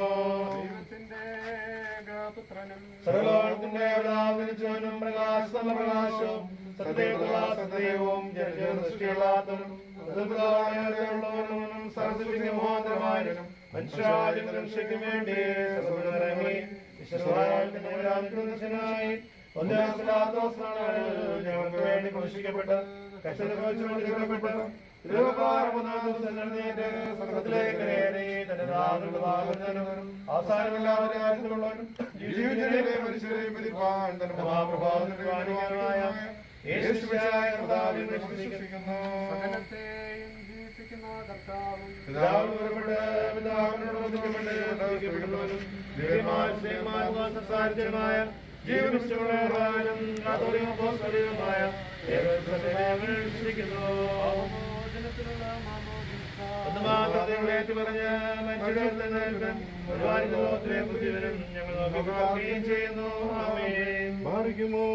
സർവ്വലോകത്തിന്റെ അവതാരിച്ചവനും പ്രകാശമുള്ള പ്രകാശവും സത്യദൈവമുള്ള സത്യദൈവവും ജനജീവൻ സൃഷ്ടിയല്ലാത്തവനും ഉള്ളവനും സർവ്വശക്തി മോഹനമായവനും മനുഷ്യരാജ്യങ്ങളും രക്ഷയ്ക്കും വേണ്ടി സർവ്വനിറങ്ങി വിശ്വനായി ഞങ്ങൾക്ക് വേണ്ടി ക്രൂശിക്കപ്പെട്ട് കഷ്ടപ്പെട്ട് സ്വർഗത്തിലേക്ക് കയറി തന്റെ നാളുകൾ വാങ്ങുന്നവനും അവസാനമില്ലാത്ത കാര്യത്തിലുള്ളവനും ജീവിതത്തിലെ മനുഷ്യരെയും വിധിപ്പാൻ തന്റെ മഹാപ്രഭാവമായ യേശുവിനായ കർത്താവിൽ വിശ്വസിക്കുന്നു. സംസാരിച്ചതുമായ ജീവനിഷ്ഠമായ വിശ്വസിക്കുന്നു. ഒന്ന് മാത്രം ഏറ്റുപറഞ്ഞ് മനുഷ്യരുടെ ബുദ്ധിവരും ഞങ്ങൾ നോക്കുകയും ചെയ്യുന്നു. ആമേൻ. ഭാരിക്കുമോ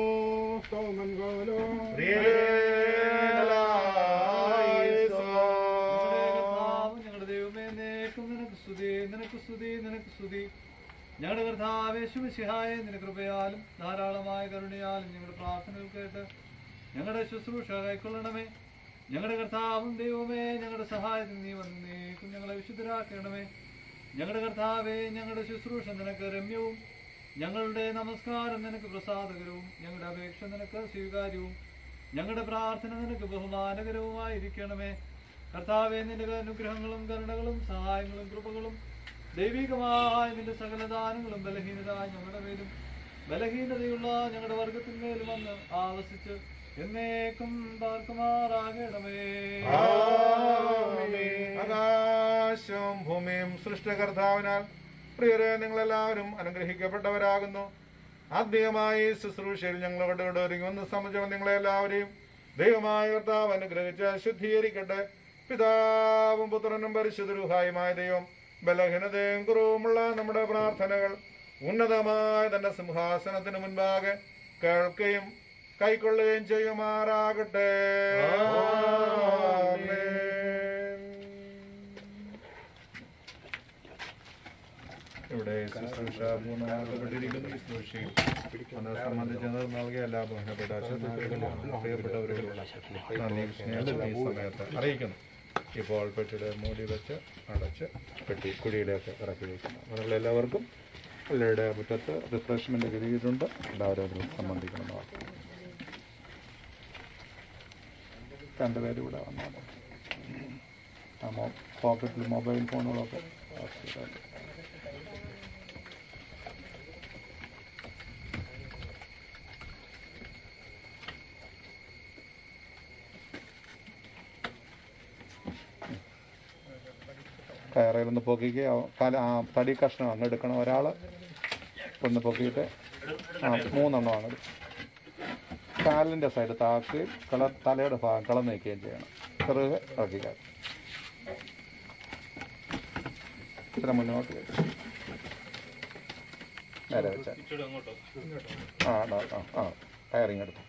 ഞങ്ങളുടെ ദൈവമേ, നിനക്ക് സ്തുതി, നിനക്ക് സ്തുതി, നിനക്ക് സ്തുതി. ഞങ്ങളുടെ കർത്താവേ യേശുമിശിഹായെ, നിന്റെ കൃപയാലും ധാരാളമായ കരുണയാലും ഞങ്ങളുടെ പ്രാർത്ഥനകൾ കേട്ട് ഞങ്ങളുടെ ശുശ്രൂഷ കൈക്കൊള്ളണമേ. ഞങ്ങളുടെ കർത്താവും ദൈവമേ, ഞങ്ങളുടെ സഹായത്തിന് നീ വന്നേക്കും ഞങ്ങളെ വിശുദ്ധരാക്കണമേ. ഞങ്ങളുടെ കർത്താവേ, ഞങ്ങളുടെ ശുശ്രൂഷ നിനക്ക് രമ്യവും ഞങ്ങളുടെ നമസ്കാരം നിനക്ക് പ്രസാദകരവും ഞങ്ങളുടെ അപേക്ഷ നിനക്ക് സ്വീകാര്യവും ഞങ്ങളുടെ പ്രാർത്ഥന നിനക്ക് ബഹുമാനകരവുമായിരിക്കണമേ. കർത്താവേ, നിന്റെ അനുഗ്രഹങ്ങളും കരുണകളും സഹായങ്ങളും കൃപകളും ദൈവികമായ നിന്റെ സകലദാനങ്ങളും ബലഹീനത ഞങ്ങളുടെ മേലും ബലഹീനതയുള്ള ഞങ്ങളുടെ വർഗത്തിന്മേലും വന്ന് ആവസിച്ച് എന്നേക്കും പാർക്കുമാറാകണമേ. ആകാശവും ഭൂമിയും സൃഷ്ടകർത്താവിനാൽ പ്രിയരെ, നിങ്ങളെല്ലാവരും അനുഗ്രഹിക്കപ്പെട്ടവരാകുന്നു. ആത്മീയമായി ശുശ്രൂഷയിൽ ഞങ്ങളോട് ഒരുങ്ങി വന്ന് സംബന്ധിച്ച നിങ്ങളെല്ലാവരെയും ദൈവമായ കർത്താവ് അനുഗ്രഹിച്ച് ശുദ്ധീകരിക്കട്ടെ. പിതാവും പുത്രനും പരിശുദ്ധരുഹായുമായ ദൈവം ബലഹീനതയും കുറവുമുള്ള നമ്മുടെ പ്രാർത്ഥനകൾ ഉന്നതമായ തന്റെ സിംഹാസനത്തിന് മുൻപാകെ കേൾക്കുകയും കൈക്കൊള്ളുകയും ചെയ്യുമാറാകട്ടെ. ഇവിടെ ശുശ്രൂഷ പൂർണ്ണമാക്കപ്പെട്ടിരിക്കുന്നു. ശുശ്രൂഷയിൽ നമ്മളെ സംബന്ധിച്ച് നൽകിയ എല്ലാ ബഹുമാനപ്പെട്ട പ്രിയപ്പെട്ടവരോടുള്ള നന്ദിയും സ്നേഹവും ഈ സമയത്ത് അറിയിക്കുന്നു. ഇപ്പോൾ പെട്ടിയുടെ മൂടി വെച്ച് അടച്ച് പെട്ടി കുഴിയിലേക്ക് ഇറക്കി വയ്ക്കുന്നു. നിങ്ങളെല്ലാവർക്കും പള്ളിയുടെ മുറ്റത്ത് റിഫ്രഷ്മെന്റ് കരുതിയിട്ടുണ്ട്. എല്ലാവരും അതിൽ സംബന്ധിക്കണമെന്നാണ്. രണ്ടുപേരും ഇവിടെ വന്നാണ്. ആ പോക്കറ്റിൽ മൊബൈൽ ഫോണുകളൊക്കെ കയറയിലൊന്ന് പൊക്കിക്കുക കാല ആ തടി കഷ്ണം അങ്ങ് എടുക്കണം. ഒരാൾ ഒന്ന് പൊക്കിയിട്ട് ആ മൂന്നെണ്ണം അങ്ങ് എടുക്കും. കാലിൻ്റെ സൈഡ് താക്കുകയും കള തലയുടെ ഭാഗം കളം നീക്കുകയും ചെയ്യണം. ചെറുകെ ഇറക്കിക്കുക. ഇത്ര മുന്നോട്ട് വെച്ച് നേരെ വെച്ചാൽ ആ ആ ആ ടയറിങ് എടുത്തു.